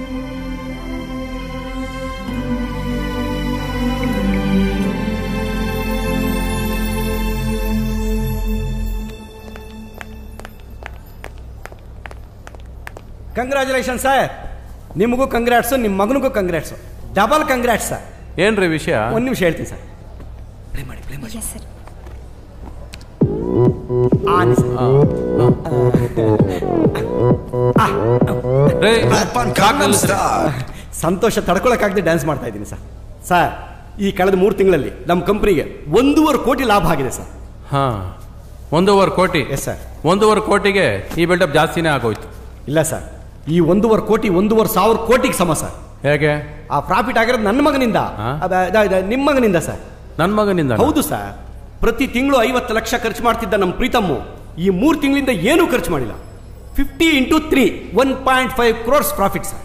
Congratulation sir. ನಿಮಗೂ ಕಂಗ್ರ್ಯಾಟ್ಸು, ನಿಮ್ಮ ಮಗನಿಗೂ ಕಂಗ್ರ್ಯಾಟ್ಸು. Double congrats sir. ಏನ್ರಿ ವಿಷಯ? ಒಂದು ನಿಮಿಷ ಹೇಳ್ತೀನಿ ಸರ್. ಪ್ಲೇ ಮಾಡಿ ಪ್ಲೇ ಮಾಡಿ ಸರ್. ಸಂತೋಷ ತಡ್ಕೊಳಕ್ಕಾಗದೆ ಡ್ಯಾನ್ಸ್ ಮಾಡ್ತಾ ಇದ್ದೀನಿ ಸರ್. ಸರ್, ಈ ಕಳೆದ ಮೂರು ತಿಂಗಳಲ್ಲಿ ನಮ್ಮ ಕಂಪ್ನಿಗೆ ಒಂದೂವರೆ ಕೋಟಿ ಲಾಭ ಆಗಿದೆ ಸರ್. ಹಾ, ಒಂದೂವರೆ ಕೋಟಿ? Yes sir. ಒಂದೂವರೆ ಕೋಟಿಗೆ ಈ ಬಿಲ್ಡಪ್ ಜಾಸ್ತಿನೇ ಆಗೋಯ್ತು. ಇಲ್ಲ ಸರ್, ಈ ಒಂದೂವರೆ ಕೋಟಿ ಒಂದೂವರೆ ಸಾವಿರ ಕೋಟಿಗೆ ಸಮ ಸರ್. ಹೇಗೆ? ಆ ಪ್ರಾಫಿಟ್ ಆಗಿರೋದು ನನ್ನ ಮಗನಿಂದ, ನಿಮ್ಮ ಮಗನಿಂದ ಸರ್. ನನ್ನ ಮಗನಿಂದ? ಹೌದು ಸರ್. ಪ್ರತಿ ತಿಂಗಳು ಐವತ್ತು ಲಕ್ಷ ಖರ್ಚು ಮಾಡ್ತಿದ್ದ ನಮ್ಮ ಪ್ರೀತಮ್ಮು ಈ ಮೂರು ತಿಂಗಳಿಂದ ಏನೂ ಖರ್ಚು ಮಾಡಿಲ್ಲ. Fifty into three one point five crores profit sir.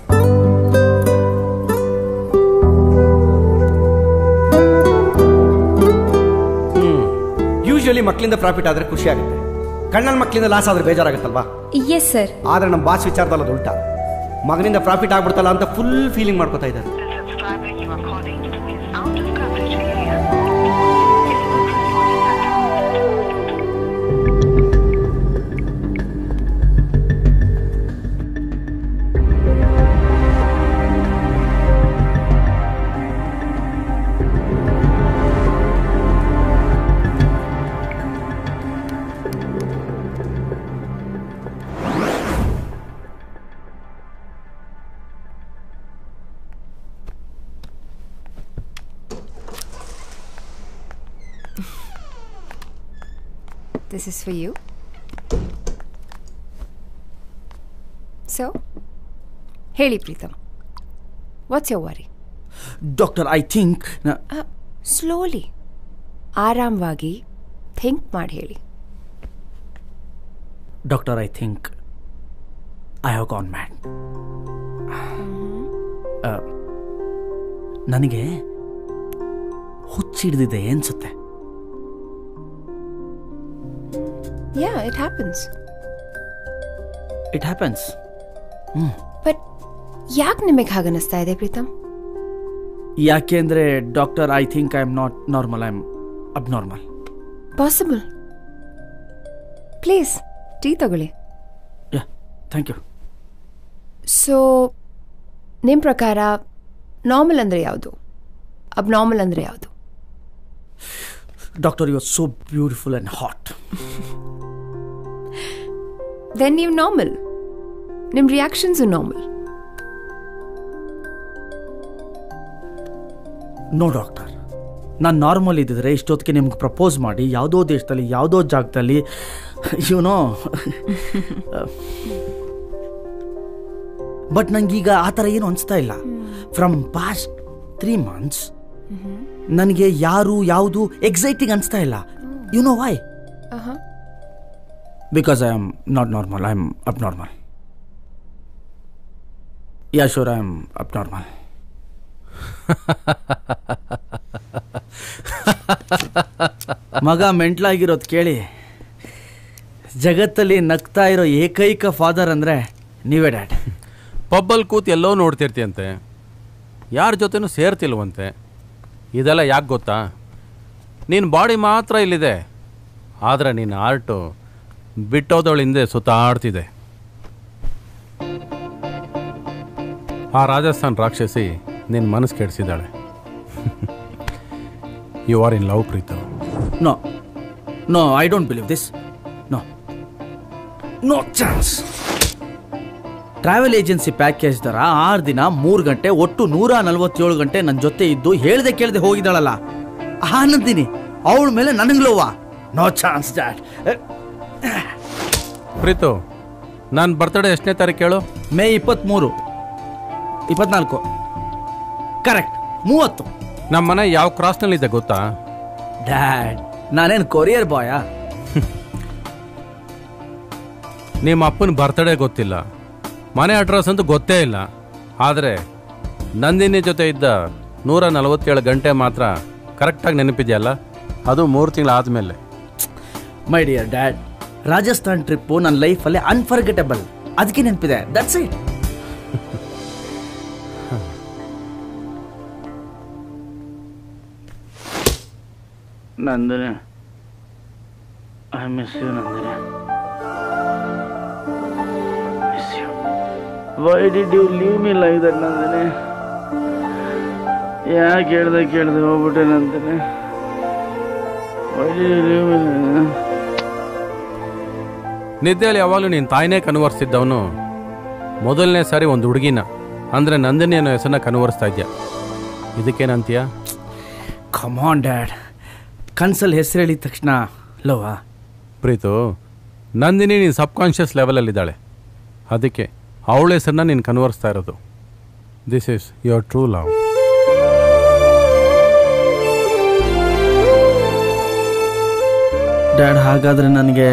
Usually ಮಕ್ಕಳಿಂದ ಪ್ರಾಫಿಟ್ ಆದ್ರೆ ಖುಷಿ ಆಗುತ್ತೆ, ಕಣ್ಣನ ಮಕ್ಕಳಿಂದ ಲಾಸ್ ಆದ್ರೆ ಬೇಜಾರಾಗುತ್ತಲ್ವಾ? Yes sir. ಆದ್ರೆ ನಮ್ಮ ಬಾಸ್ ವಿಚಾರದಲ್ಲ ಅದು ಉಲ್ಟಾ. ಮಗನಿಂದ ಪ್ರಾಫಿಟ್ ಆಗ್ಬಿಡ್ತಲ್ಲ ಅಂತ ಫುಲ್ ಫೀಲಿಂಗ್ ಮಾಡ್ಕೊತಾ ಇದ್ದಾರೆ. This is for you. So, ಹೇಳಿ Pritam, what's your worry? Doctor, I think slowly, ಆರಾಮವಾಗಿ ಥಿಂಕ್ ಮಾಡಿ ಹೇಳಿ. Doctor, I think I have gone mad. ನನಗೆ ಹುಚ್ಚಿಡ್ದಿದೆ ಅನ್ಸುತ್ತೆ. Yeah, it happens. It happens. Hmm. But ಯಾಕೆ ನಿಮಗೆ ಹಾಗನ್ನಿಸ್ತಾ ಇದೆ ಪ್ರೀತಮ್? ಯಾಕೆಂದ್ರೆ doctor, I think I am not normal, I am abnormal. Possible. Please tea ತಗೊಳ್ಳಿ. Ya, thank you. ಸೊ ನಿಮ್ಮ ಪ್ರಕಾರ ನಾರ್ಮಲ್ ಅಂದರೆ ಯಾವುದು, ಅಬ್ನಾರ್ಮಲ್ ಅಂದರೆ ಯಾವುದು? Doctor, you are so beautiful and hot. Then ನೀವು ನಾರ್ಮಲ್. ನಿಮ್ಮ ರಿಯಾಕ್ಷನ್ಸು ನಾರ್ಮಲ್. ನೋ ಡಾಕ್ಟರ್, ನಾನು ನಾರ್ಮಲ್ ಇದ್ದಿದ್ರೆ ಇಷ್ಟೊತ್ತಿಗೆ ನಿಮ್ಗೆ ಪ್ರಪೋಸ್ ಮಾಡಿ ಯಾವುದೋ ದೇಶದಲ್ಲಿ ಯಾವುದೋ ಜಾಗದಲ್ಲಿ ಯುನೋ. ಬಟ್ ನಂಗೀಗ ಆ ಥರ ಏನು ಅನಿಸ್ತಾ ಇಲ್ಲ. ಫ್ರಮ್ ಪಾಸ್ಟ್ ತ್ರೀ ಮಂತ್ಸ್ ನನಗೆ ಯಾರು ಯಾವುದು ಎಕ್ಸೈಟಿಂಗ್ ಅನಿಸ್ತಾ ಇಲ್ಲ. You know why? Because I am not normal, I am abnormal. Ya sure, I am abnormal. ಮಗ ಮೆಂಟ್ಲಾಗಿರೋದು ಕೇಳಿ ಜಗತ್ತಲ್ಲಿ ನಗ್ತಾ ಇರೋ ಏಕೈಕ ಫಾದರ್ ಅಂದರೆ ನೀವೇ ಡ್ಯಾಡ್. ಪಬ್ಬಲ್ಲಿ ಕೂತು ಎಲ್ಲೋ ನೋಡ್ತಿರ್ತೀಯಂತೆ, ಯಾರ ಜೊತೆನೂ ಸೇರ್ತಿಲ್ವಂತೆ. ಇದೆಲ್ಲ ಯಾಕೆ ಗೊತ್ತಾ? ನಿನ್ನ ಬಾಡಿ ಮಾತ್ರ ಇಲ್ಲಿದೆ, ಆದರೆ ನಿನ್ನ ಆರ್ಟು ಬಿಟ್ಟೋದವಳ ಹಿಂದೆ ಸುತ್ತಾಡ್ತಿದೆ. ಆ ರಾಜಸ್ಥಾನ್ ರಾಕ್ಷಸಿ ನಿನ್ನ ಮನಸ್ಸು ಕೆಡಿಸಿದ್ದಾಳೆ. You are in love Pritam. No no, I don't believe this. No no chance. Travel agency package ದರ ಆರು ದಿನ ಮೂರು ಗಂಟೆ ಒಟ್ಟು ನೂರ ನಲ್ವತ್ತೇಳು ಗಂಟೆ ನನ್ನ ಜೊತೆ ಇದ್ದು ಹೇಳ್ದೆ ಕೇಳದೆ ಹೋಗಿದ್ದಾಳಲ್ಲ ಆನಂದಿನಿ, ಅವಳ ಮೇಲೆ ನನಗೆ ಲೋವಾ? No chance dad. ಪ್ರೀತು, ನನ್ನ ಬರ್ತಡೇ ಎಷ್ಟನೇ ತಾರೀಕು ಹೇಳು? ಮೇ ಇಪ್ಪತ್ತ್ಮೂರು. ಇಪ್ಪತ್ನಾಲ್ಕು ಕರೆಕ್ಟ್. ಮೂವತ್ತು. ನಮ್ಮ ಮನೆ ಯಾವ ಕ್ರಾಸ್ನಲ್ಲಿದೆ ಗೊತ್ತಾ? ಡ್ಯಾಡ್, ನಾನೇನು ಕೊರಿಯರ್ ಬಾಯಾ? ನಿಮ್ಮ ಅಪ್ಪನ ಬರ್ತಡೇ ಗೊತ್ತಿಲ್ಲ, ಮನೆ ಅಡ್ರೆಸ್ ಅಂತೂ ಗೊತ್ತೇ ಇಲ್ಲ. ಆದರೆ ನಂದಿನಿ ಜೊತೆ ಇದ್ದ ನೂರ ನಲವತ್ತೇಳು ಗಂಟೆ ಮಾತ್ರ ಕರೆಕ್ಟಾಗಿ ನೆನಪಿದೆಯಲ್ಲ, ಅದು ಮೂರು ತಿಂಗಳು ಆದಮೇಲೆ. My dear dad, Rajasthan trip ನನ್ನ ಲೈಫಲ್ಲಿ ಅನ್ಫರ್ಗೆಟಬಲ್, ಅದಕ್ಕೆ ನೆನಪಿದೆ. That's it. Nandini, I miss you Nandini. Miss you. Why did you leave me like that Nandini? ಯಾಕೆ ಹೇಳ್ದೆ ಕೇಳ್ದೆ ಹೋಗ್ಬಿಟ್ಟೆ Nandini? Why did you leave me? ನಿದ್ದೆಯಲ್ಲಿ ಯಾವಾಗಲೂ ನೀನು ತಾಯಿನೇ ಕನ್ವರ್ಸ್ತಿದ್ದವನು ಮೊದಲನೇ ಸಾರಿ ಒಂದು ಹುಡುಗಿನ, ಅಂದರೆ ನಂದಿನಿ ಅನ್ನೋ ಹೆಸರನ್ನ ಕನ್ವರ್ಸ್ತಾ ಇದೆಯಾ. ಇದಕ್ಕೇನಂತೀಯ? ಕಮ್ ಆನ್ ಡ್ಯಾಡ್, ಕನ್ಸಲ್ಲಿ ಹೆಸರು ಹೇಳಿದ ತಕ್ಷಣ ಲವಾ? ಪ್ರೀತು, ನಂದಿನಿ ನೀನು ಸಬ್ ಕಾನ್ಷಿಯಸ್ ಲೆವೆಲಲ್ಲಿದ್ದಾಳೆ, ಅದಕ್ಕೆ ಅವಳ ಹೆಸರನ್ನ ನೀನು ಕನ್ವರ್ಸ್ತಾ ಇರೋದು. This is your true love. Dad, ಹಾಗಾದ್ರೆ ನನಗೆ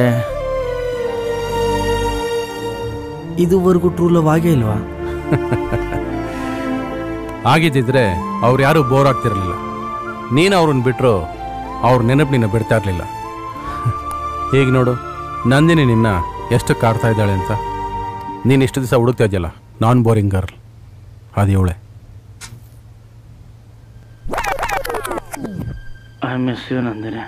ಇದುವರೆಗೂ ಟ್ರೂ ಲವ್ ಆಗೇ ಇಲ್ವಾ? ಆಗಿದ್ದಿದ್ರೆ ಅವ್ರು ಯಾರೂ ಬೋರ್ ಆಗ್ತಿರಲಿಲ್ಲ. ನೀನು ಅವ್ರನ್ನ ಬಿಟ್ಟರು ಅವ್ರ ನೆನಪು ನಿನ್ನ ಬಿಡ್ತಾ ಇರಲಿಲ್ಲ. ಈಗ ನೋಡು, ನಂದಿನಿ ನಿನ್ನ ಎಷ್ಟು ಕಾಡ್ತಾ ಇದ್ದಾಳೆ ಅಂತ. ನೀನು ಇಷ್ಟು ದಿವಸ ಹುಡುಕ್ತಾ ಇದೆಯಲ್ಲ ನಾನ್ ಬೋರಿಂಗ್ ಗರ್ಲ್, ಅದು ಇವಳೆ. I miss you Nandini.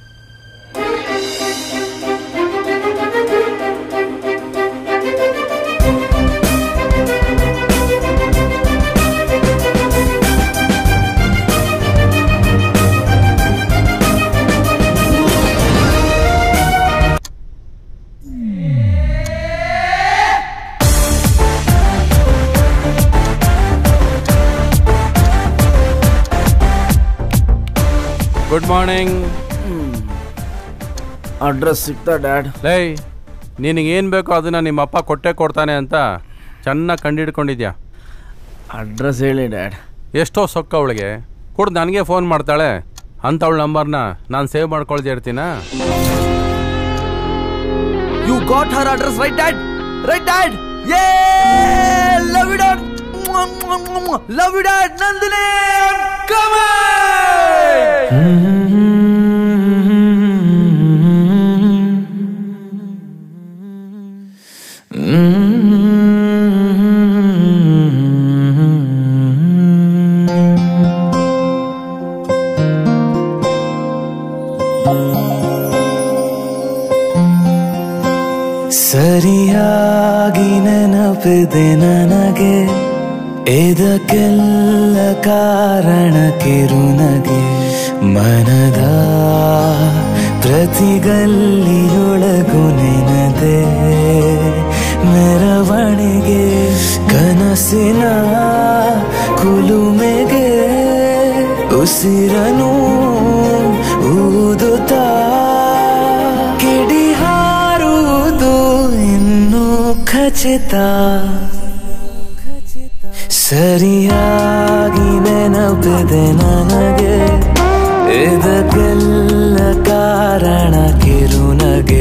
Good morning. Address ಸಿಗ್ತಾ ಡ್ಯಾಡ್? ಲೈ, ನಿನಗೇನು ಬೇಕೋ ಅದನ್ನು ನಿಮ್ಮ ಅಪ್ಪ ಕೊಟ್ಟೆ ಕೊಡ್ತಾನೆ ಅಂತ ಚೆನ್ನಾಗಿ ಕಂಡಿಡ್ಕೊಂಡಿದ್ಯಾ. ಅಡ್ರೆಸ್ ಹೇಳಿ ಡ್ಯಾಡ್. ಎಷ್ಟೋ ಸೊಕ್ಕ ಅವಳಿಗೆ ಕೊಡು, ನನಗೆ ಫೋನ್ ಮಾಡ್ತಾಳೆ ಅಂತ ಅವಳ ನಂಬರ್ನ ನಾನು ಸೇವ್ ಮಾಡ್ಕೊಳ್ತಾ ಇರ್ತೀನ. You got her address right dad? Right dad? Yeah, love you dad. Love you dad. Nandini come ಸರಿಯಾಗಿ ನೆನಪಿದೆ ನನಗೆ, ಇದಕ್ಕೆಲ್ಲ ಕಾರಣ ಕಿರುನಗೆ. ಮನದ ಪ್ರತಿಗಲ್ಲಿಯೊಳಗು ನೆನದೆ ಮೆರವಣಿಗೆ, ಕನಸಿನ ಕುಲುಮೆಗೆ ಉಸಿರನು ಊದುತ್ತಾ ಕಿಡಿ ಹಾರುವುದು ಇನ್ನೂ ಖಚಿತ. ಸರಿಯಾಗಿ ನೆನಪಿದೆ ನನಗೆ, ಇದಕ್ಕೆಲ್ಲ ಕಾರಣ ಕಿರುನಗೆ.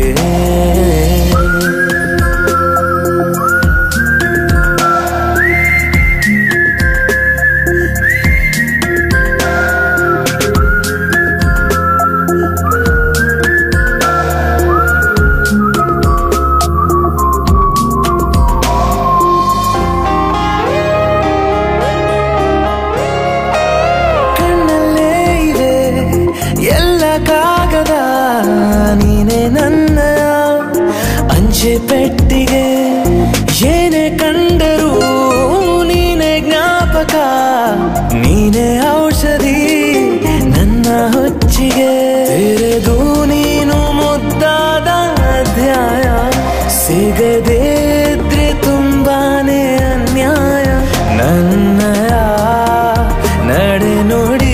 ನೀನೆ ನನ್ನ ಅಂಚೆ ಪೆಟ್ಟಿಗೆ, ಏನೇ ಕಂಡರೂ ನೀನೆ ಜ್ಞಾಪಕ. ನೀನೆ ಔಷಧಿ ನನ್ನ ಹೊಚ್ಚಿಗೆ, ತೆರೆದು ನೀನು ಮುದ್ದಾದ ಅಧ್ಯಾಯ. ಸಿಗದೇ ಇದ್ರೆ ತುಂಬಾನೇ ಅನ್ಯಾಯ. ನನ್ನಯ ನಡೆ ನುಡಿ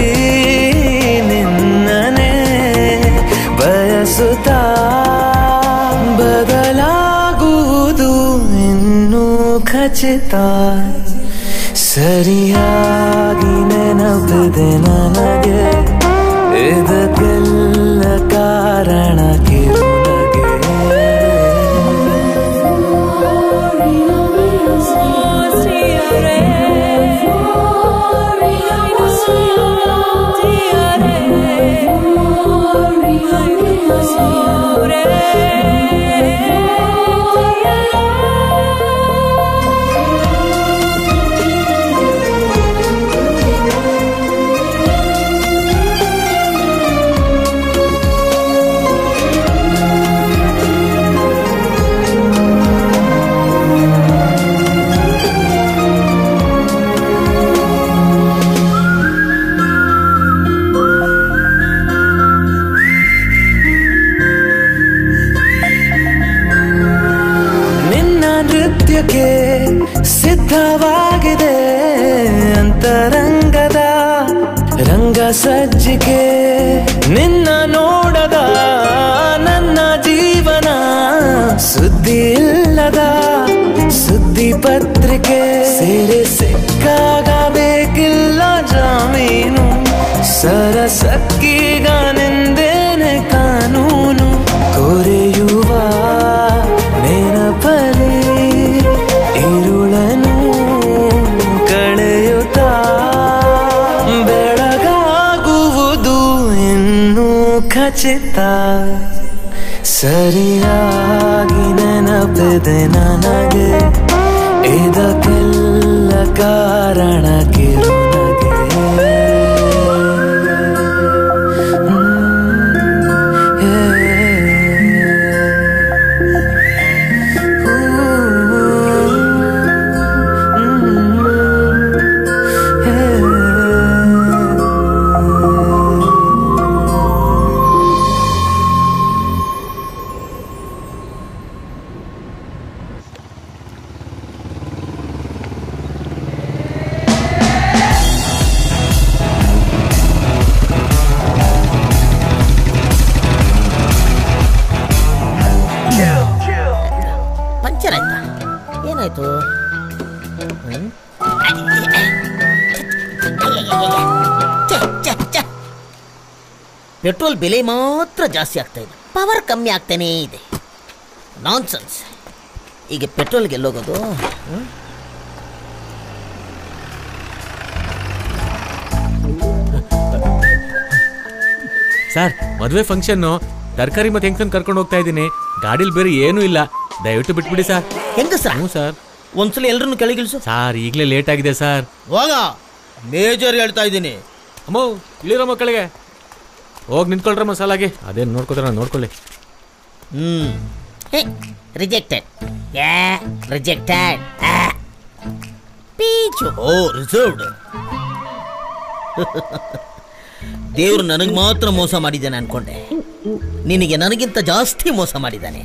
ನಿನ್ನನೆ ಬಯಸುತ್ತಾ, ಬದಲಾಗುವುದು ಇನ್ನೂ ಖಚಿತ. ಸರಿಯಾಗಿ ನೆನಪಿದೆ ನನಗೆ, ಇದಕ್ಕೆಲ್ಲ ಕಾರಣ ಕಿರುನಗೆ. ಸಿದ್ಧವಾಗಿದೆ ಅಂತರಂಗದ ರಂಗ ಸಜ್ಜಿಕೆ. ನಿನ್ನ ನೋಡದ ನನ್ನ ಜೀವನ ಸುದ್ದಿ ಇಲ್ಲದ ಸುದ್ದಿ ಪತ್ರಿಕೆ. ಸೇರೆ ಸಿಕ್ಕಾಗ ಸಕ್ಕೀಗ ನಿಂದೇನೆ ಕಾನೂನು ಕೊರೆಯುವ ನೆನಪಲಿ ಇರುಳನು ಕಳೆಯುತ್ತಾ ಬೆಳಗಾಗುವುದು ಇನ್ನೂ ಖಚಿತ ಸರಿಯಾಗಿ ನೆನಪಿದೆ ನನಗೆ ಇದಕ್ಕೆಲ್ಲ ಕಾರಣ ಕಿರುನಗೆ ಪಂಚರ್ ಆಯ್ತಾ? ಏನಾಯ್ತು? ಪೆಟ್ರೋಲ್ ಬೆಲೆ ಮಾತ್ರ ಜಾಸ್ತಿ ಆಗ್ತಾ ಇದೆ, ಪವರ್ ಕಮ್ಮಿ ಆಗ್ತಾನೇ ಇದೆ. ನಾನ್ಸೆನ್ಸ್. ಈಗ ಪೆಟ್ರೋಲ್ಗೆ ಎಲ್ಲೋಗೋದು? ಸರ್, ಮದುವೆ ಫಂಕ್ಷನ್ನು ತರಕಾರಿ ಮತ್ತೆ ಹೆಂಗಸನ್ ಕರ್ಕೊಂಡು ಹೋಗ್ತಾ ಇದ್ದೀನಿ. ಗಾಡಿಲಿ ಬೇರೆ ಏನೂ ಇಲ್ಲ, ದಯವಿಟ್ಟು ಬಿಟ್ಬಿಡಿ ಸರ್. ಹೆಂಗಸ್ರ? ಹ್ಞೂ ಸರ್. ಒಂದ್ಸಲ ಎಲ್ರನ್ನು ಕೆಳಗಿಳಿಸು. ಸರ್, ಈಗಲೇ ಲೇಟ್ ಆಗಿದೆ ಸರ್. ಹೋಗ, ಮೇಜರ್ ಹೇಳ್ತಾ ಇದ್ದೀನಿ. ಅಮ್ಮ, ಇಳಿರೋ ಮಕ್ಕಳಿಗೆ ಹೋಗಿ ನಿಂತ್ಕೊಳ್ರಮ್ಮ ಸಾಲಾಗಿ. ಅದೇನು ನೋಡ್ಕೋತಾರ ನೋಡ್ಕೊಳ್ಳಿ. Hmm rejected. Ya rejected. ಪೀಚು. Oh reserved. ದೇವ್ರು ನನಗೆ ಮಾತ್ರ ಮೋಸ ಮಾಡಿದ್ದಾನೆ ಅನ್ಕೊಂಡೆ, ನಿನಗೆ ನನಗಿಂತ ಜಾಸ್ತಿ ಮೋಸ ಮಾಡಿದ್ದಾನೆ.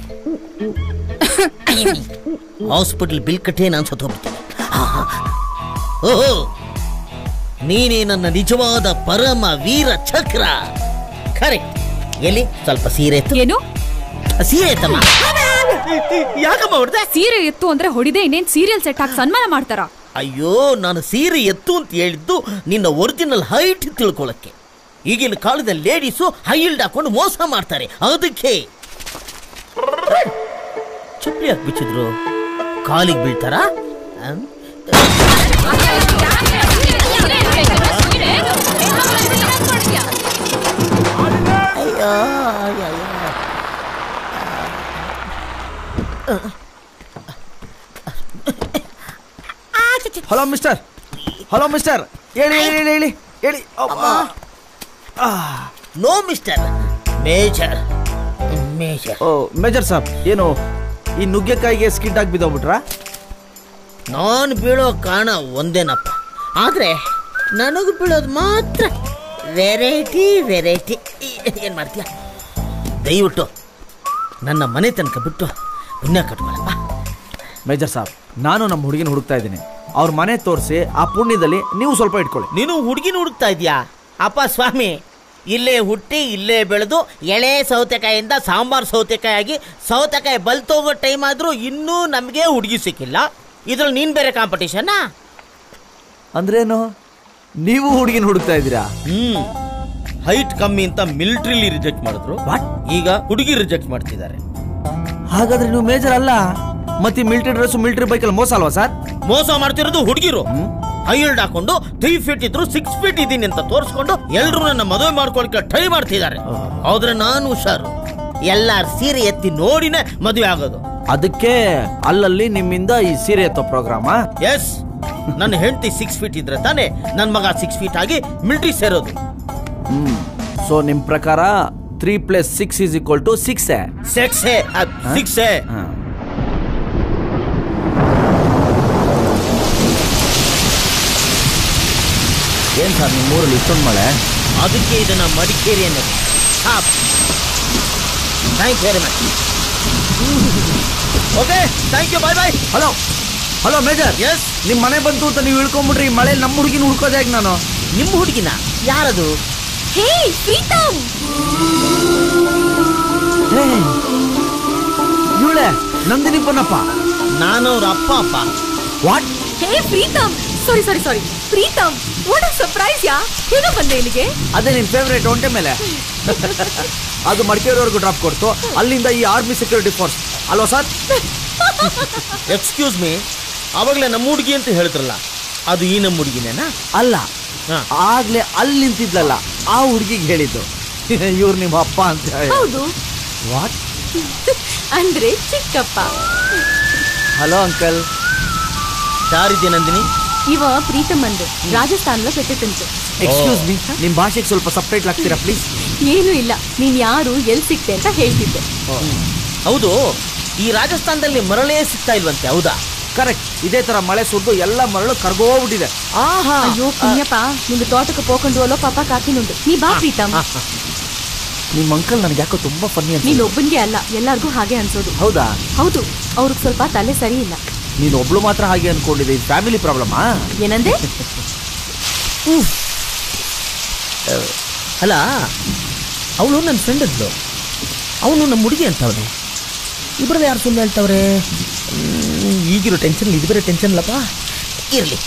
ಹಾಸ್ಪಿಟಲ್ ಬಿಲ್ ಕಟ್ಟೆ ನಾನು ಸತ್ತೋಗ್ಬಿಡ್ತೇನೆ. ಓಹೋ, ನೀನೇ ನನ್ನ ನಿಜವಾದ ಪರಮ ವೀರ ಚಕ್ರ. ಕರೆಕ್ಟ್. ಎಲ್ಲಿ ಸ್ವಲ್ಪ ಸೀರೆ ಎತ್ತು. ಏನು ಸೀರೆ ಎತ್ತಮ್ಮ. ಯಾಕಮ್ಮ ಹೊಡೆದೆ? ಸೀರೆ ಎತ್ತು ಅಂದ್ರೆ ಹೊಡಿದೆ ಇನ್ನೇನ್ ಸೀರಿಯಲ್ ಸೆಟ್ ಹಾಕಿ ಸನ್ಮಾನ ಮಾಡ್ತಾರ? ಅಯ್ಯೋ, ನಾನು ಸೀರೆ ಎತ್ತು ಅಂತ ಹೇಳಿದ್ದು ನಿನ್ನ ಒರಿಜಿನಲ್ ಹೈಟ್ ತಿಳ್ಕೊಳಕ್ಕೆ. ಈಗಿನ ಕಾಲದ ಲೇಡೀಸು ಹೈ ಹಿಲ್ಡ್ ಹಾಕೊಂಡು ಮೋಸ ಮಾಡ್ತಾರೆ, ಅದಕ್ಕೆ. ಚಪ್ಪಲಿ ಹಾಕಿ ಬಿಚ್ಚಿದ್ರು ಕಾಲಿಗೆ ಬೀಳ್ತಾರ? ಹಲೋ ಮಿಸ್ಟರ್, ಹಲೋ ಮಿಸ್ಟರ್, ಹೇಳಿ ಹೇಳಿ ಹೇಳಿ ಹೇಳಿ. No mister, major. Major. Oh major ಸಾಬ್, ಏನು ಈ ನುಗ್ಗೆಕಾಯಿಗೆ ಸ್ಕಿಡ್ ಆಗಿ ಬಿದ್ದೋಗ್ಬಿಟ್ರಾ? ನಾನು ಬೀಳೋ ಕಾರಣ ಒಂದೇನಪ್ಪ, ಆದ್ರೆ ನನಗೂ ಬೀಳೋದು ಮಾತ್ರ ವೆರೈಟಿ ವೆರೈಟಿ. ಏನು ಮಾಡ್ತೀಯ? ದಯವಿಟ್ಟು ನನ್ನ ಮನೆ ತನಕ ಬಿಟ್ಟು ಪುಣ್ಯ ಕಟ್ಕೊಳ್ಳಪ್ಪ. ಮೇಜರ್ ಸಾಬ್, ನಾನು ನಮ್ಮ ಹುಡುಗಿನ ಹುಡುಕ್ತಾ ಇದ್ದೀನಿ. ಅವ್ರ ಮನೆ ತೋರಿಸಿ ಆ ಪುಣ್ಯದಲ್ಲಿ ನೀವು ಸ್ವಲ್ಪ ಇಟ್ಕೊಳ್ಳಿ. ನೀನು ಹುಡುಗಿನ ಹುಡುಕ್ತಾ ಇದೀಯಾ? ಅಪ್ಪ ಸ್ವಾಮಿ, ಇಲ್ಲೇ ಹುಟ್ಟಿ ಇಲ್ಲೇ ಬೆಳೆದು ಎಳೆ ಸೌತೆಕಾಯಿಯಿಂದ ಸಾಂಬಾರು ಸೌತೆಕಾಯಿ ಆಗಿ ಸೌತೆಕಾಯಿ ಬಲ್ತೋಗೋ ಟೈಮ್ ಆದರೂ ಇನ್ನೂ ನಮಗೆ ಹುಡುಗಿ ಸಿಕ್ಕಿಲ್ಲ. ಇದ್ರಲ್ಲಿ ನೀನು ಬೇರೆ ಕಾಂಪಿಟೇಷನ್ನಾ? ಅಂದ್ರೇನು, ನೀವು ಹುಡುಗಿನ ಹುಡುಕ್ತಾ ಇದ್ದೀರಾ? ಹ್ಮ್ ಹೈಟ್ ಕಮ್ಮಿ ಅಂತ ಮಿಲಿಟರಿಲಿ ರಿಜೆಕ್ಟ್ ಮಾಡಿದ್ರು, ಈಗ ಹುಡುಗಿ ರಿಜೆಕ್ಟ್ ಮಾಡ್ತಿದ್ದಾರೆ. ಹಾಗಾದ್ರೆ ನೀವು ಮೇಜರ್ ಅಲ್ಲ, ಮತ್ತೆ ಮಿಲಿಟರಿ ಡ್ರೆಸ್ ಮಿಲಿಟರಿ ಬೈಕಲ್ಲಿ ಮೋಸ ಅಲ್ವಾ ಸರ್? ಮೋಸ ಮಾಡ್ತಿರೋದು ಹುಡುಗಿರು. ಹೈಲ್ಡ್ ಹಾಕೊಂಡು ತ್ರೀ ಫೀಟ್ ಇದ್ರು ಸಿಕ್ಸ್ ಫೀಟ್ ಇದ್ದೀನಿ ಅಂತ ತೋರಿಸ್ಕೊಂಡು ಎಲ್ರು ನನ್ನ ಮದುವೆ ಮಾಡ್ಕೊಳಕ್ಕೆ ಟ್ರೈ ಮಾಡ್ತಿದ್ದಾರೆ. ಆದ್ರೆ ನಾನು ಹುಷಾರು, ಎಲ್ಲಾರ ಸೀರೆ ಎತ್ತಿ ನೋಡಿನೇ ಮದುವೆ ಆಗೋದು. ಅದಕ್ಕೆ ಅಲ್ಲಲ್ಲಿ ನಿಮ್ಮಿಂದ ಈ ಸೀರೆ ಎತ್ತೋ ಪ್ರೋಗ್ರಾಮ? ಎಸ್, ನನ್ನ ಹೆಂಡತಿ ಸಿಕ್ಸ್ ಫೀಟ್ ಇದ್ರೆ ತಾನೇ ನನ್ನ ಮಗ ಸಿಕ್ಸ್ ಫೀಟ್ ಆಗಿ ಮಿಲಿಟರಿ ಸೇರೋದು. ಹ್ಮ್ ಸೊ ನಿಮ್ ಪ್ರಕಾರ three plus six is equal to six six six ಏನ್ ಸರ್ ನಿಮ್ಮ ಊರಲ್ಲಿ ಇಷ್ಟೊಂದು ಮಳೆ? ಅದಕ್ಕೆ ಇದನ್ನ ಮಡಿಕೇರಿ ಅನ್ನೋದು. Thank you very much. Okay, thank you, bye bye. Hello hello major. Yes, ನಿಮ್ ಮನೆ ಬಂತು ಅಂತ ನೀವು ಇಳ್ಕೊಂಡ್ಬಿಟ್ರಿ. ಈ ಮಳೆ ನಮ್ಮ ಹುಡುಗಿನ ಹುಡ್ಕೋದೆ ಹೇಗೆ ನಾನು? ನಿಮ್ಮ ಹುಡುಗಿನ? ಯಾರದು? ಹೇ ಪ್ರೀತಮ್. ಇವಳೆ ನಂದಿನಿ ಪೊನ್ನಪ್ಪ. ನಾನು ಅವ್ರ ಅಪ್ಪ ಅಪ್ಪ. What? Hey Pritam, sorry sorry sorry Pritam, what surprise ya ಹೇಗ ಬಂದೆ ಇಲ್ಲಿಗೆ? ಅದೇ ನಿನ್ ಫೇವ್ರೇಟ್ ಒಂಟೆ ಮೇಲೆ ಅದು ಮಡಿಕೇರಿವರೆಗೂ ಡ್ರಾಪ್ ಕೊಡ್ತು, ಅಲ್ಲಿಂದ ಈ ಆರ್ಮಿ ಸೆಕ್ಯೂರಿಟಿ ಫೋರ್ಸ್ ಅಲ್ವಾ ಸರ್? ಎಕ್ಸ್ಕ್ಯೂಸ್ ಮೀ, ಅವಾಗಲೇ ನಮ್ಮ ಹುಡುಗಿ ಅಂತ ಹೇಳಿದ್ರಲ್ಲ, ಅದು ಈ ನಮ್ಮ ಹುಡುಗಿನೇನಾ? ಅಲ್ಲ, ಆಗ್ಲೇ ಅಲ್ಲಿ ನಿಂತಿದ್ಲಲ್ಲ ಆ ಹುಡುಗಿಗೆ ಹೇಳಿದ್ದು ಇವ್ರು ನಿಮ್ಮ ಅಪ್ಪ ಅಂತ. ಹೌದು. ವಾಟ್? ಅಂದ್ರೆ ಚಿಕ್ಕಪ್ಪ. Hello uncle. ಯಾರಿದೆ ನಂದಿನಿ? ಇವ ಪ್ರೀತಮ್ ಅಂದು ರಾಜಸ್ಥಾನದ ಪೆಟ್ಟಿತಂತು. ಎಕ್ಸ್ಕ್ಯೂಸ್ ಮೀ, ನಿಮ್ ಭಾಷೆಗೆ ಸ್ವಲ್ಪ ಸಬ್ಟೈಟ್ಲ್ ಆಗ್ತೀರಾ ಪ್ಲೀಸ್? ಏನು ಇಲ್ಲ, ನೀನ್ ಯಾರು ಎಲ್ಲಿ ಸಿಕ್ತೆ ಅಂತ ಹೇಳ್ತಿದ್ದೆ. ಹೌದು, ಈ ರಾಜಸ್ಥಾನದಲ್ಲಿ ಮರಳೇ ಸಿಗ್ತಾ ಇಲ್ವಂತೆ, ಹೌದಾ? ಕರೆಕ್ಟ್. ಇದೇ ತರ ಮಳೆ ಸುರಿದು ಎಲ್ಲ ಮರಳು ಕರ್ಗೋಗ್ಬಿಟ್ಟಿದೆ. ಆಹಾ, ಅಯ್ಯೋ ಪುಣ್ಯಪ್ಪ, ನಿಮ್ಗೆ ತೋಟಕ್ಕೆ ಹೋಕೊಂಡು ಅಲ್ಲೋ ಪಾಪ ಕಾಕಿನುಂಡು. ನೀ ಬಾ ಪ್ರೀತಮ್. ನಿಮ್ ಅಂಕಲ್ ನನಗೆ ಯಾಕೋ ತುಂಬಾ ಫನ್ನಿ ಅಂತ. ನೀನ್ ಒಬ್ಬನ್ಗೆ ಅಲ್ಲ, ಎಲ್ಲಾರ್ಗೂ ಹಾಗೆ ಅನ್ಸೋದು. ಹೌದಾ? ಹೌದು, ಅವ್ರಿಗೆ ಸ್ವಲ್ಪ ತಲೆ ಸರಿ ಇಲ್ಲ. ನೀನ್ ಒಬ್ಳು ಮಾತ್ರ ಹಾಗೆ ಅನ್ಕೊಂಡಿದ್ದೆ, ಇದು ಫ್ಯಾಮಿಲಿ ಪ್ರಾಬ್ಲಮಾ? ಏನಂದೆ? ಅಲ್ಲ, ಅವಳು ನನ್ನ ಫ್ರೆಂಡ್ ಇದ್ಲು, ಅವನು ನಮ್ಮ ಹುಡುಗಿ ಅಂತ ಅವನು. ಇಬ್ಬರದ ಯಾರು ಸುಮ್ಮನೆ ಹೇಳ್ತಾವ್ರೆ? ಈಗಿರೋ ಟೆನ್ಷನ್ ಇದು ಬೇರೆ ಟೆನ್ಷನ್ ಇಲ್ಲಪ್ಪ, ಇರಲಿ.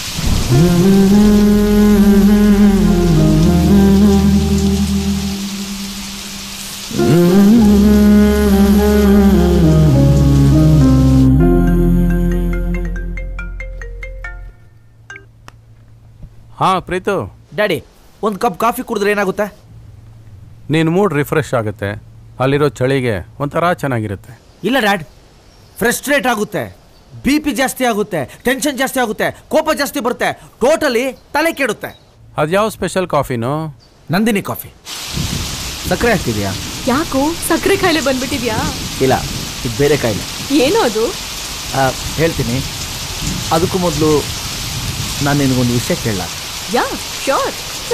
ಹಾ ಪ್ರೀತು. ಡ್ಯಾಡಿ, ಒಂದು ಕಪ್ ಕಾಫಿ ಕುಡಿದ್ರೆ ಏನಾಗುತ್ತೆ? ನೀನು ಮೂಡ್ ರಿಫ್ರೆಶ್ ಆಗುತ್ತೆ, ಅಲ್ಲಿರೋ ಚಳಿಗೆ ಒಂಥರ ಚೆನ್ನಾಗಿರುತ್ತೆ. ಇಲ್ಲ ಡ್ಯಾಡ್, ಫ್ರಸ್ಟ್ರೇಟ್ ಆಗುತ್ತೆ, ಬಿ ಪಿ ಜಾಸ್ತಿ ಆಗುತ್ತೆ, ಟೆನ್ಷನ್ ಜಾಸ್ತಿ ಆಗುತ್ತೆ, ಕೋಪ ಜಾಸ್ತಿ ಬರುತ್ತೆ, ಟೋಟಲಿ ತಲೆ ಕೆಡುತ್ತೆ. ಅದ್ಯಾವ ಸ್ಪೆಷಲ್ ಕಾಫಿನೋ? ನಂದಿನಿ ಕಾಫಿ. ಸಕ್ಕರೆ ಹಾಕ್ತಿದ್ಯಾ? ಯಾಕೋ ಸಕ್ಕರೆ ಕಾಯಿಲೆ ಬಂದ್ಬಿಟ್ಟಿದ್ಯಾ? ಇಲ್ಲ, ಇದು ಬೇರೆ ಕಾಯಿಲೆ. ಏನೋ ಅದು? ಹೇಳ್ತೀನಿ. ಅದಕ್ಕೂ ಮೊದಲು ನಾನು ನಿನಗೊಂದು ವಿಷಯ ಕೇಳಲ್ಲ? Ya sure.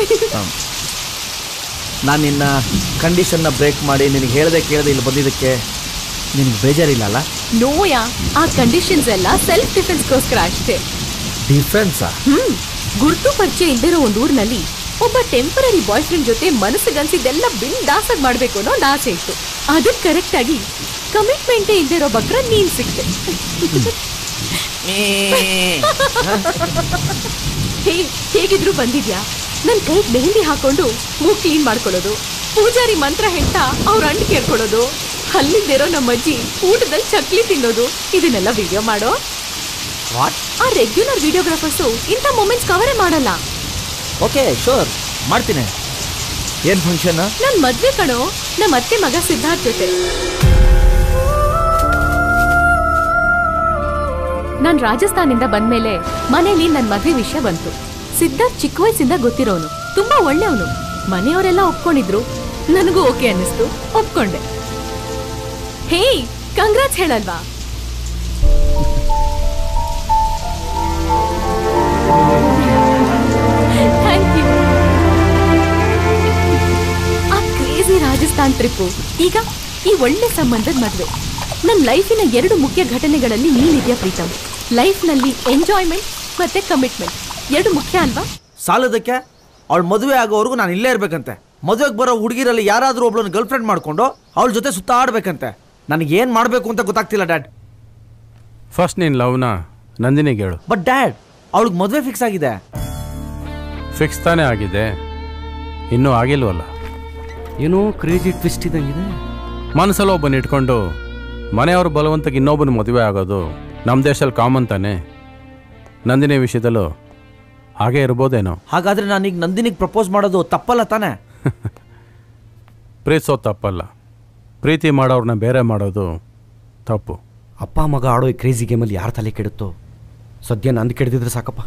ನಾನು ನಿನ್ನ ಕಂಡೀಷನ್ನ ಬ್ರೇಕ್ ಮಾಡಿ ನಿನಗೆ ಹೇಳ್ದೆ ಕೇಳದೆ ಇಲ್ಲಿ ಬಂದಿದ್ದಕ್ಕೆ ನಿನಗೆ ಬೇಜಾರಿಲ್ಲ ಅಲ್ಲ? ನೋಯಾ, ಆ ಕಂಡೀಷನ್ಸ್ ಎಲ್ಲ ಸೆಲ್ಫ್ ಡಿಫೆನ್ಸ್ಗೋಸ್ಕರ ಅಷ್ಟೇ. ಡಿಫೆನ್ಸಾ? ಹ್ಮ್. ಗುರ್ತು ಪರಿಚಯ ಇಲ್ದಿರೋ ಒಂದು ಊರಿನಲ್ಲಿ ಒಬ್ಬ ಟೆಂಪರರಿ ಬಾಯ್ ಫ್ರೆಂಡ್ ಜೊತೆ ಮನಸ್ಸಿಗನ್ಸಿದ್ದೆಲ್ಲ ಬಿಂದಾಸಾಗಿ ಮಾಡ್ಬೇಕು ಅನ್ನೋ ಒಂದು ಆಸೆ ಇತ್ತು. ಅದಕ್ಕೆ ಕರೆಕ್ಟ್ ಆಗಿ ಕಮಿಟ್ಮೆಂಟೇ ಇಲ್ದಿರೋ ಬಕ್ರ ನೀನ್ ಸಿಕ್ತೆ. ಹೇ, ಹೇಗಿದ್ರು ಬಂದಿದ್ಯಾ? ನನ್ ಕೈಗೆ ಮೆಹಂದಿ ಹಾಕೊಂಡು ಮೂಗ್ ಕ್ಲೀನ್ ಮಾಡ್ಕೊಳ್ಳೋದು, ಪೂಜಾರಿ ಮಂತ್ರ ಹೇಳ್ತಾ ಅವ್ರ ಅಂಡ್ ಕೇಳ್ಕೊಳ್ಳೋದು, ಅಲ್ಲಿದ್ದಿರೋ ನಮ್ಮ ಅಜ್ಜಿ ಊಟದಲ್ಲಿ ಚಕ್ಲಿ ತಿನ್ನೋದು, ಇದನ್ನೆಲ್ಲ ವಿಡಿಯೋ ಮಾಡೋ. ಆ ರೆಗ್ಯುಲರ್ ವಿಡಿಯೋಗ್ರಾಫರ್ಸು ಇಂಥ ಮೂಮೆಂಟ್ಸ್ ಕವರೇ ಮಾಡಲ್ಲ. ಓಕೆ ಶೋರ್, ಮಾಡ್ತೀನಿ. ಏನ್ ಫಂಕ್ಷನ್? ನನ್ ಮದ್ವೆ ಕಣೋ, ನಮ್ಮ ಅತ್ತೆ ಮಗ ಸಿದ್ಧಾರ್ಥ್ ಜೊತೆ. ನಾನ್ ರಾಜಸ್ಥಾನಿಂದ ಬಂದ್ಮೇಲೆ ಮನೇಲಿ ನನ್ ಮದ್ವೆ ವಿಷಯ ಬಂತು. ಸಿದ್ಧಾರ್ಥ್ ಚಿಕ್ಕ ವಯಸ್ಸಿಂದ ಗೊತ್ತಿರೋನು, ತುಂಬಾ ಒಳ್ಳೆಯವನು. ಮನೆಯವರೆಲ್ಲ ಒಪ್ಕೊಂಡಿದ್ರು, ನನಗೂ ಓಕೆ ಅನ್ನಿಸ್ತು, ಒಪ್ಕೊಂಡೆ. ಹೇ, ಕಂಗ್ರಾಟ್ಸ್ ಹೇಳಲ್ವಾ? Thank you. ಆ ಕ್ರೇಜಿ ರಾಜಸ್ಥಾನ್ ಟ್ರಿಪ್ಪು, ಈಗ ಈ ಒಳ್ಳೆ ಸಂಬಂಧದ ಮದುವೆ. ನನ್ನ ಲೈಫಿನ ಎರಡು ಮುಖ್ಯ ಘಟನೆಗಳಲ್ಲಿ ನೀನಿದ್ಯಾ ಪ್ರೀತಮ್. ಲೈಫ್ನಲ್ಲಿ ಎಂಜಾಯ್ಮೆಂಟ್ ಮತ್ತೆ ಕಮಿಟ್ಮೆಂಟ್ ಎರಡು ಮುಖ್ಯ ಅಲ್ವಾ? ಸಾಲದಕ್ಕೆ ಅವಳು ಮದುವೆ ಆಗೋವರೆಗೂ ನಾನು ಇಲ್ಲೇ ಇರ್ಬೇಕಂತೆ. ಮದುವೆಗೆ ಬರೋ ಹುಡುಗಿರಲ್ಲಿ ಯಾರಾದರೂ ಒಬ್ಳನ್ನ ಗರ್ಲ್ ಫ್ರೆಂಡ್ ಮಾಡ್ಕೊಂಡು ಅವಳ ಜೊತೆ ಸುತ್ತಾಡ್ಬೇಕಂತೆ. ನನಗೇನು ಮಾಡಬೇಕು ಅಂತ ಗೊತ್ತಾಗ್ತಿಲ್ಲ ಡ್ಯಾಡ್. ಫಸ್ಟ್ ನೀನು ಲವ್ನ ನಂದಿನಿಗೆ ಹೇಳು. ಬಟ್ ಡ್ಯಾಡ್, ಅವಳಿಗೆ ಮದುವೆ ಫಿಕ್ಸ್ ಆಗಿದೆ. ಫಿಕ್ಸ್ ತಾನೇ ಆಗಿದೆ, ಇನ್ನೂ ಆಗಿಲ್ವಲ್ಲ. ಏನೋ ಕ್ರೇಜಿ ಟ್ವಿಸ್ಟ್ ಇದ್ದಂಗಿದೆ. ಮನಸ್ಸಲ್ಲಿ ಒಬ್ಬನ ಇಟ್ಕೊಂಡು ಮನೆಯವ್ರ ಬಲವಂತಕ್ಕೆ ಇನ್ನೊಬ್ಬನ ಮದುವೆ ಆಗೋದು ನಮ್ಮ ದೇಶದಲ್ಲಿ ಕಾಮನ್ ತಾನೆ. ನಂದಿನಿ ವಿಷಯದಲ್ಲೂ ಹಾಗೆ ಇರ್ಬೋದೇನೋ. ಹಾಗಾದ್ರೆ ನಾನೀಗ ನಂದಿನಿಗೆ ಪ್ರಪೋಸ್ ಮಾಡೋದು ತಪ್ಪಲ್ಲ ತಾನೆ? ಪ್ರೀತಿಸೋದು ತಪ್ಪಲ್ಲ, ಪ್ರೀತಿ ಮಾಡೋರನ್ನ ಬೇರೆ ಮಾಡೋದು ತಪ್ಪು. ಅಪ್ಪ ಮಗ ಆಡೋ ಈ ಕ್ರೇಜಿ ಗೇಮಲ್ಲಿ ಯಾರು ತಲೆ ಕೆಡುತ್ತೋ, ಸದ್ಯ ನಂದು ಕೆಡ್ದಿದ್ರೆ ಸಾಕಪ್ಪ.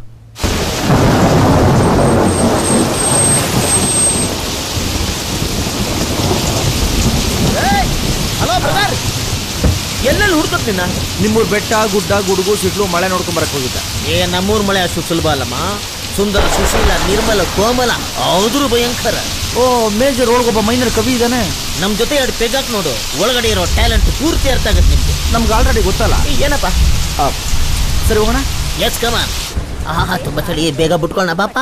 ಹಲೋ ಬ್ರದರ್, ಎಲ್ಲೆಲ್ಲಿ ಹುಡ್ಕತ್ ನಿನ್ನ? ನಿಮ್ಮೂರ್ ಬೆಟ್ಟ ಗುಡ್ಡ ಗುಡುಗು ಸಿಡ್ಲು ಮಳೆ ನೋಡ್ಕೊಂಡ್ ಬರಕ್ ಹೋಗಿದ್ದ. ಏ, ನಮ್ಮೂರ್ ಮಳೆ ಅಷ್ಟು ಸುಲಭ ಅಲ್ಲಮ್ಮ. ಸುಂದರ, ಸುಶೀಲ, ನಿರ್ಮಲ, ಕೋಮಲ, ಹೌದ್ರು ಭಯಂಕರ. ಓ, ಮೇಜರ್ ಒಳಗೊಬ್ಬ ಮೈನರ್ ಕವಿ ಇದ್ದಾನೆ. ನಮ್ ಜೊತೆ ಎರಡು ಪೆಗಾಕ್ ನೋಡು, ಒಳಗಡೆ ಇರೋ ಟ್ಯಾಲೆಂಟ್ ಪೂರ್ತಿ ಅರ್ಥ ಆಗತ್ತೆ ನಿಮ್ಗೆ. ನಮ್ಗೆ ಆಲ್ರೆಡಿ ಗೊತ್ತಲ್ಲ. ಏನಪ್ಪ? ಸರಿ ಹೋಗೋಣ. Yes come on. ಆಹಾ, ತುಂಬಾ ಚಳಿ, ಬೇಗ ಬಿಟ್ಕೊಳ್ಳೋಣ ಬಾಪಾ.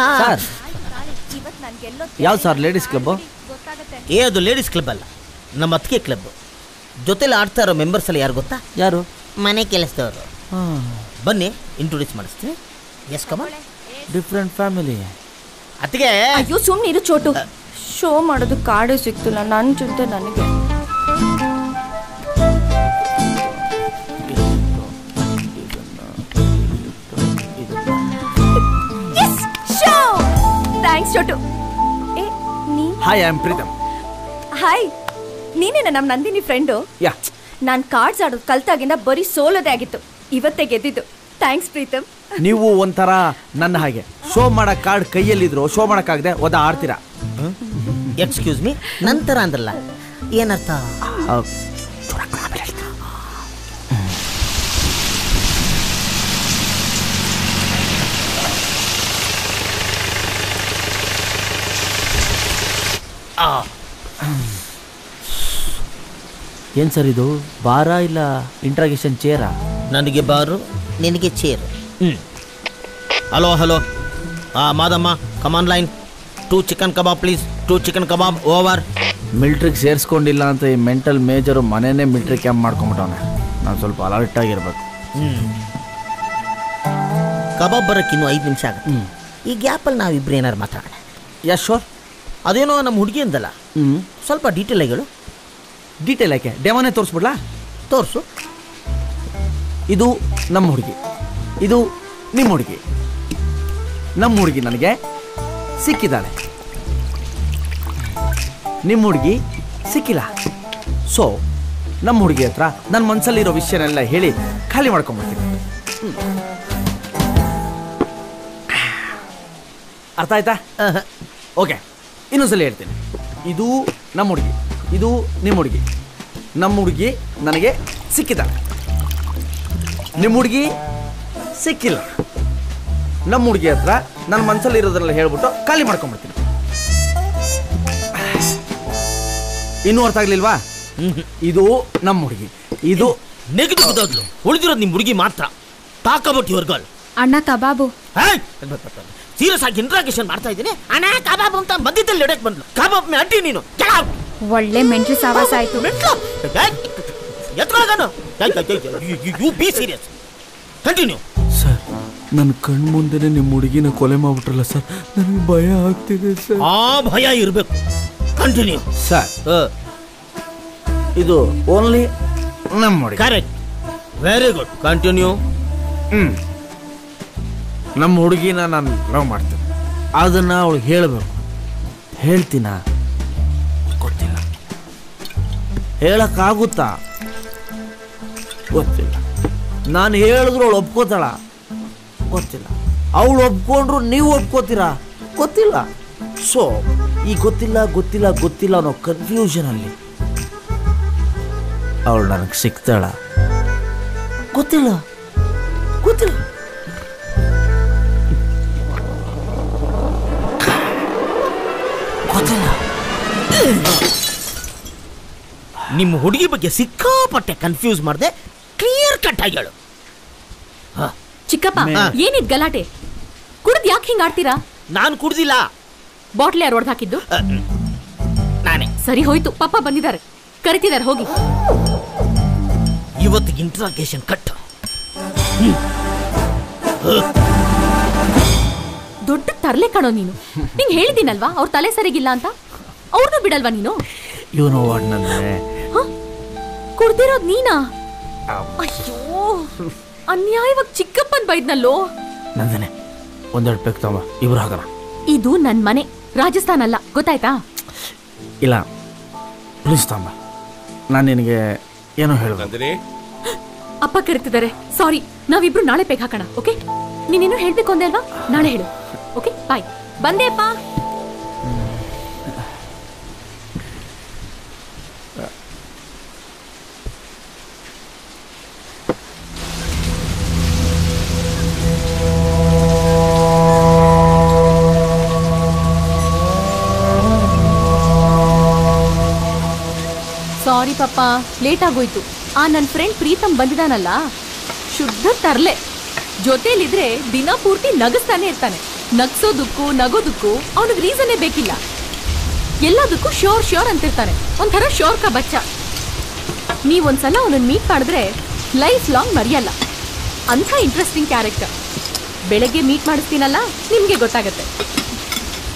ಯಾವ್ದು ಸರ್ ಲೇಡೀಸ್ ಕ್ಲಬ್? ಏ, ಅದು ಲೇಡೀಸ್ ಕ್ಲಬ್ ಅಲ್ಲ, ನಮ್ಮ ಅತ್ತಿಗೆ ಕ್ಲಬ್. ಜೊತೆಲಿ ಆಡ್ತಾ ಇರೋ ಮೆಂಬರ್ಸ್ ಎಲ್ಲ ಯಾರು ಗೊತ್ತಾ? ಯಾರು? ಮನೆ ಕೆಲಸದವರು. ಬನ್ನಿ ಇಂಟ್ರೊಡ್ಯೂಸ್ ಮಾಡಿಸ್ತೀನಿ. Yes come on. Different family. ಅದಕ್ಕೆ ಅಯ್ಯೋ ಸುಮ್ಮನೆ ಇರು ಚೋಟು. ಶೋ ಮಾಡೋದು ಕಾರ್ಡೇ ಸಿಕ್ತಿಲ್ಲ ನನ್ನ ಜೊತೆ ನನಗೆ. ಥ್ಯಾಂಕ್ಸ್ ಚೋಟು. ಏ ನೀ hi I am Pritam. Hi, ನೀನೇನ ನಮ್ಮ ನಂದಿನಿ ಫ್ರೆಂಡು? ಯಾ. ನಾನು ಕಾರ್ಡ್ಸ್ ಆಡೋದು ಕಲ್ತಾಗಿಂದ ಬರೀ ಸೋಲೋದೇ ಆಗಿತ್ತು, ಇವತ್ತೇ ಗೆದ್ದಿದ್ದು. ಥ್ಯಾಂಕ್ಸ್ ಪ್ರೀತಮ್. ನೀವು ಒಂಥರ ನನ್ನ ಹಾಗೆ ಶೋ ಮಾಡಕ್ ಕಾರ್ಡ್ ಕೈಯಲ್ಲಿದ್ರು ಶೋ ಮಾಡಕ್ಕಾಗದೆ ಒದ ಆಡ್ತೀರಾ. ಎಕ್ಸ್ಕ್ಯೂಸ್ ಮೀ, ನಂತರ ಅಂದ್ರಲ್ಲ ಏನರ್ಥ? ಏನ್ ಸರ್ ಇದು, ಬಾರ ಇಲ್ಲ ಇಂಟ್ರಾಗೇಷನ್ ಚೇರಾ? ನನಗೆ ಬಾರು, ನಿನಗೆ ಚೇರು. ಹ್ಮ್. ಹಲೋ ಹಲೋ ಹಾ Madamma, come on line. Two chicken kebab please, two chicken kebab over. ಮಿಲ್ಟ್ರಿಗೆ ಸೇರಿಸ್ಕೊಂಡಿಲ್ಲ ಅಂತ ಈ ಮೆಂಟಲ್ ಮೇಜರು ಮನೇನೆ ಮಿಲ್ಟ್ರಿ ಕ್ಯಾಂಪ್ ಮಾಡ್ಕೊಂಬಿಟ್ಟವನೆ. ನಾನು ಸ್ವಲ್ಪ ಅಲರ್ಟ್ ಆಗಿರ್ಬೇಕು. ಹ್ಮ್. ಕಬಾಬ್ ಬರೋಕ್ಕೆ ಇನ್ನೂ ಐದು ನಿಮಿಷ ಆಗುತ್ತೆ. ಈ ಗ್ಯಾಪಲ್ಲಿ ನಾವಿಬ್ರು ಏನಾರು ಮಾತಾಡೋಣ. Ya sure. ಅದೇನೋ ನಮ್ಮ ಹುಡುಗಿ ಅಂದಲ್ಲ, ಹ್ಞೂ ಸ್ವಲ್ಪ ಡೀಟೇಲ್ ಆಗಿ ಹೇಳು. ಡೀಟೇಲ್ ಯಾಕೆ, ಡೆಮೋನೇ ತೋರಿಸ್ಬಿಡ್ಲಾ? ತೋರಿಸು. ಇದು ನಮ್ಮ ಹುಡುಗಿ, ಇದು ನಿಮ್ಮ ಹುಡುಗಿ. ನಮ್ಮ ಹುಡುಗಿ ನನಗೆ ಸಿಕ್ಕಿದ್ದಾಳೆ, ನಿಮ್ಮ ಹುಡುಗಿ ಸಿಕ್ಕಿಲ್ಲ. ಸೊ ನಮ್ಮ ಹುಡುಗಿ ಹತ್ರ ನನ್ನ ಮನಸ್ಸಲ್ಲಿರೋ ವಿಷಯನೆಲ್ಲ ಹೇಳಿ ಖಾಲಿ ಮಾಡ್ಕೊಂಡ್ಬಿಡ್ತೀನಿ. ಅರ್ಥ ಆಯ್ತಾ? ಓಕೆ, ಇನ್ನೊಂದ್ಸಲ ಹೇಳ್ತೀನಿ. ಇದು ನಮ್ಮ ಹುಡುಗಿ, ಇದು ನಿಮ್ಮ ಹುಡುಗಿ. ನಮ್ಮ ಹುಡುಗಿ ನನಗೆ ಸಿಕ್ಕಿದ್ದಾಳೆ, ನಿಮ್ಮ ಹುಡುಗಿ ಸಿಕ್ಕಿಲ್ಲ. ನಮ್ಮ ಹುಡುಗಿ ಹತ್ರ ನನ್ನ ಮನಸ್ಸಲ್ಲಿ ಇರೋದ್ರೆಲ್ಲ ಹೇಳ್ಬಿಟ್ಟು ಖಾಲಿ ಮಾಡ್ಕೊಂಡ್ಬಿಡ್ತೀನಿ. ಇನ್ನೂ ಅರ್ಥ ಆಗ್ಲಿಲ್ವಾ? ಇದು ನಮ್ಮ ಹುಡುಗಿ, ಇದು ನೆಗೆದು ಉಳಿದಿರೋದು ನಿಮ್ಮ ಹುಡುಗಿ ಮಾತ್ರ. Talk about your girl. ಅಣ್ಣ ಕಬಾಬು. ಸೀರಿಯಸ್ ಆಗಿ ಇಂಟ್ರಾಗೇಷನ್ ಮಾಡ್ತಾ ಇದ್ದೀನಿ. ಅಣ್ಣ ಕಬಾಬ್ ಅಂತ ಮಧ್ಯದಲ್ಲಿ ಎಡಕ್ ಬಂದ್ಲು. ಕಬಾಬ್ ಮೇ ಅಡ್ಡಿ ನೀನು. ಒಳ್ಳೆ ಮೆಂಟ್ಲು ಸಾವಾಸ ಆಯ್ತು. You be serious. Continue. Sir, ನನ್ನ ಕಣ್ಣು ಮುಂದೆನೆ ನಿಮ್ಮ ಹುಡುಗಿನ ಕೊಲೆ ಮಾಡ್ಬಿಟ್ರಲ್ಲ ಸರ್, ನನಗೆ ಭಯ ಆಗ್ತಿದೆ ಸರ್. ಆ ಭಯ ಇರಬೇಕು. ಕಂಟಿನ್ಯೂ. ಸರ್, ಇದು ಓನ್ಲಿ ನಮ್ಮ ಹುಡುಗಿ. Correct, very good. Continue. Hmm ನಮ್ಮ ಹುಡುಗಿನ ನಾನು ಲವ್ ಮಾಡ್ತೀನಿ, ಅದನ್ನ ಅವಳು ಹೇಳಬೇಕು. ಹೇಳ್ತೀನ? ಗೊತ್ತಿಲ್ಲ. ಹೇಳಕ್ಕಾಗುತ್ತಾ? ಗೊತ್ತಿಲ್ಲ. ನಾನು ಹೇಳಿದ್ರು ಅವಳು ಒಪ್ಕೋತಾಳ? ಗೊತ್ತಿಲ್ಲ. ಅವಳು ಒಪ್ಕೊಂಡ್ರು ನೀವು ಒಪ್ಕೋತೀರಾ? ಗೊತ್ತಿಲ್ಲ. ಸೊ ಈ ಗೊತ್ತಿಲ್ಲ ಗೊತ್ತಿಲ್ಲ ಗೊತ್ತಿಲ್ಲ ಅನ್ನೋ ಕನ್ಫ್ಯೂಷನಲ್ಲಿ ಅವಳು ನನಗೆ ಸಿಗ್ತಾಳ? ಗೊತ್ತಿಲ್ಲ ಗೊತ್ತಿಲ್ಲ ಗೊತ್ತಿಲ್ಲ. ನಿಮ್ಮ ಹುಡುಗಿ ಬಗ್ಗೆ ಸಿಕ್ಕಾಪಟ್ಟೆ ಕನ್ಫ್ಯೂಸ್ ಮಾಡಿದೆ. ಕ್ಲಿಯರ್ ಕಟ್ ಆಗಿ ಹೇಳು. ಚಿಕ್ಕಪ್ಪ, ಏನಿದ್ ಗಲಾಟೆ? ಕುಡ್ದು ಯಾಕೆ ಹಿಂಗ್ ಆಡ್ತೀರಾ? ನಾನು ಕುಡ್ದಿಲ್ಲ. ಬಾಟ್ಲಿ ಯಾರು ಹೊಡೆದು ಹಾಕಿದ್ದು? ನಾನೇ. ಸರಿ ಹೋಯ್ತು, ಪಪ್ಪ ಬಂದಿದ್ದಾರೆ, ಕರಿತಿದ್ದಾರೆ, ಹೋಗಿ. ಇವತ್ತಿಗೆ ಇಂಟ್ರಾಗೇಷನ್ ಕಟ್. ದೊಡ್ಡ ತರ್ಲೆ ಕಣೋ ನೀನು. ನಿಂಗೆ ಹೇಳಿದ್ದೀನಲ್ವಾ ಅವ್ರ ತಲೆ ಸರಿಗಿಲ್ಲ ಅಂತ. ಅವ್ರನ್ನೂ ಬಿಡಲ್ವಾ ನೀನು? ಇವನು ಅಣ್ಣಂದ್ರೆ ಕುಡ್ದಿರೋದ್ ನೀನಾ? ಅಯ್ಯೋ, ಅನ್ಯಾಯವಾಗಿ ಚಿಕ್ಕಪ್ಪನ್ ಬೈದ್ನಲ್ಲೋ. ನಂದನೆ ಒಂದೆರಡು ಪೆಕ್ ತಮ್ಮ, ಇಬ್ರು ಹಾಕೋಣ. ಇದು ನನ್ ಮನೆ, ರಾಜಸ್ಥಾನ್ ಅಲ್ಲ, ಗೊತ್ತಾಯ್ತಾ? ಇಲ್ಲ ಪ್ಲೀಸ್ ತಮ್ಮ, ನಾನು ನಿನಗೆ ಏನೋ ಹೇಳ. ಅಪ್ಪ ಕರಿತಿದ್ದಾರೆ, ಸಾರಿ. ನಾವಿಬ್ರು ನಾಳೆ ಪೆಗ್ ಹಾಕೋಣ, ಓಕೆ? ನೀನೇನು ಹೇಳ್ಬೇಕು ಅಂದೆ ಅಲ್ವಾ? ನಾಳೆ ಹೇಳು, ಓಕೆ? ಬಾಯ್. ಬಂದೆ ಅಪ್ಪ. ಸಾರಿ ಪಪ್ಪ, ಲೇಟ್ ಆಗೋಯ್ತು. ಆ ನನ್ನ ಫ್ರೆಂಡ್ ಪ್ರೀತಮ್ ಬಂದಿದ್ದಾನಲ್ಲ, ಶುದ್ಧ ತರ್ಲೆ. ಜೊತೆಲಿದ್ರೆ ದಿನ ಪೂರ್ತಿ ನಗಸ್ತಾನೆ ಇರ್ತಾನೆ. ನಗ್ಸೋದಕ್ಕೂ ನಗೋದಕ್ಕೂ ಅವನಿಗೆ ರೀಸನ್ನೇ ಬೇಕಿಲ್ಲ. ಎಲ್ಲದಕ್ಕೂ ಶ್ಯೋರ್ ಶ್ಯೋರ್ ಅಂತಿರ್ತಾನೆ. ಒಂಥರ ಶೋರ್ ಕಾ ಬಚ್ಚ. ನೀವೊಂದ್ಸಲ ಅವನನ್ನು ಮೀಟ್ ಮಾಡಿದ್ರೆ ಲೈಫ್ ಲಾಂಗ್ ಮರೆಯಲ್ಲ. ಅಂಥ ಇಂಟ್ರೆಸ್ಟಿಂಗ್ ಕ್ಯಾರೆಕ್ಟರ್. ಬೆಳಗ್ಗೆ ಮೀಟ್ ಮಾಡಿಸ್ತೀನಲ್ಲ, ನಿಮಗೆ ಗೊತ್ತಾಗತ್ತೆ.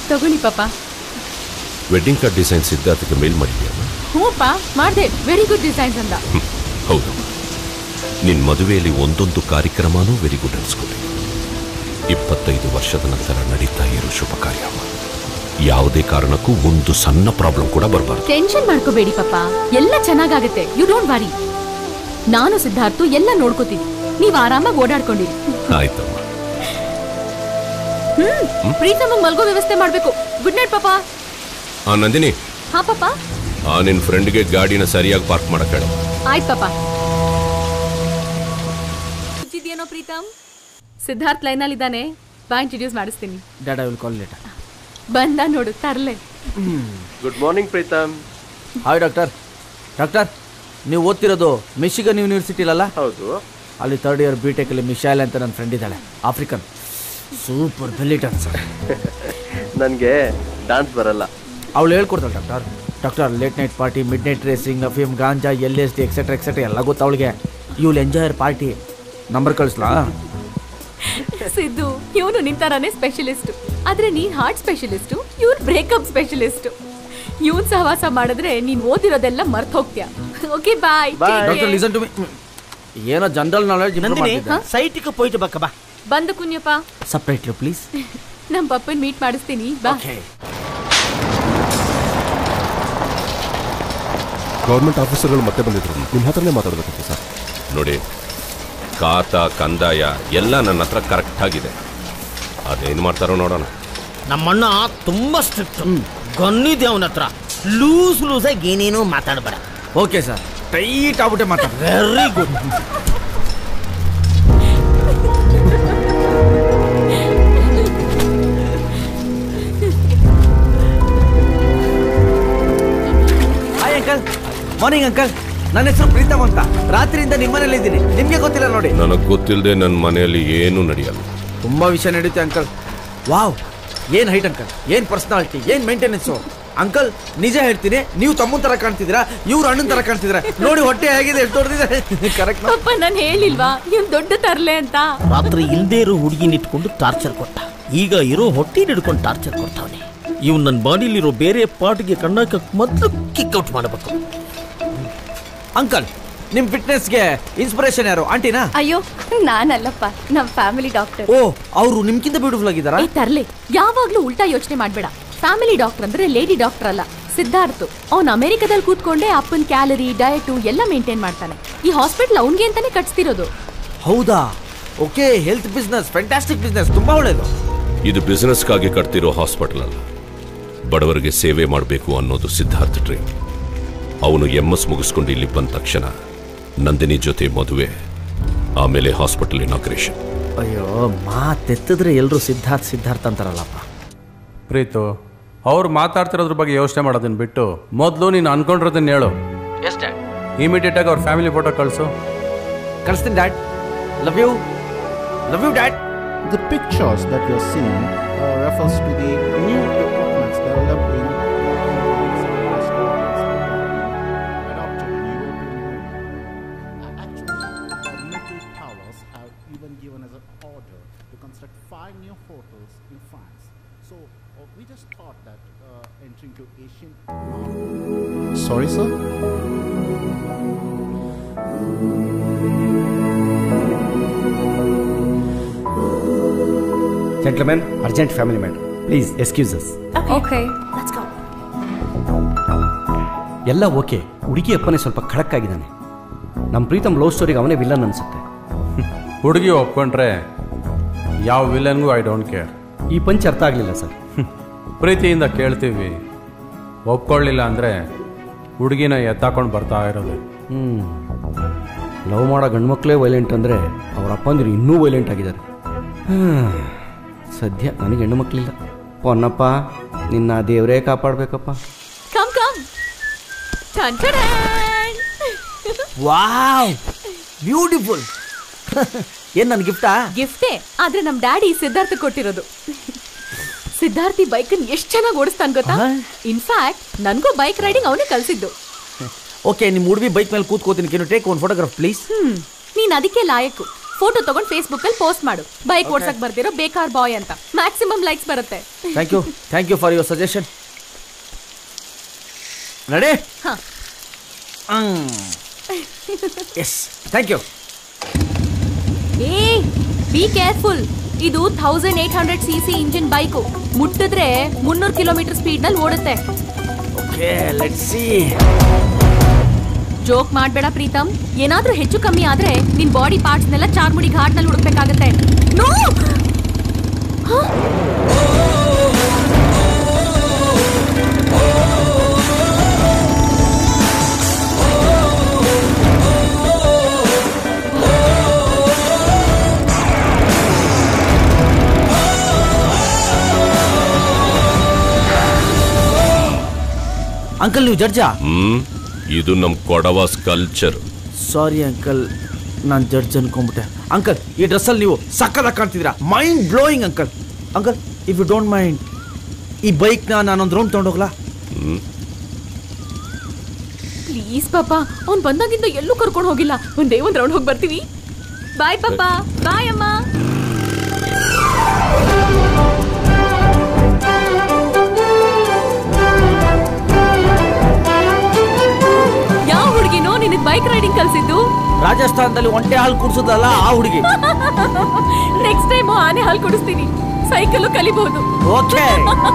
ತಗೊಳ್ಳಿ ಪಾಪ. ವೆಡ್ಡಿಂಗ್ ಕಾರ್ಡ್ ಡಿಸೈನ್ ಸಿದ್ಧಾರ್ಥಕ್ಕೆ ಮೇಲ್ ಮಾಡಿದ್ಯಾ? ಹ್ಞೂಪ್ಪ ಮಾಡಿದೆ. ವೆರಿ ಗುಡ್ ಡಿಸೈನ್ಸ್ ಅಂತ. ಹೌದು, ನಿನ್ನ ಮದುವೆಯಲ್ಲಿ ಒಂದೊಂದು ಕಾರ್ಯಕ್ರಮನೂ ವೆರಿ ಗುಡ್ ಅನ್ಸ್ಕೊಡಿ. ಇಪ್ಪತ್ತೈದು ವರ್ಷದ ನಂತರ ನಡೀತಾ ಇರೋ ಶುಭ ಕಾರ್ಯ, ಯಾವುದೇ ಕಾರಣಕ್ಕೂ ಒಂದು ಸಣ್ಣ ಪ್ರಾಬ್ಲಮ್ ಕೂಡ ಬರಬಾರ್ದು. ಟೆನ್ಷನ್ ಮಾಡ್ಕೋಬೇಡಿ ಪಾಪ, ಎಲ್ಲ ಚೆನ್ನಾಗಾಗುತ್ತೆ. You don't worry. ನಾನು ಸಿದ್ಧಾರ್ಥು ಎಲ್ಲ ನೋಡ್ಕೋತೀವಿ, ನೀವು ಆರಾಮಾಗಿ ಓಡಾಡ್ಕೊಂಡಿರಿ. ಆಯ್ತಮ್ಮ. ಹ್ಮ್ ಪ್ರೀತಮ್ಮ ಮಲ್ಗೋ ವ್ಯವಸ್ಥೆ ಮಾಡ್ಬೇಕು. ಗುಡ್ ನೈಟ್ ಪಾಪ. ಆ ನಂದಿನಿ, ಹಾ ಪಾಪ. ಆ ನಿನ್ ಫ್ರೆಂಡ್ಗೆ ಗಾಡಿನ ಸರಿಯಾಗಿ ಪಾರ್ಕ್ ಮಾಡಕ್ ಹೇಳು. ಆಯ್ತು ಪಾಪ. ಇದೆಯೇನೋ ಪ್ರೀತಮ್? ಸಿದ್ಧಾರ್ಥ್ ಲೈನಲ್ಲಿ ಇದ್ದಾನೆ, ಬಾ ಇಂಟ್ರೊಡ್ಯೂಸ್ ಮಾಡಿಸ್ತೀನಿ. Dad I will call later. ಬಂದ ನೋಡು ತರ್ಲೆ. Good morning Pritam. Hi doctor. Doctor, ನೀವು ಓದ್ತಿರೋದು ಮಿಶಿಗನ್ ಯೂನಿವರ್ಸಿಟಿಲಲ್ಲ? ಹೌದು. ಅಲ್ಲಿ ಥರ್ಡ್ ಇಯರ್ ಬಿ ಟೆಕ್ ಅಲ್ಲಿ ಮಿಶಾಲ್ ಅಂತ ನನ್ನ ಫ್ರೆಂಡ್ ಇದ್ದಾಳೆ, ಆಫ್ರಿಕನ್, ಸೂಪರ್ ಬೆಲ್ಲಿ ಡಾನ್ಸರ್. ನನಗೆ ಡಾನ್ಸ್ ಬರಲ್ಲ. ಅವಳು ಹೇಳ್ಕೊಡ್ತಾಳೆ doctor. Doctor, late night party, midnight racing, ಅಫೀಮ್, ganja, L S D etcetera etcetera ಎಲ್ಲ ಗೊತ್ತು ಅವಳಿಗೆ. ಇವಳು ಎಂಜಾಯರ್ ಪಾರ್ಟಿ. ನಂಬರ್ ಕಳಿಸ್ಲಾ? ಸಿದ್ದು, ಇವನು ನಿಂತಾರನೇ ಸ್ಪೆಷಲಿಸ್ಟ್, ಆದ್ರೆ ನೀನ್ ಹಾರ್ಟ್ ಸ್ಪೆಷಲಿಸ್ಟು, ಇವ್ರು ಬ್ರೇಕಪ್ ಸ್ಪೆಷಲಿಸ್ಟ್. ಇವನ್ ಸಹವಾಸ ಮಾಡಿದ್ರೆ ನೀನ್ ಓದಿರೋದೆಲ್ಲ ಮರ್ತ್ ಹೋಗ್ತೀಯ. Okay bye. Doctor listen to me. ಏನೋ ಜನರಲ್ ನಾಲೆಡ್ಜ್ ನಂದಿನಿ, ಸೈಟಿಗೆ ಪೋಯ್ತು ಬಕ್ಕ ಬಾ. ಬಂದು ಕುഞ്ഞಪ್ಪ. Separately please. ನಮ್ಮ ಪಪ್ಪನ್ ಮೀಟ್ ಮಾಡಿಸ್ತೀನಿ ಬಾ. ಗೌರ್ಮೆಂಟ್ ಆಫೀಸರ್ಗಳು ಮತ್ತೆ ಬಂದಿದ್ರು, ನಿಮ್ಮ ಹತ್ರನೇ ಮಾತಾಡಬೇಕಿತ್ತು ಸರ್. ನೋಡಿ, ಖಾತ ಕಂದಾಯ ಎಲ್ಲ ನನ್ನ ಹತ್ರ ಕರೆಕ್ಟ್ ಆಗಿದೆ. ಅದೇನು ಮಾಡ್ತಾರೋ ನೋಡೋಣ. ನಮ್ಮಣ್ಣ ತುಂಬಾ ಸ್ಟ್ರಿಕ್ಟ್, ಗನ್ನಿದೆ ಅವನ ಹತ್ರ. ಲೂಸ್ ಲೂಸ್ ಆಗಿ ಏನೇನೋ ಮಾತಾಡಬೇಡ. ಓಕೆ ಸರ್, ಟೈಟ್ ಆಗ್ಬಿಟ್ಟೆ ಮಾತಾಡ. Very good. Hi uncle. Morning uncle. ನನ್ನ ಹೆಸರು ಪ್ರೀತಮ್ ಅಂತ. ರಾತ್ರಿಯಿಂದ ನಿಮ್ಮನೇಲಿ ಇದ್ದೀನಿ, ನಿಮ್ಗೆ ಗೊತ್ತಿಲ್ಲ ನೋಡಿ. ನನಗೆ ಗೊತ್ತಿಲ್ಲದೆ ನನ್ನ ಮನೆಯಲ್ಲಿ ಏನೂ ನಡೆಯಲ್ಲ. ತುಂಬಾ ವಿಷಯ ನಡೆಯುತ್ತೆ ಅಂಕಲ್. ವಾವ್, ಏನ್ ಹೈಟ್ ಅಂಕಲ್, ಏನ್ ಪರ್ಸನಾಲಿಟಿ, ಏನ್ ಮೇಂಟೆನೆನ್ಸು. ಅಂಕಲ್ ನಿಜ ಹೇಳ್ತೀನಿ, ನೀವು ತಮ್ಮನ್ ತರ ಕಾಣ್ತಿದ್ದೀರಾ, ಇವ್ರು ಅಣ್ಣನ್ ತರ ಕಾಣ್ತಿದ್ದೀರಾ. ನೋಡಿ ಹೊಟ್ಟೆ ಹೇಗಿದೆ, ಎಷ್ಟು ದೊಡ್ಡದಿದೆ. ಕರೆಕ್ಟ್. ಪಪ್ಪ ನಾನು ಹೇಳಿಲ್ವಾ ಇವ್ನು ದೊಡ್ಡ ತರ್ಲೆ ಅಂತ? ರಾತ್ರಿ ಇಲ್ದೇ ಇರೋ ಹುಡುಗಿನ ಇಟ್ಕೊಂಡು ಟಾರ್ಚರ್ ಕೊಟ್ಟ, ಈಗ ಇರೋ ಹೊಟ್ಟೆ ಹಿಡ್ಕೊಂಡು ಟಾರ್ಚರ್ ಕೊಡ್ತಾವನೆ. ಇವ್ನು ನನ್ನ ಬಾಡಿಲಿರೋ ಬೇರೆ ಪಾರ್ಟ್ಗೆ ಕಣ್ಣಾಕ ಮೊದಲು ಕಿಕ್ಔಟ್ ಮಾಡಬೇಕು. ಅಂಕಲ್, ನಿಮ್ ಫಿಟ್ನೆಸ್ಗೆ ಇನ್ಸ್ಪಿರೇಷನ್ ಯಾರು? ಆಂಟಿನಾ? ಅಯ್ಯೋ ನಾನಲ್ಲಪ್ಪ, ನಮ್ ಫ್ಯಾಮಿಲಿ ಡಾಕ್ಟರ್. ಓ, ಅವರು ನಿಮ್ಗಿಂತ ಬ್ಯೂಟಿಫುಲ್ ಆಗಿದಾರಾ? ಈ ತರ್ಲೆ, ಯಾವಾಗ್ಲೂ ಉಲ್ಟಾ ಯೋಚನೆ ಮಾಡ್ಬೇಡ. ಫ್ಯಾಮಿಲಿ ಡಾಕ್ಟರ್ ಅಂದ್ರೆ ಲೇಡಿ ಡಾಕ್ಟರ್ ಅಲ್ಲ. ಸಿದ್ಧಾರ್ಥ್ ಅವ್ನು ಅಮೆರಿಕದಲ್ಲಿ ಕೂತ್ಕೊಂಡೆ ಅಪ್ಪನ್ ಕ್ಯಾಲರಿ ಡಯಟು ಎಲ್ಲ ಮೇಂಟೈನ್ ಮಾಡ್ತಾನೆ. ಈ ಹಾಸ್ಪಿಟಲ್ ಅವನ್ಗೆ ಅಂತಾನೆ ಕಟ್ಸ್ತಿರೋದು. ಹೌದಾ? Okay, health business, fantastic business, ತುಂಬಾ ಒಳ್ಳೇದು. ಇದು ಬಿಸ್ನೆಸ್ಗಾಗಿ ಕಟ್ತಿರೋ ಹಾಸ್ಪಿಟಲ್ ಅಲ್ಲ, ಬಡವರಿಗೆ ಸೇವೆ ಮಾಡಬೇಕು ಅನ್ನೋದು ಸಿದ್ಧಾರ್ಥ್ ಡ್ರೀಮ್. ಅವನು ಎಂ ಎಸ್ ಮುಗಿಸ್ಕೊಂಡು ಇಲ್ಲಿ ಬಂದ ತಕ್ಷಣ ನಂದಿನಿ ಜೊತೆ ಮದುವೆ, ಆಮೇಲೆ ಹಾಸ್ಪಿಟಲ್ ಇನಾಗ್ರೇಷನ್. ಅಯ್ಯೋ, ಮಾತೆತ್ತಿದ್ರೆ ಎಲ್ಲರೂ ಸಿದ್ಧಾರ್ಥ್ ಸಿದ್ಧಾರ್ಥ್ ಅಂತಾರಲ್ಲಪ್ಪ. ಪ್ರೀತು, ಅವ್ರು ಮಾತಾಡ್ತಿರೋದ್ರ ಬಗ್ಗೆ ಯೋಚನೆ ಮಾಡೋದನ್ನ ಬಿಟ್ಟು ಮೊದಲು ನೀನು ಅನ್ಕೊಂಡಿರೋದನ್ನ ಹೇಳು. ಎಷ್ಟೇ ಇಮಿಡಿಯೇಟ್ ಆಗಿ ಅವ್ರ ಫ್ಯಾಮಿಲಿ ಫೋಟೋ ಕಳಿಸು. ಕಳಿಸ್ತೀನಿ dad. Love you, love you dad. The pictures that you're seeing uh, refers to the new equipments developed in adopted in European Union. Actually, the metal towers have even given us an order to construct five new hotels in France. So uh, we just thought that uh, entering to Asian. Sorry, sir. Gentlemen, urgent family matter. Please excuse us. Okay, let's go. ಎಲ್ಲ okay. ಹುಡುಗಿ ಅಪ್ಪನೇ ಸ್ವಲ್ಪ ಖಡಕ್ ಆಗಿದ್ದಾನೆ. ನಮ್ಮ Preetham love ಸ್ಟೋರಿಗೆ ಅವನೇ villain ಅನ್ಸುತ್ತೆ. ಹುಡುಗಿ ಒಪ್ಕೊಂಡ್ರೆ ಯಾವ ವಿಲನ್ಗೂ ಐ ಡೋಂಟ್ ಕೇರ್. ಈ ಪಂಚ್ ಅರ್ಥ ಆಗಲಿಲ್ಲ ಸರ್. ಪ್ರೀತಿಯಿಂದ ಕೇಳ್ತೀವಿ, ಒಪ್ಕೊಳ್ಳಿಲ್ಲ ಅಂದರೆ ಹುಡುಗಿನ ಎತ್ತಾಕೊಂಡು ಬರ್ತಾ ಇರೋದು. ಹ್ಞೂ ಲವ್ ಮಾಡೋ ಗಂಡ್ಮಕ್ಳೇ ವೈಲೆಂಟ್ ಅಂದರೆ ಅವ್ರ ಅಪ್ಪಂದಿರು ಇನ್ನೂ ವೈಲೆಂಟ್ ಆಗಿದ್ದಾರೆ. ಸದ್ಯ ನನಗೆ ಹೆಣ್ಣು ಮಕ್ಕಳಿಲ್ಲ. ಪೊನ್ನಪ್ಪ, ನಿನ್ನ ದೇವರೇ ಕಾಪಾಡಬೇಕಪ್ಪ. Come come. Wow, beautiful. ಏನ್ ನನ್ನ ಗಿಫ್ಟಾ? ಗಿಫ್ಟೇ, ಆದ್ರೆ ನಮ್ ಡ್ಯಾಡಿ ಸಿದ್ಧಾರ್ಥ ಕೊಟ್ಟಿರೋದು. ಸಿದ್ಧಾರ್ಥಿ ಬೈಕನ್ ಎಷ್ಟು ಚೆನ್ನಾಗಿ ಓಡಿಸ್ತಾನೆ ಗೊತ್ತಾ? ಇನ್ಫ್ಯಾಕ್ಟ್ ನನಗೂ ಬೈಕ್ ರೈಡಿಂಗ್ ಅವನೇ ಕಲ್ಸಿದ್ದು. ಓಕೆ, ನಿಮ್ಮ ಹುಡುಗಿ ಬೈಕ್ ಮೇಲೆ ಕೂತ್ಕೋತೀನಿ. Can you take one photograph please? ಹ್ಮ್ ನೀನ್ ಅದಕ್ಕೆ ಲಾಯಕ್ಕು. ಫೋಟೋ ತಗೊಂಡು ಫೇಸ್ಬುಕ್ ಅಲ್ಲಿ ಪೋಸ್ಟ್ ಮಾಡು. ಬೈಕ್ ಓಡ್ಸಕ್ ಬರ್ದಿರೋ ಬೇಕಾರ ಬಾಯ್ ಅಂತ. ಮ್ಯಾಕ್ಸಿಮಮ್ ಲೈಕ್ಸ್ ಬರುತ್ತೆ. Thank you thank you for your suggestion. Ready? ಹಾ. Yes thank you. ಏ ಬಿ ಕೇರ್ಫುಲ್. ಇದು thousand eight hundred C C engine bike. ಮುಟ್ಟಿದ್ರೆ ಮುನ್ನೂರು ಕಿಲೋಮೀಟರ್ ಸ್ಪೀಡ್ ನಲ್ಲಿ ಓಡುತ್ತೆ. Okay let's see. ಜೋಕ್ ಮಾಡ್ಬೇಡ ಪ್ರೀತಮ್. ಏನಾದ್ರೂ ಹೆಚ್ಚು ಕಮ್ಮಿ ಆದ್ರೆ ನಿನ್ ಬಾಡಿ ಪಾರ್ಟ್ಸ್ ನೆಲ್ಲ ಚಾರ್ಮುಡಿ ಘಾಟ್ ನಲ್ಲಿ ಹುಡುಕ್ಬೇಕಾಗತ್ತೆ. ನೋ ಅಂಕಲ್ ನೀವು ಜಡ್ಜಾ? ಹ್ಮ್ ಇದು ನಮ್ ಕೊಡವಾಸ್ ಕಲ್ಚರ್. ಸಾರಿ ಅಂಕಲ್, ನಾನು ಜಡ್ಜ್ ಅನ್ಕೊಂಡ್ಬಿಟ್ಟೆ. ಅಂಕಲ್ ಈ ಡ್ರೆಸ್ಸಲ್ಲಿ ನೀವು ಸಕ್ಕದಾಗಿ ಕಾಣ್ತಿದ್ದೀರಾ. Mind blowing uncle. Uncle if you don't mind, ಈ ಬೈಕ್ನ ನಾನೊಂದು ರೌಂಡ್ ತೊಗೊಂಡೋಗ್ಲಾ? ಪ್ಲೀಸ್ ಪಾಪಾ, ಅವ್ನು ಬಂದಾಗಿಂದ ಎಲ್ಲೂ ಕರ್ಕೊಂಡು ಹೋಗಿಲ್ಲ. ಒಂದೇ ಒಂದು ರೌಂಡ್ ಹೋಗಿ ಬರ್ತೀವಿ. ಬಾಯ್ ಪಾಪಾ. ಬಾಯ್ ಅಮ್ಮ. ಯಾವ ಹುಡುಗಿನೋ ನಿನಗೆ ಬೈಕ್ ರೈಡಿಂಗ್ ಕಲ್ಸಿದ್ದು? ರಾಜಸ್ಥಾನದಲ್ಲಿ ಒಂಟೆ ಹಾಲು ಕುಡಿಸೋದಲ್ಲ ಆ ಹುಡುಗಿ. ನೆಕ್ಸ್ಟ್ ಟೈಮ್ ಆನೆ ಹಾಲು ಕುಡಿಸ್ತೀನಿ. ಸೈಕಲ್ ಕಲಿಬಹುದು. Okay.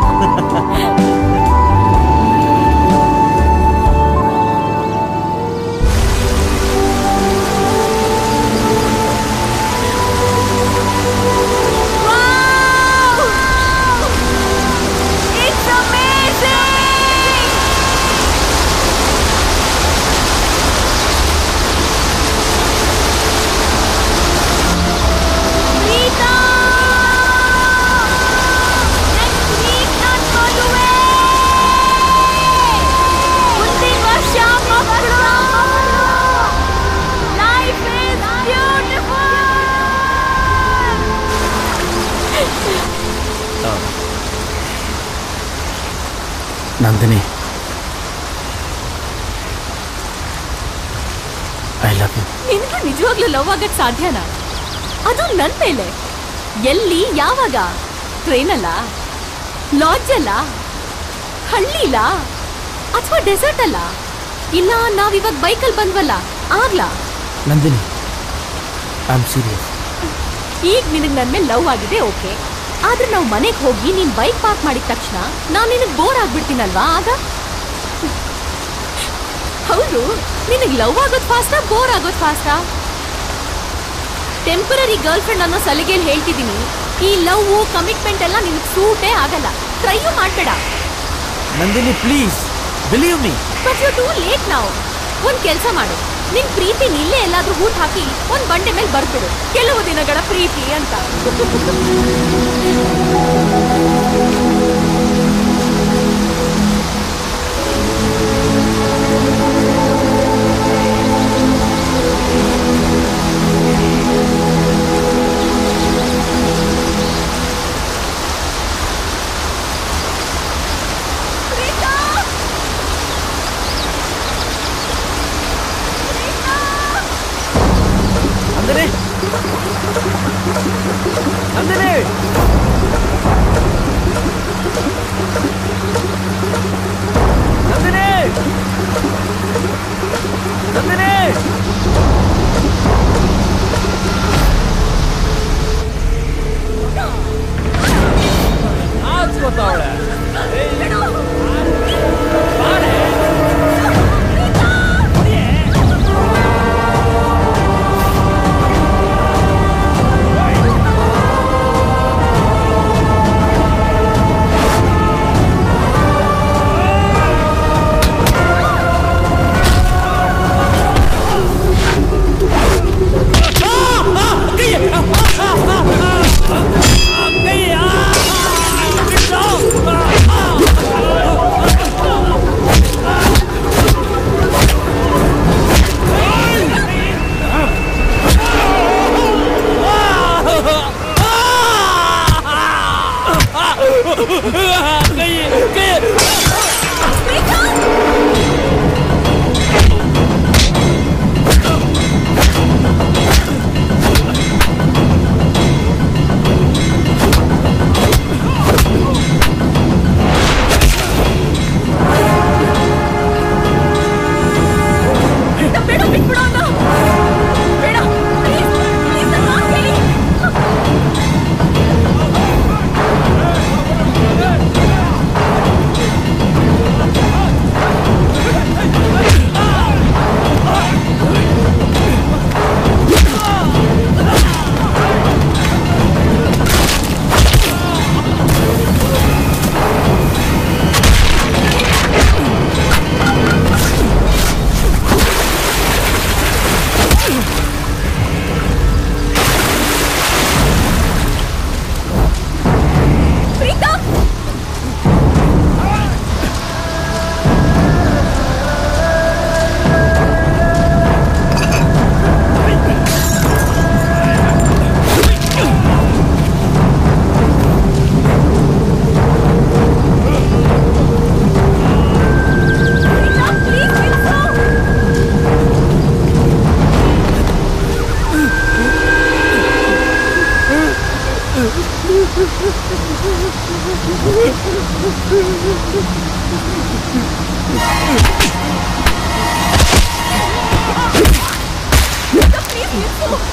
Nandini, I love you. ನಿನಗೆ ನಿಜವಾಗ್ಲೂ ಲವ್ ಆಗಕ್ ಸಾಧ್ಯನಾ? ಅದು ನನ್ ಮೇಲೆ. ಎಲ್ಲಿ, ಯಾವಾಗ? ಟ್ರೈನಲ್ಲ, ಲಾಡ್ಜ್ ಅಲ್ಲ, ಹಳ್ಳಿಲ, ಅಥವಾ ಡೆಸರ್ಟ್ ಅಲ್ಲ, ಇಲ್ಲ ನಾವಿವಾಗ ಬೈಕಲ್ಲಿ ಬಂದ್ವಲ್ಲ ಆಗ್ಲಾ? Nandini, I am serious. ಈಗ ನಿನಗೆ ನನ್ನ ಮೇಲೆ ಲವ್ ಆಗಿದೆ, ಓಕೆ. ಆದ್ರೆ ನಾವು ಮನೆಗೆ ಹೋಗಿ ನೀನ್ ಬೈಕ್ ಪಾರ್ಕ್ ಮಾಡಿದ ತಕ್ಷಣ ನಾನು ನಿನಗೆ ಬೋರ್ ಆಗ್ಬಿಡ್ತೀನಲ್ವಾ? ಆಗ ಹೌದು, ನಿನಗೆ ಲವ್ ಆಗೋದು ಫಾಸ್ಟಾ, ಬೋರ್ ಆಗೋದು ಫಾಸ್ಟಾ? ಟೆಂಪರರಿ ಗರ್ಲ್ ಫ್ರೆಂಡ್ ಅನ್ನೋ ಸಲಿಗೆಯಲ್ಲಿ ಹೇಳ್ತಿದ್ದೀನಿ. ಈ ಲವ್ ಕಮಿಟ್ಮೆಂಟ್ ಎಲ್ಲ ನಿನಗೆ ಸೂಟೇ ಆಗಲ್ಲ. ಟ್ರೈಯೂ ಮಾಡ್ಬೇಡ. Nandini please believe me. But you too late ನಾವು. ಒಂದ್ ಕೆಲಸ ಮಾಡು, ನಿನ್ ಪ್ರೀತಿ ಇಲ್ಲೇ ಎಲ್ಲಾದ್ರೂ ಹೂಟ್ ಹಾಕಿ ಒಂದ್ ಬಂಡೆ ಮೇಲೆ ಬರ್ಬಿಡು, ಕೆಲವು ದಿನಗಳ ಪ್ರೀತಿ ಅಂತ.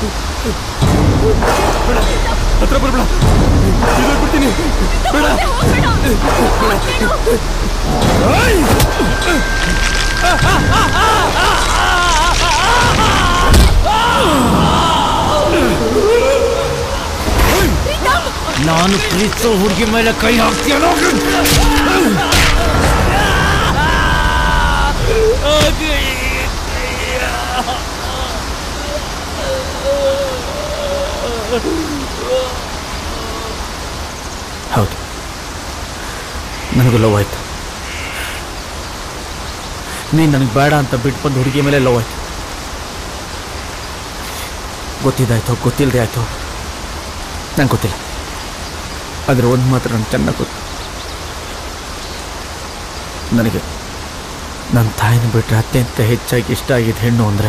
ಹತ್ರ ಬರ್ಬೇಡ, ಬಿಡ್ತೀನಿ ಬೇಡ. ನಾನು ಪ್ರೀತಿಸೋ ಹುಡುಗಿ ಮೇಲೆ ಕೈ ಹಾಕ್ತೀಯೋ? ಹೌದು, ನನಗೂ ಲವ್ ಆಯ್ತು. ನೀನು ನನಗೆ ಬೇಡ ಅಂತ ಬಿಟ್ಟು ಬಂದು ಹುಡುಗಿ ಮೇಲೆ ಲವ್ ಆಯ್ತು. ಗೊತ್ತಿದ್ದಾಯ್ತು ಗೊತ್ತಿಲ್ಲದೆ ಆಯ್ತು ನಂಗೆ ಗೊತ್ತಿಲ್ಲ. ಆದರೆ ಒಂದು ಮಾತ್ರ ನನಗೆ ಚೆನ್ನಾಗಿ ಗೊತ್ತು, ನನಗೆ ನನ್ನ ತಾಯಿನ ಬಿಟ್ಟರೆ ಅತ್ಯಂತ ಹೆಚ್ಚಾಗಿ ಇಷ್ಟ ಆಗಿದ್ದ ಹೆಣ್ಣು ಅಂದರೆ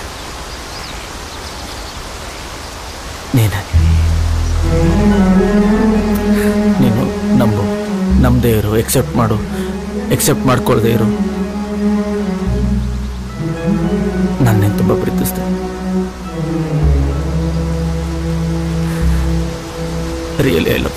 ನೀನು. ನೀನು ನಂಬು, ನಂಬದೇ ಇರು, ಎಕ್ಸೆಪ್ಟ್ ಮಾಡು, ಎಕ್ಸೆಪ್ಟ್ ಮಾಡ್ಕೊಳ್ದೇ ಇರು. ನನ್ನೇನು ತುಂಬ ಪ್ರೀತಿಸ್ತೆ. Really I love.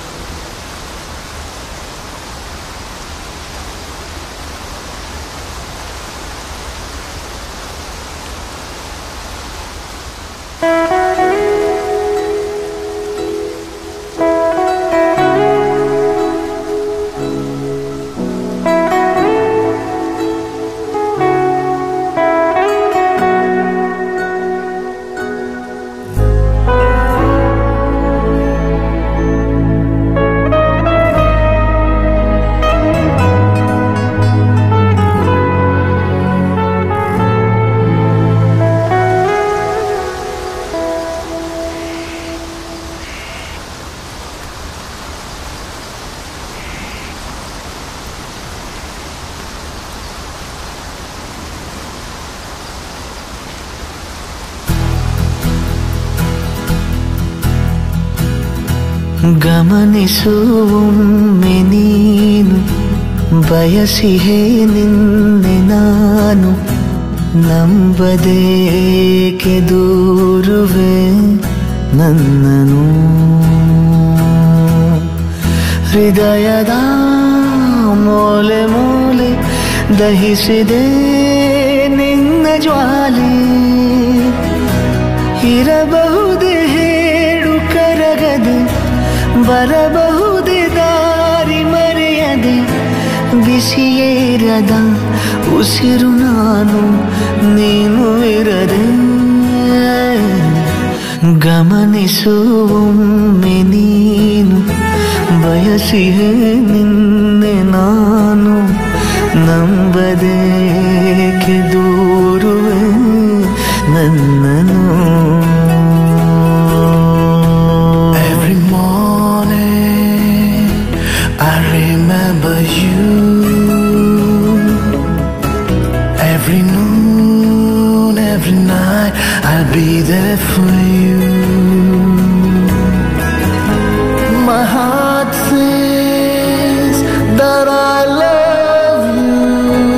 ಗಮನಿಸುವೊಮ್ಮೆ ನೀನು ಬಯಸಿಹೇ ನಿನ್ನೆ ನಾನು ನಂಬದೇಕೆ ದೂರುವೆ ನನ್ನನು ಹೃದಯದ ಮೂಲೆ ಮೂಲೆ ದಹಿಸಿದೆ ನಿನ್ನ ಜ್ವಾಲೆ ಇರಬಹುದೇ ಹೇಳು ಕರಗದೆ ಬರಬಹುದೇ ದಾರಿ ಮರೆಯದೆ ಬಿಸಿಯೇರದ ಉಸಿರು ನಾನು ನೀನು ಇರದೆ ಗಮನಿಸುವೊಮ್ಮೆ ನೀನು ಬಯಸಿಹೇ ನಿನ್ನೆ ನಾನು ನಂಬದೇಕೆ ದೂರುವೆ ನನ್ನನು Every morning I remember you. Every noon, every night I'll be there for you. My heart says that I love you,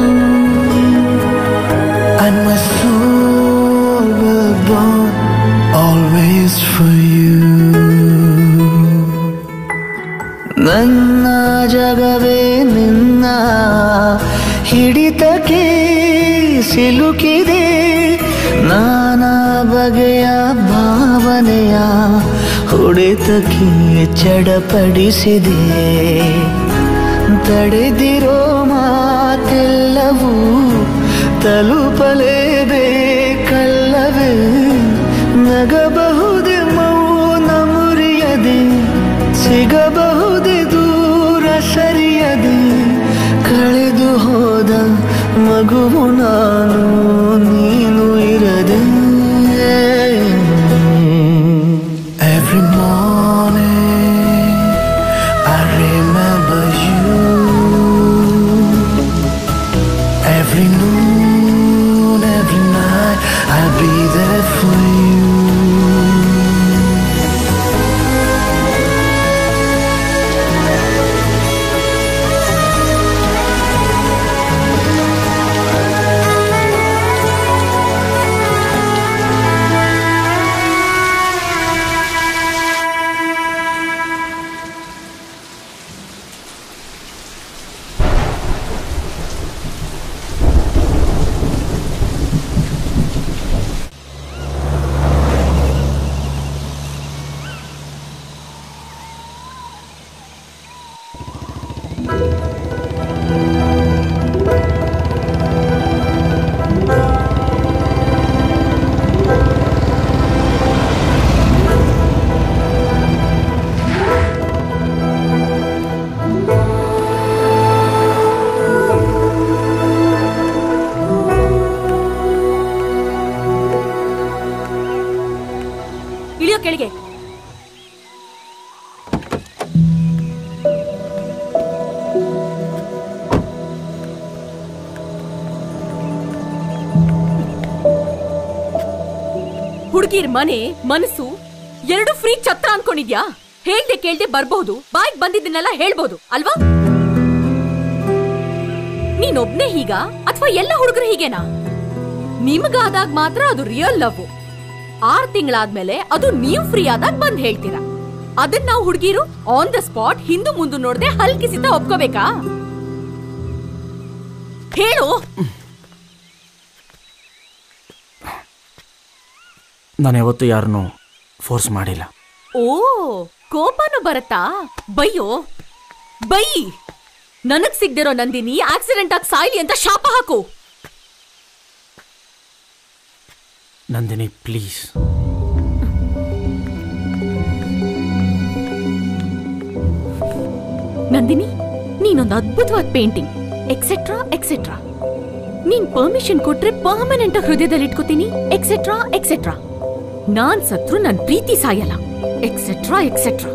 and my soul will burn always for you. ನನ್ನ ಜಗವೇ ನಿನ್ನ ಹಿಡಿತಕ್ಕೆ ಸಿಲುಕಿದೆ ನಾನಾ ಬಗೆಯ ಭಾವನೆಯ ಹೊಡೆತಕ್ಕೆ ಚಡಪಡಿಸಿದೆ ತಡೆದಿರೋ ಮಾತೆಲ್ಲವೂ ತಲುಪಲೇಬೇಕಲ್ಲವೇ ನಗಬಹುದೇ ಮೌನ ಮುರಿಯದೆ ಸಿಗಬಹುದೇ ದೂರ ಸರಿಯದೆ ಕಳೆದು ಹೋದ ಮಗುವು ನಾನು ನೀನು ಇರದೆ Every morning I remember you. Every noon, every night I'll be there for you. ಹುಡುಗಿರ್ ಮನೆ ಮನಸ್ಸು ಎರಡು ಫ್ರೀ ಛತ್ರ ಅನ್ಕೊಂಡಿದ್ಯಾ? ಹೇಳ್ದೆ ಕೇಳ್ದೆ ಬರ್ಬಹುದು, ಬಾಯ್ಗ್ ಬಂದಿದ್ದನ್ನೆಲ್ಲ ಹೇಳ್ಬೋದು ಅಲ್ವಾ? ನೀನೊಬ್ನೇ ಹೀಗ ಅಥವಾ ಎಲ್ಲ ಹುಡುಗರು ಹೀಗೇನಾ? ನಿಮ್ಗಾದಾಗ ಮಾತ್ರ ಅದು ರಿಯಲ್ ಲವ್. ಆರ್ ತಿಂಗಳಾದ್ಮೇಲೆ ಅದು ನೀವು ಫ್ರೀ ಆದಾಗ ಬಂದ್ ಹೇಳ್ತೀರಾ. ಅದನ್ನ ನಾವು ಹುಡುಗಿರು ಆನ್ ದ ಸ್ಪಾಟ್ ಹಿಂದು ಮುಂದೆ ನೋಡದೆ ಹಲ್ಕಿಸಿತ ಒಪ್ಕೋಬೇಕಾ? ಹೇಳು. ನಾನು ಯಾವತ್ತೂ ಯಾರನ್ನು ಫೋರ್ಸ್ ಮಾಡಿಲ್ಲ. ಓ, ಕೋಪನು ಬರತ್ತಾ? ಬೈಯೋ ಬೈ. ನನಗ್ ಸಿಗ್ದಿರೋ ನಂದಿನಿ ಆಕ್ಸಿಡೆಂಟ್ ಆಗಿ ಸಾಯ್ಲಿ ಅಂತ ಶಾಪ ಹಾಕು. ನಂದಿನಿ ಪ್ಲೀಸ್. ನಂದಿನಿ, ನೀನೊಂದು ಅದ್ಭುತವಾದ ಪೇಂಟಿಂಗ್ ಎಕ್ಸೆಟ್ರಾ ಎಕ್ಸೆಟ್ರಾ. ನೀನ್ ಪರ್ಮಿಷನ್ ಕೊಟ್ರೆ ಪರ್ಮನೆಂಟ್ ಆಗಿ ಹೃದಯದಲ್ಲಿ ಇಟ್ಕೋತೀನಿ ಎಕ್ಸೆಟ್ರಾ ಎಕ್ಸೆಟ್ರಾ. ನಾನ್ ಸತ್ರು ನನ್ ಪ್ರೀತಿ ಸಾಯಲ್ಲ ಎಕ್ಸೆಟ್ರಾ ಎಕ್ಸೆಟ್ರಾ.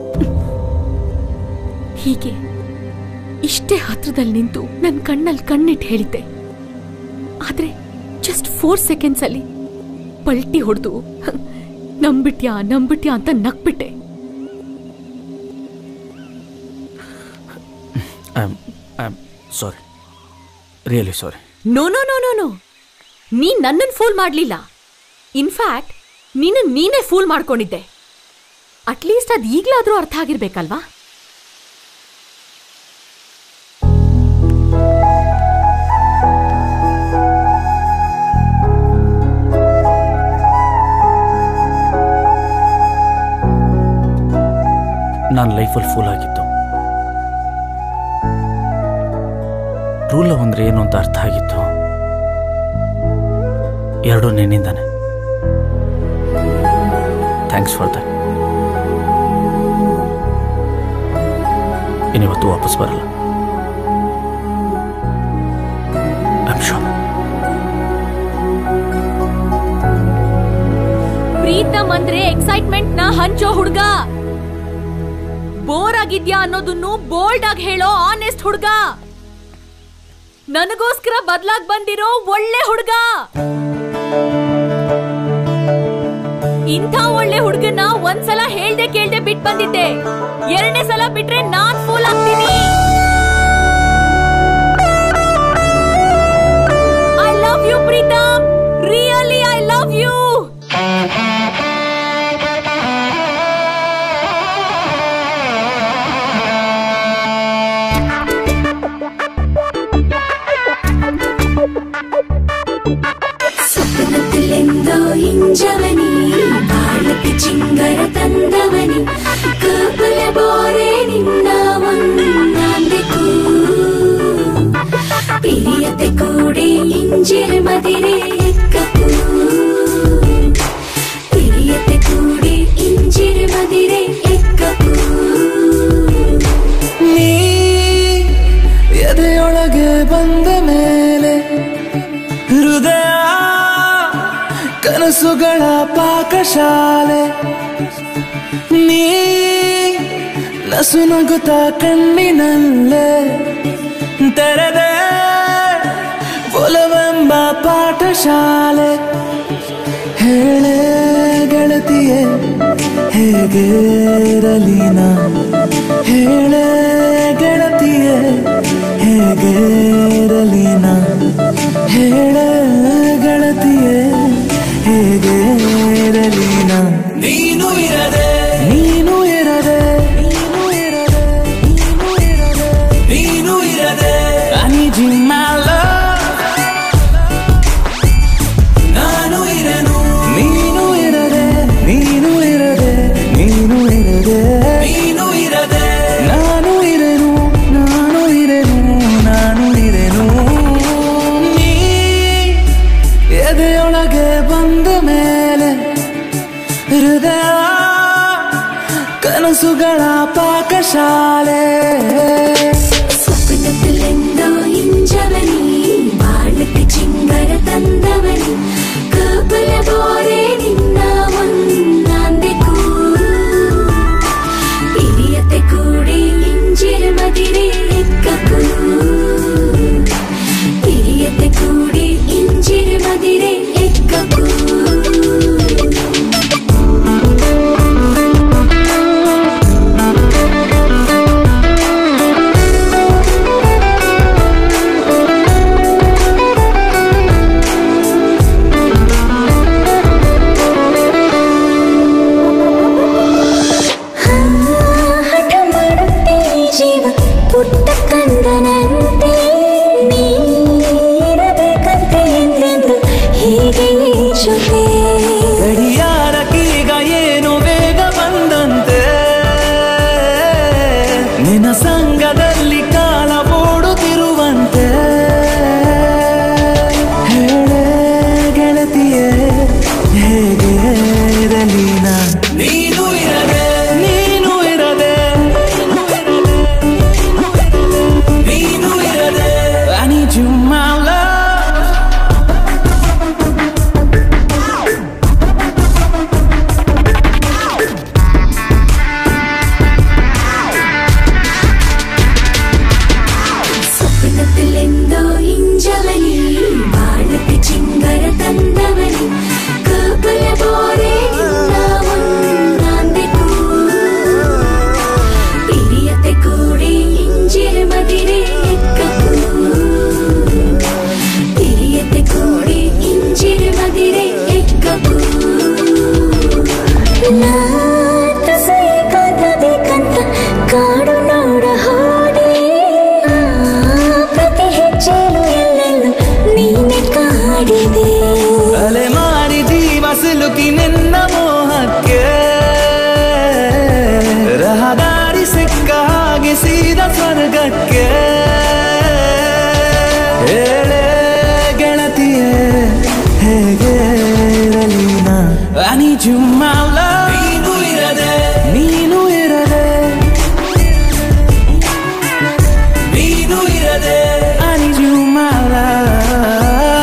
ಹೀಗೆ ಇಷ್ಟೇ ಹತ್ರದಲ್ಲಿ ನಿಂತು ನನ್ ಕಣ್ಣಲ್ಲಿ ಕಣ್ಣಿಟ್ಟು ಹೇಳಿದ್ದೆ. ಆದ್ರೆ ಜಸ್ಟ್ ಫೋರ್ ಸೆಕೆಂಡ್ಸ್ ಅಲ್ಲಿ ಪಲ್ಟಿ ಹೊಡೆದು ನಂಬಿಟ್ಯಾ ನಂಬಿಟ್ಯಾ ಅಂತ ನಕ್ಬಿಟ್ಟೆ. Sorry, really sorry. No no no no no ನೀನ್ ನನ್ನನ್ನು ಫೂಲ್ ಮಾಡ್ಲಿಲ್ಲ. ಇನ್ಫ್ಯಾಕ್ಟ್ ನೀನು ನೀನೇ ಫೂಲ್ ಮಾಡ್ಕೊಂಡಿದ್ದೆ. ಅಟ್ಲೀಸ್ಟ್ ಅದ್ ಈಗ್ಲಾದ್ರೂ ಅರ್ಥ ಆಗಿರ್ಬೇಕಲ್ವಾ? ನಾನು ಲೈಫಲ್ಲಿ ಫೂಲ್ ಆಗಿದ್ದು. ರೂಲ್ ಅಂದ್ರೆ ಏನು ಅಂತ ಅರ್ಥ ಆಗಿತ್ತು. ಎರಡೂ ನಿನ್ನಿಂದಾನೆ. Thanks for that. ಇನ್ನಿವತ್ತು ವಾಪಸ್ ಬರಲ್ಲ. I am sure. ಪ್ರೀತಮ್ ಅಂದ್ರೆ ಎಕ್ಸೈಟ್ಮೆಂಟ್ ನ ಹಂಚೋ ಹುಡ್ಗ. ಬೋರ್ ಆಗಿದ್ಯಾ ಅನ್ನೋದನ್ನು ಬೋಲ್ಡ್ ಆಗಿ ಹೇಳೋ ಆನೆಸ್ಟ್ ಹುಡ್ಗ. ನನಗೋಸ್ಕರ ಬದ್ಲಾಗ್ ಬಂದಿರೋ ಒಳ್ಳೆ ಹುಡ್ಗ. ಇಂಥ ಒಳ್ಳೆ ಹುಡ್ಗನ್ನ ಒಂದ್ಸಲ ಹೇಳ್ದೆ ಕೇಳ್ದೆ ಬಿಟ್ ಬಂದಿದ್ದೆ. ಎರಡನೇ ಸಲ ಬಿಟ್ರೆ ನಾನ್ ಫೂಲ್ ಆಗ್ತೀನಿ. I love you Pritam, really I love you. ಸ್ವಪ್ನದಲ್ಲೆಂದೋ ಹಿಂಜವನಿ, ಬಾಳಕ್ಕೆ ಚಿಂಗರ ತಂದವನಿ, ಕಾಪಲ ಬೋರೆ ನಿನ್ನ ಒಂದಾಂದೆಕು, ಪಿರಿಯತೆ ಕೂಡೆ ಇಂಜಿರ ಮದಿರೆ ಎಕ್ಕಕು, ಪಿರಿಯತೆ ಕೂಡೆ ಇಂಜಿರ ಮದಿರೆ ಎಕ್ಕಕು. ನೀ ಎದೆಯೊಳಗೆ ಬಂದ ಮೇಲೆ ಹೃದಯ ಕನಸುಗಳ ಪಾಕಶಾಲೆ. ನೀ ನಸು ನಗುತ್ತ ಕಣ್ಣಿನಲ್ಲೇ ತೆರೆದೆ ಒಲವೆಂಬ ಪಾಠಶಾಲೆ. ಹೇಳೆ ಗೆಳತಿಯೇ ಹೇಗಿರಲಿ ನಾ, ಹೇಳೆ ಗೆಳತಿಯೇ ಹೇಗಿರಲಿ ನಾ, ಹೇಳೆ ಗೆಳತಿಯೇ ಹೇಗಿರಲಿ ನಾ. ನೀನು ಇರದೆ ನೀನು ಇರದೆ ನೀನು ಇರದೆ ನೀನು ಇರದೆ ನೀನು ಇರದೆ I need you my love. ನಾನು ಇರನು ನೀನು ಇರದೆ ನೀನು ಇರದೆ ನೀನು ಇರದೆ ನೀನು ಇರದೆ ನಾನು ಇರನು ನಾನು ಇರನು ನಾನು ಇರನು. ನೀ ಎದೆಯೊಳಗೆ ಬಂದ ಮೇಲೆ ಹೃದಯ ಕನಸುಗಳ ಪಾಕಶಾಲೆ. ಸ್ವಪ್ನದಲ್ಲೆಂದೋ ಹಿಂಜವನಿ, ಬಾಳಕ್ಕೆ ಚಿಂಗರ ತಂದವನಿ, ಕಾಪಲ ಬೋರೆ ನಿನ್ನ ಒಂದಾಂದೆಕು, ಪಿರಿಯತೆ ಕೂಡೆ ಇಂಜಿರ ಮದಿರೆ ಎಕ್ಕಕು, ಪಿರಿಯತೆ ಕೂಡೆ ಇಂಜಿರ ಮಾಡಿದೆ ಅಲೆ ಮಾರಿದಿ ಮಸಲುಕಿ ನಿನ್ನ ಮೋಹಕ್ಕೆ ರಹದಾರಿ ಸಿಕ್ಕ ಹಾಗೆ ಸೀದಾ ಸ್ವರ್ಗಕ್ಕೆ ಹೇಳೆ ಗೆಳತಿಯೇ ಹೇಗೆ ಇರಲಿ ನಾ I need you my love ನೀನು ಇರದೆ ನೀನು ಇರದೆ ನೀನು ಇರದೆ I need you my love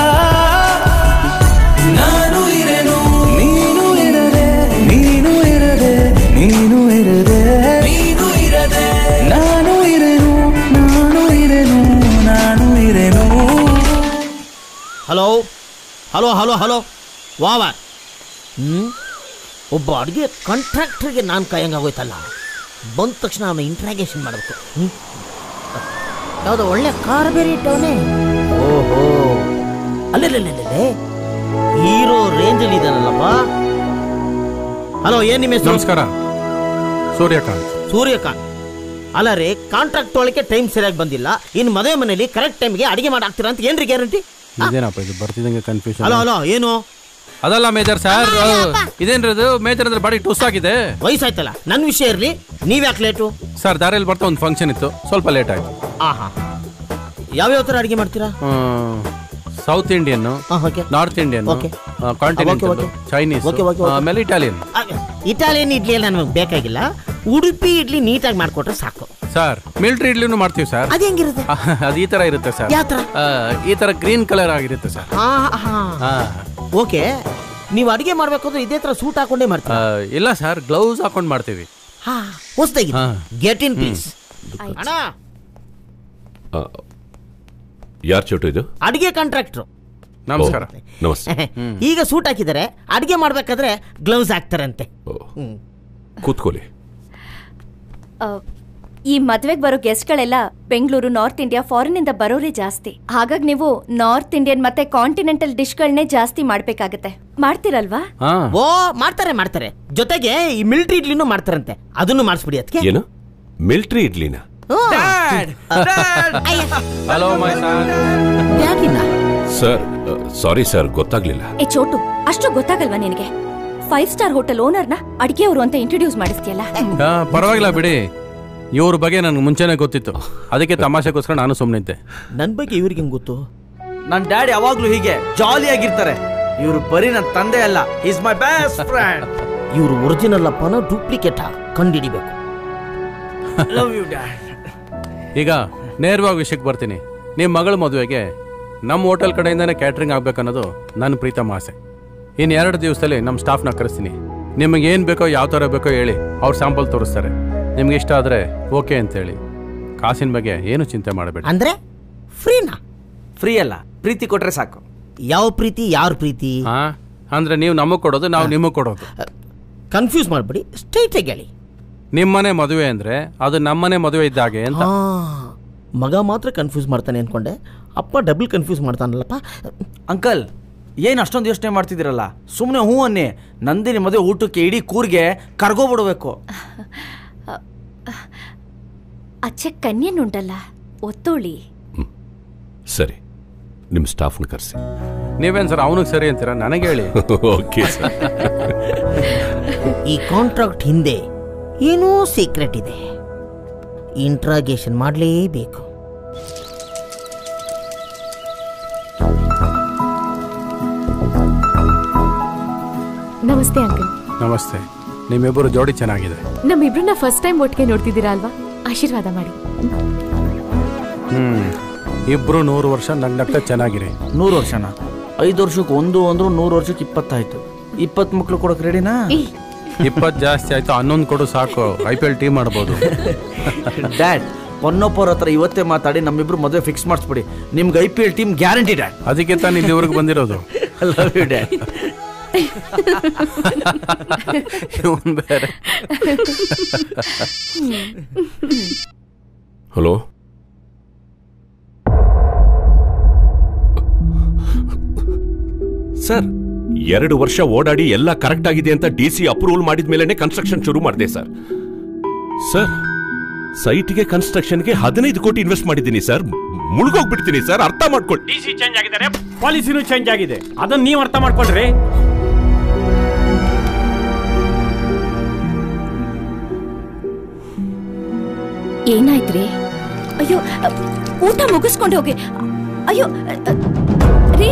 ನಾನು ಇರೆನು ನೀನು ಇರದೆ ನೀನು ಇರದೆ ನೀನು ಇರದೆ ನೀನು ಇರದೆ ನಾನು ಇರೆನು ನಾನು ಇರೆನು ನಾನು ಇರೆನು ಹಲೋ ಹಲೋ ಹಲೋ ಹಲೋ ವಾವ ಹ್ಞೂ ಒಬ್ಬ ಅಡುಗೆ ಕಾಂಟ್ರಾಕ್ಟರ್ಗೆ ನಾನು ಕಾಯಂಗಾಗೋಯ್ತಲ್ಲ ಬಂದ ತಕ್ಷಣ ಅವನು ಇಂಟ್ರಾಗೇಷನ್ ಮಾಡಬೇಕು ಹ್ಞೂ ಯಾವುದೋ ಒಳ್ಳೆ ಕಾರ್ ಬೇರೆ ಇಟ್ಟವನೇ ಓಹೋ ಅಲ್ಲೇ ಹೀರೋ ರೇಂಜಲ್ಲಿ ಇದ್ದಾನಲ್ಲಪ್ಪ ಹಲೋ ಏನು ನಿಮ್ಮ ಹೆಸರು ನಮಸ್ಕಾರ ಸೂರ್ಯಕಾಂತ್ ಸೂರ್ಯಕಾಂತ್ ಅಲ್ಲ ರೀ ಕಾಂಟ್ರಾಕ್ಟ್ ಒಳಗೆ ಟೈಮ್ ಸರಿಯಾಗಿ ಬಂದಿಲ್ಲ ಇನ್ನು ಮದುವೆ ಮನೇಲಿ ಕರೆಕ್ಟ್ ಟೈಮ್ಗೆ ಅಡಿಗೆ ಮಾಡಾಕ್ತೀರಾ ಅಂತ ಏನ್ರಿ ಗ್ಯಾರಂಟಿ ಇದೇನಪ್ಪ ಇದು ಬರ್ತಿದಂಗೆ ಕನ್ಫ್ಯೂಷನ್ ಹಲೋ ಹಲೋ ಏನು ಅದಲ್ಲ ಮೇಜರ್ ಸರ್ ಇದೇನ್ರಿ ಅದು ಮೇಜರ್ ಅಂದ್ರೆ ಬಾಡಿ ಟುಸ್ ಆಗಿದೆ ವಯಸ್ಸಾಯ್ತಲ್ಲ ನನ್ನ ವಿಷಯ ಇರಲಿ ನೀವ್ ಯಾಕೆ ಲೇಟು ಸರ್ ದಾರಿಯಲ್ಲಿ ಬರ್ತಾ ಒಂದು ಫಂಕ್ಷನ್ ಇತ್ತು ಸ್ವಲ್ಪ ಲೇಟ್ ಆಯ್ತು ಆಹಾ ಯಾವ್ಯಾವ ಥರ ಅಡಿಗೆ ಮಾಡ್ತೀರಾ south Indian north Indian continental Chinese ಆಮೇಲೆ ಇಟಾಲಿಯನ್ ಇಟಾಲಿಯನ್ ಇಡ್ಲಿ ಎಲ್ಲ ನಮಗೆ ಬೇಕಾಗಿಲ್ಲ ಉಡುಪಿ ಇಡ್ಲಿ ನೀಟಾಗಿ ಮಾಡ್ಕೊಟ್ರೆ ಸಾಕು ಸರ್ ಮಿಲಿಟರಿ ಇಡ್ಲಿನೂ ಮಾಡ್ತೀವಿ ಸರ್ ಅದು ಹೆಂಗಿರುತ್ತೆ ಅದು ಈ ತರ ಇರುತ್ತೆ ಸರ್ ಯಾವ ಥರ ಈ ತರ ಗ್ರೀನ್ ಕಲರ್ ಆಗಿರುತ್ತೆ ಸರ್ ಓಕೆ ನೀವು ಅಡಿಗೆ ಮಾಡ್ಬೇಕಾದ್ರೆ ಇದೇ ತರ ಸೂಟ್ ಹಾಕೊಂಡೇ ಮಾಡ್ತೀರಾ ಇಲ್ಲ ಸರ್ ಗ್ಲೌಸ್ ಹಾಕೊಂಡು ಮಾಡ್ತೀವಿ ಹಾ ಹೊಸದಾಗಿ ಗೆಟ್ ಇನ್ ಪ್ಲೀಸ್ ಅಣ್ಣ ಯಾರ್ ಚೋಟು ಇದು ಅಡಿಗೆ ಕಾಂಟ್ರಾಕ್ಟ್ರು ನಮಸ್ಕಾರ ನಮಸ್ತೆ ಈಗ ಸೂಟ್ ಹಾಕಿದ್ದಾರೆ ಅಡಿಗೆ ಮಾಡ್ಬೇಕಾದ್ರೆ ಗ್ಲೌಸ್ ಹಾಕ್ತಾರಂತೆ ಕೂತ್ಕೊಳ್ಳಿ ಈ ಮದ್ವೆಗೆ ಬರೋ ಗೆಸ್ಟ್ಗಳೆಲ್ಲ ಬೆಂಗಳೂರು ನಾರ್ತ್ ಇಂಡಿಯಾ ಫಾರಿನ್ ಇಂದ ಬರೋರೇ ಜಾಸ್ತಿ ಹಾಗಾಗಿ ನೀವು ನಾರ್ತ್ ಇಂಡಿಯನ್ ಮತ್ತೆ ಕಾಂಟಿನೆಂಟಲ್ ಡಿಶ್ಗಳನ್ನೇ ಜಾಸ್ತಿ ಮಾಡ್ಬೇಕಾಗತ್ತೆ ಮಾಡ್ತೀರಲ್ವಾ ಓ ಮಾಡ್ತಾರೆ ಮಾಡ್ತಾರೆ ಜೊತೆಗೆ ಈ ಮಿಲಿಟರಿ ಇಡ್ಲಿನೂ ಮಾಡ್ತಾರಂತೆ ಅದನ್ನು ಮಾಡಿಸ್ಬಿಡಿ ಅದಕ್ಕೆ ಏನು ಮಿಲಿಟರಿ ಇಡ್ಲಿನ hello my sir sorry sir ಗೊತ್ತಾಗ್ಲಿಲ್ಲ ಏ ಚೋಟು ಅಷ್ಟು ಗೊತ್ತಾಗಲ್ವಾ ನಿನಗೆ ಫೈವ್ ಸ್ಟಾರ್ ಹೋಟೆಲ್ ಓನರ್ನ ಅಡಿಗೆಯವರು ಅಂತ ಇಂಟ್ರೊಡ್ಯೂಸ್ ಮಾಡಿಸ್ತೀಯಲ್ಲ ಪರವಾಗಿಲ್ಲ ಬಿಡಿ ಇವ್ರ ಬಗ್ಗೆ ನನ್ಗೆ ಮುಂಚೆನೆ ಗೊತ್ತಿತ್ತು ಅದಕ್ಕೆ ತಮಾಷೆಗೋಸ್ಕರ ನಾನು ಸುಮ್ಮನಿದ್ದೆ ನನ್ನ ಬಗ್ಗೆ ಇವ್ರಿಗೆ ಹೆಂಗ್ ಗೊತ್ತು ನನ್ನ ಡ್ಯಾಡಿ ಯಾವಾಗ್ಲೂ ಹೀಗೆ ಜಾಲಿಯಾಗಿರ್ತಾರೆ ಇವರು ಬರೀ ನನ್ನ ತಂದೆ ಅಲ್ಲ ಈಸ್ ಮೈ ಬೆಸ್ಟ್ ಫ್ರೆಂಡ್ ಇವರು ಒರಿಜಿನಲ್ ಅಪ್ಪನ ಡೂಪ್ಲಿಕೇಟ್ ಕಂಡಿಡಿಬೇಕು ಲವ್ ಯು ಡ್ಯಾಡ್ ಈಗ ನೇರವಾಗಿ ವಿಷಯಕ್ಕೆ ಬರ್ತೀನಿ ನಿಮ್ಮ ಮಗಳ ಮದುವೆಗೆ ನಮ್ಮ ಹೋಟೆಲ್ ಕಡೆಯಿಂದನೇ ಕ್ಯಾಟ್ರಿಂಗ್ ಆಗ್ಬೇಕನ್ನೋದು ನನ್ನ ಪ್ರೀತಮ ಆಸೆ ಇನ್ನು ಎರಡು ದಿವಸದಲ್ಲಿ ನಮ್ಮ ಸ್ಟಾಫ್ನ ಕರೆಸ್ತೀನಿ ನಿಮಗೆ ಏನು ಬೇಕೋ ಯಾವ ಥರ ಬೇಕೋ ಹೇಳಿ ಅವ್ರು ಸ್ಯಾಂಪಲ್ ತೋರಿಸ್ತಾರೆ ನಿಮ್ಗೆ ಇಷ್ಟ ಆದರೆ ಓಕೆ ಅಂತೇಳಿ ಕಾಸಿನ ಬಗ್ಗೆ ಏನು ಚಿಂತೆ ಮಾಡಬೇಡಿ ಅಂದ್ರೆ ಫ್ರೀನಾ ಫ್ರೀ ಅಲ್ಲ ಪ್ರೀತಿ ಕೊಟ್ರೆ ಸಾಕು ಯಾವ ಪ್ರೀತಿ ಯಾರ ಪ್ರೀತಿ ಹಾ ಅಂದ್ರೆ ನೀವು ನಮಗೆ ಕೊಡೋದು ನಾವು ನಿಮಗೆ ಕೊಡೋದು ಕನ್ಫ್ಯೂಸ್ ಮಾಡಬೇಡಿ ಸ್ಟ್ರೈಟ್ ಆಗಿ ಹೇಳಿ ನಿಮ್ಮನೆ ಮದುವೆ ಅಂದ್ರೆ ಅದು ನಮ್ಮನೆ ಮದುವೆ ಇದ್ದಾಗೆ ಅಂತ ಮಗ ಮಾತ್ರ ಕನ್ಫ್ಯೂಸ್ ಮಾಡ್ತಾನೆ ಅನ್ಕೊಂಡೆ ಅಪ್ಪ ಡಬಲ್ ಕನ್ಫ್ಯೂಸ್ ಮಾಡ್ತಾನಲ್ಲಪ್ಪ ಅಂಕಲ್ ಏನು ಅಷ್ಟೊಂದು ಯೋಚನೆ ಮಾಡ್ತಿದ್ದೀರಲ್ಲ ಸುಮ್ಮನೆ ಹೂ ಅನ್ನಿ ನಂದಿನಿ ಮದುವೆ ಊಟಕ್ಕೆ ಇಡೀ ಕೂರ್ಗೆ ಕರ್ಗೋಬಿಡ್ಬೇಕು ಅಚ್ಚೆ ಕನ್ಯನುಂಟಲ್ಲ ಒತ್ತೋಳಿ ಸರಿ ನಿಮ್ಮ ಸ್ಟಾಫ್ನ ಕರೆಸಿ ನೀವೇನು ಸರ್ ಅವನಿಗೆ ಸರಿ ಅಂತೀರಾ ನನಗೆ ಹೇಳಿ ಓಕೆ ಸರ್ ಈ ಕಾಂಟ್ರಾಕ್ಟ್ ಹಿಂದೆ ಏನೋ ಸೀಕ್ರೆಟ್ ಇದೆ ಇಂಟ್ರಾಗೇಷನ್ ಮಾಡಲೇಬೇಕು ನಮಸ್ತೆ ಅಂಕಲ್ ನಮಸ್ತೆ ನಿಮ್ಮಿಬ್ಬರು ಜೋಡಿ ಚೆನ್ನಾಗಿದೆ ನಮ್ಮಿಬ್ರನ್ನ ಫಸ್ಟ್ ಟೈಮ್ ಒಟ್ಟಿಗೆ ನೋಡ್ತಿದ್ದೀರಾ ಅಲ್ವಾ ಆಶೀರ್ವಾದ ಮಾಡಿ ಹ್ಮ್ ಇಬ್ರು ನೂರು ವರ್ಷ ನಗ್ನಗ್ತಾ ಚೆನ್ನಾಗಿರಿ ನೂರು ವರ್ಷನಾ ಐದು ವರ್ಷಕ್ಕೆ ಒಂದು ಅಂದ್ರು ನೂರು ವರ್ಷಕ್ಕೆ ಇಪ್ಪತ್ತಾಯ್ತು ಇಪ್ಪತ್ ಮಕ್ಳು ಕೊಡಕ್ ರೆಡಿನಾ ಇಪ್ಪತ್ತು ಜಾಸ್ತಿ ಆಯ್ತು ಹನ್ನೊಂದು ಕೊಡು ಸಾಕು ಐ ಪಿ ಎಲ್ ಟೀಮ್ ಮಾಡ್ಬೋದು ಡ್ಯಾಡ್ ಪೊನ್ನೊಪ್ಪವ್ರ ಹತ್ರ ಇವತ್ತೇ ಮಾತಾಡಿ ನಮ್ಮಿಬ್ರು ಮದುವೆ ಫಿಕ್ಸ್ ಮಾಡಿಸ್ಬಿಡಿ ನಿಮ್ಗೆ I P L team guarantee dad ಅದಕ್ಕೆ ತಾನು ಇಲ್ಲಿವರೆಗೆ ಬಂದಿರೋದು ಲವ್ ಯು ಡ್ಯಾಡ್ ಬೇರೆ ಹಲೋ ಸರ್ ಎರಡು ವರ್ಷ ಓಡಾಡಿ ಎಲ್ಲ ಕರೆಕ್ಟ್ ಆಗಿದೆ ಅಂತ ಡಿ ಸಿ ಅಪ್ರೂವಲ್ ಮಾಡಿದ ಮೇಲೆನೆ ಕನ್ಸ್ಟ್ರಕ್ಷನ್ ಶುರು ಮಾಡಿದೆ ಸರ್ ಸರ್ ಸೈಟ್ಗೆ ಕನ್ಸ್ಟ್ರಕ್ಷನ್ಗೆ ಹದಿನೈದು ಕೋಟಿ ಇನ್ವೆಸ್ಟ್ ಮಾಡಿದ್ದೀನಿ ಸರ್. ಮುಳುಗೋಗ್ಬಿಡ್ತೀನಿ ಸರ್, ಅರ್ಥ ಮಾಡ್ಕೊಳ್ಳಿ. ಡಿ ಸಿ ಚೇಂಜ್ ಆಗಿದ್ದಾರೆ, ಪಾಲಿಸಿನೂ ಚೇಂಜ್ ಆಗಿದೆ. ಅದನ್ನ ನೀವು ಅರ್ಥ ಮಾಡ್ಕೊಳ್ರಿ. ಏನಾಯ್ತ್ರಿ? ಅಯ್ಯೋ, ಊಟ ಮುಗಿಸ್ಕೊಂಡು ಹೋಗಿ. ಅಯ್ಯೋ ರೀ,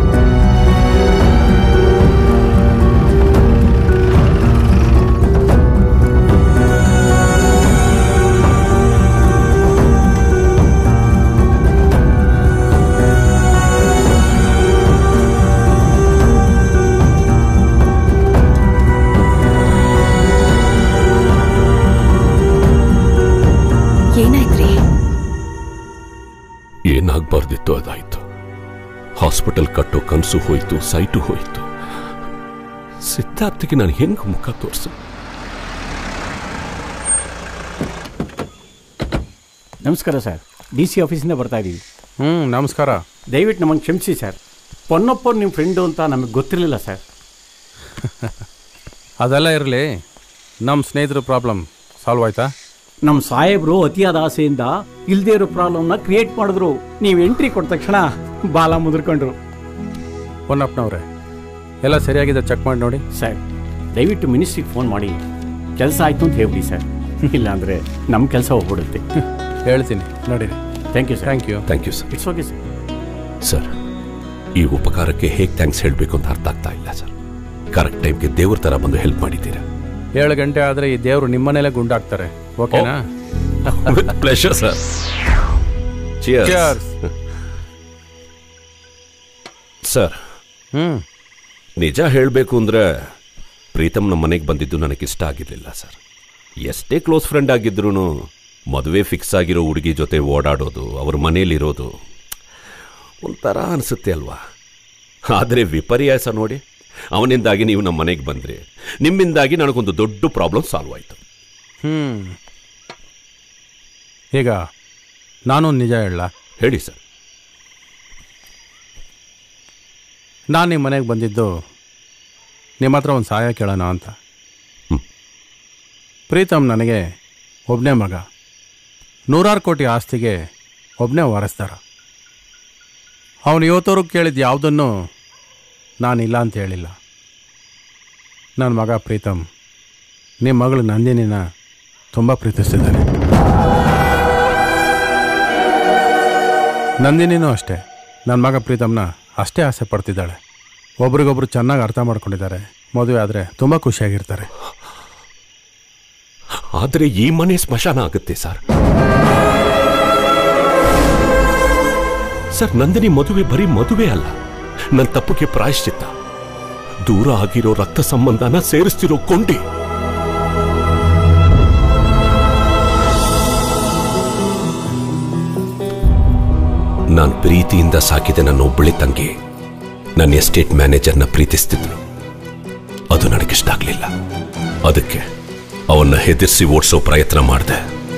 ಏನಾಗಬಾರ್ದಿತ್ತು ಅದಾಯ್ತು. ಹಾಸ್ಪಿಟಲ್ ಕಟ್ಟೋ ಕನಸು ಹೋಯ್ತು, ಸೈಟು ಹೋಯ್ತು. ಸಿದ್ಧಾರ್ಥಿಗೆ ನಾನು ಹೆಂಗ್ ಮುಖ ತೋರಿಸ? ನಮಸ್ಕಾರ ಸರ್, ಡಿ ಸಿ ಆಫೀಸಿಂದ ಬರ್ತಾ ಇದ್ದೀವಿ. ಹ್ಞೂ ನಮಸ್ಕಾರ. ದಯವಿಟ್ಟು ನಮಗೆ ಕ್ಷಮಿಸಿ ಸರ್. ಪೊನ್ನಪ್ಪರು ನಿಮ್ಮ ಫ್ರೆಂಡು ಅಂತ ನಮಗೆ ಗೊತ್ತಿರಲಿಲ್ಲ ಸರ್. ಅದೆಲ್ಲ ಇರಲಿ, ನಮ್ಮ ಸ್ನೇಹಿತರ ಪ್ರಾಬ್ಲಮ್ ಸಾಲ್ವ್ ಆಯ್ತಾ? ನಮ್ಮ ಸಾಹೇಬರು ಅತಿಯಾದ ಆಸೆಯಿಂದ ಇಲ್ದೇ ಇರೋ ಪ್ರಾಬ್ಲಮ್ನ ಕ್ರಿಯೇಟ್ ಮಾಡಿದ್ರು. ನೀವು ಎಂಟ್ರಿ ಕೊಟ್ಟ ತಕ್ಷಣ ಬಾಲ ಮುದ್ರಕೊಂಡ್ರು. ಪೊನ್ನಪ್ಪನವ್ರೆ, ಎಲ್ಲ ಸರಿಯಾಗಿದೆ, ಚೆಕ್ ಮಾಡಿ ನೋಡಿ. ಸರ್, ದಯವಿಟ್ಟು ಮಿನಿಸ್ಟ್ರಿಗೆ ಫೋನ್ ಮಾಡಿ ಕೆಲಸ ಆಯಿತು ಅಂತ ಹೇಳ್ಬಿಡಿ ಸರ್. ಇಲ್ಲಾಂದರೆ ನಮ್ಮ ಕೆಲಸ ಹೋಗ್ಬಿಡುತ್ತೆ. ಹೇಳ್ತೀನಿ, ನಡೀರಿ. Thank you sir. Thank you. Thank you sir. It's okay sir. Sir, ಈ ಉಪಕಾರಕ್ಕೆ ಹೇಗೆ ಥ್ಯಾಂಕ್ಸ್ ಹೇಳಬೇಕು ಅಂತ ಅರ್ಥ ಆಗ್ತಾ ಇಲ್ಲ ಸರ್. ಕರೆಕ್ಟ್ ಟೈಮ್ಗೆ ದೇವ್ರ ಥರ ಬಂದು ಹೆಲ್ಪ್ ಮಾಡಿದ್ದೀರಾ. ಏಳು ಗಂಟೆ ಆದರೆ ಈ ದೇವರು ನಿಮ್ಮನೇಲೆ ಗುಂಡಾಕ್ತಾರೆ. ಓಕೆನಾ? Pleasure sir. Cheers sir. ಹ್ಮ್ ನಿಜ ಹೇಳಬೇಕು ಅಂದ್ರೆ ಪ್ರೀತಮ್ ನಮ್ಮ ಮನೆಗೆ ಬಂದಿದ್ದು ನನಗಿಷ್ಟ ಆಗಿರಲಿಲ್ಲ ಸರ್. ಎಷ್ಟೇ ಕ್ಲೋಸ್ ಫ್ರೆಂಡ್ ಆಗಿದ್ರು ಮದುವೆ ಫಿಕ್ಸ್ ಆಗಿರೋ ಹುಡುಗಿ ಜೊತೆ ಓಡಾಡೋದು, ಅವ್ರ ಮನೇಲಿರೋದು ಒಂಥರ ಅನಿಸುತ್ತೆ ಅಲ್ವಾ? ಆದರೆ ವಿಪರ್ಯಾಸ ನೋಡಿ, ಅವನಿಂದಾಗಿ ನೀವು ನಮ್ಮ ಮನೆಗೆ ಬಂದ್ರಿ, ನಿಮ್ಮಿಂದಾಗಿ ನನಗೊಂದು ದೊಡ್ಡ ಪ್ರಾಬ್ಲಮ್ ಸಾಲ್ವ್ ಆಯಿತು. ಹ್ಮ್ ಈಗ ನಾನು ನಿಜ ಹೇಳ? ಹೇಳಿ ಸರ್. ನಾನು ನಿಮ್ಮ ಮನೆಗೆ ಬಂದಿದ್ದು ನಿಮ್ಮ ಹತ್ರ ಒಂದು ಸಹಾಯ ಕೇಳೋಣ ಅಂತ. ಪ್ರೀತಮ್ ನನಗೆ ಒಬ್ಬನೇ ಮಗ, ನೂರಾರು ಕೋಟಿ ಆಸ್ತಿಗೆ ಒಬ್ಬನೇ ವಾರಸ್ದಾರ. ಅವನು ಇವತ್ತವರೆಗೂ ಕೇಳಿದ್ದು ಯಾವುದನ್ನು ನಾನಿಲ್ಲ ಅಂತ ಹೇಳಿಲ್ಲ. ನನ್ನ ಮಗ ಪ್ರೀತಮ್ ನಿಮ್ಮ ಮಗಳು ನಂದಿನಿನ ತುಂಬ ಪ್ರೀತಿಸ್ತಿದ್ದಾನೆ. ನಂದಿನಿನೂ ಅಷ್ಟೇ ನನ್ನ ಮಗ ಪ್ರೀತಮ್ನ ಅಷ್ಟೇ ಆಸೆ ಪಡ್ತಿದ್ದಾಳೆ. ಒಬ್ರಿಗೊಬ್ರು ಚೆನ್ನಾಗಿ ಅರ್ಥ ಮಾಡ್ಕೊಂಡಿದ್ದಾರೆ. ಮದುವೆ ಆದರೆ ತುಂಬ ಖುಷಿಯಾಗಿರ್ತಾರೆ. ಆದರೆ ಈ ಮನೆ ಸ್ಮಶಾನ ಆಗುತ್ತೆ ಸರ್. ಸರ್, ನಂದಿನಿ ಮದುವೆ ಬರೀ ಮದುವೆ ಅಲ್ಲ, ನನ್ನ ತಪ್ಪಿಗೆ ಪ್ರಾಯಶ್ಚಿತ್ತ. ದೂರ ಆಗಿರೋ ರಕ್ತ ಸಂಬಂಧನ ಸೇರಿಸ್ತಿರೋ ಕೊಂಡಿ. ನಾನು ಪ್ರೀತಿಯಿಂದ ಸಾಕಿದ ನನ್ನ ಒಬ್ಬಳೆ ತಂಗಿ ನನ್ನ ಎಸ್ಟೇಟ್ ಮ್ಯಾನೇಜರ್ನ ಪ್ರೀತಿಸ್ತಿದ್ರು. ಅದು ನನಗಿಷ್ಟ ಆಗಲಿಲ್ಲ. ಅದಕ್ಕೆ ಅವನ್ನ ಹೆದರ್ಸಿ ಓಡಿಸೋ ಪ್ರಯತ್ನ ಮಾಡಿದೆ.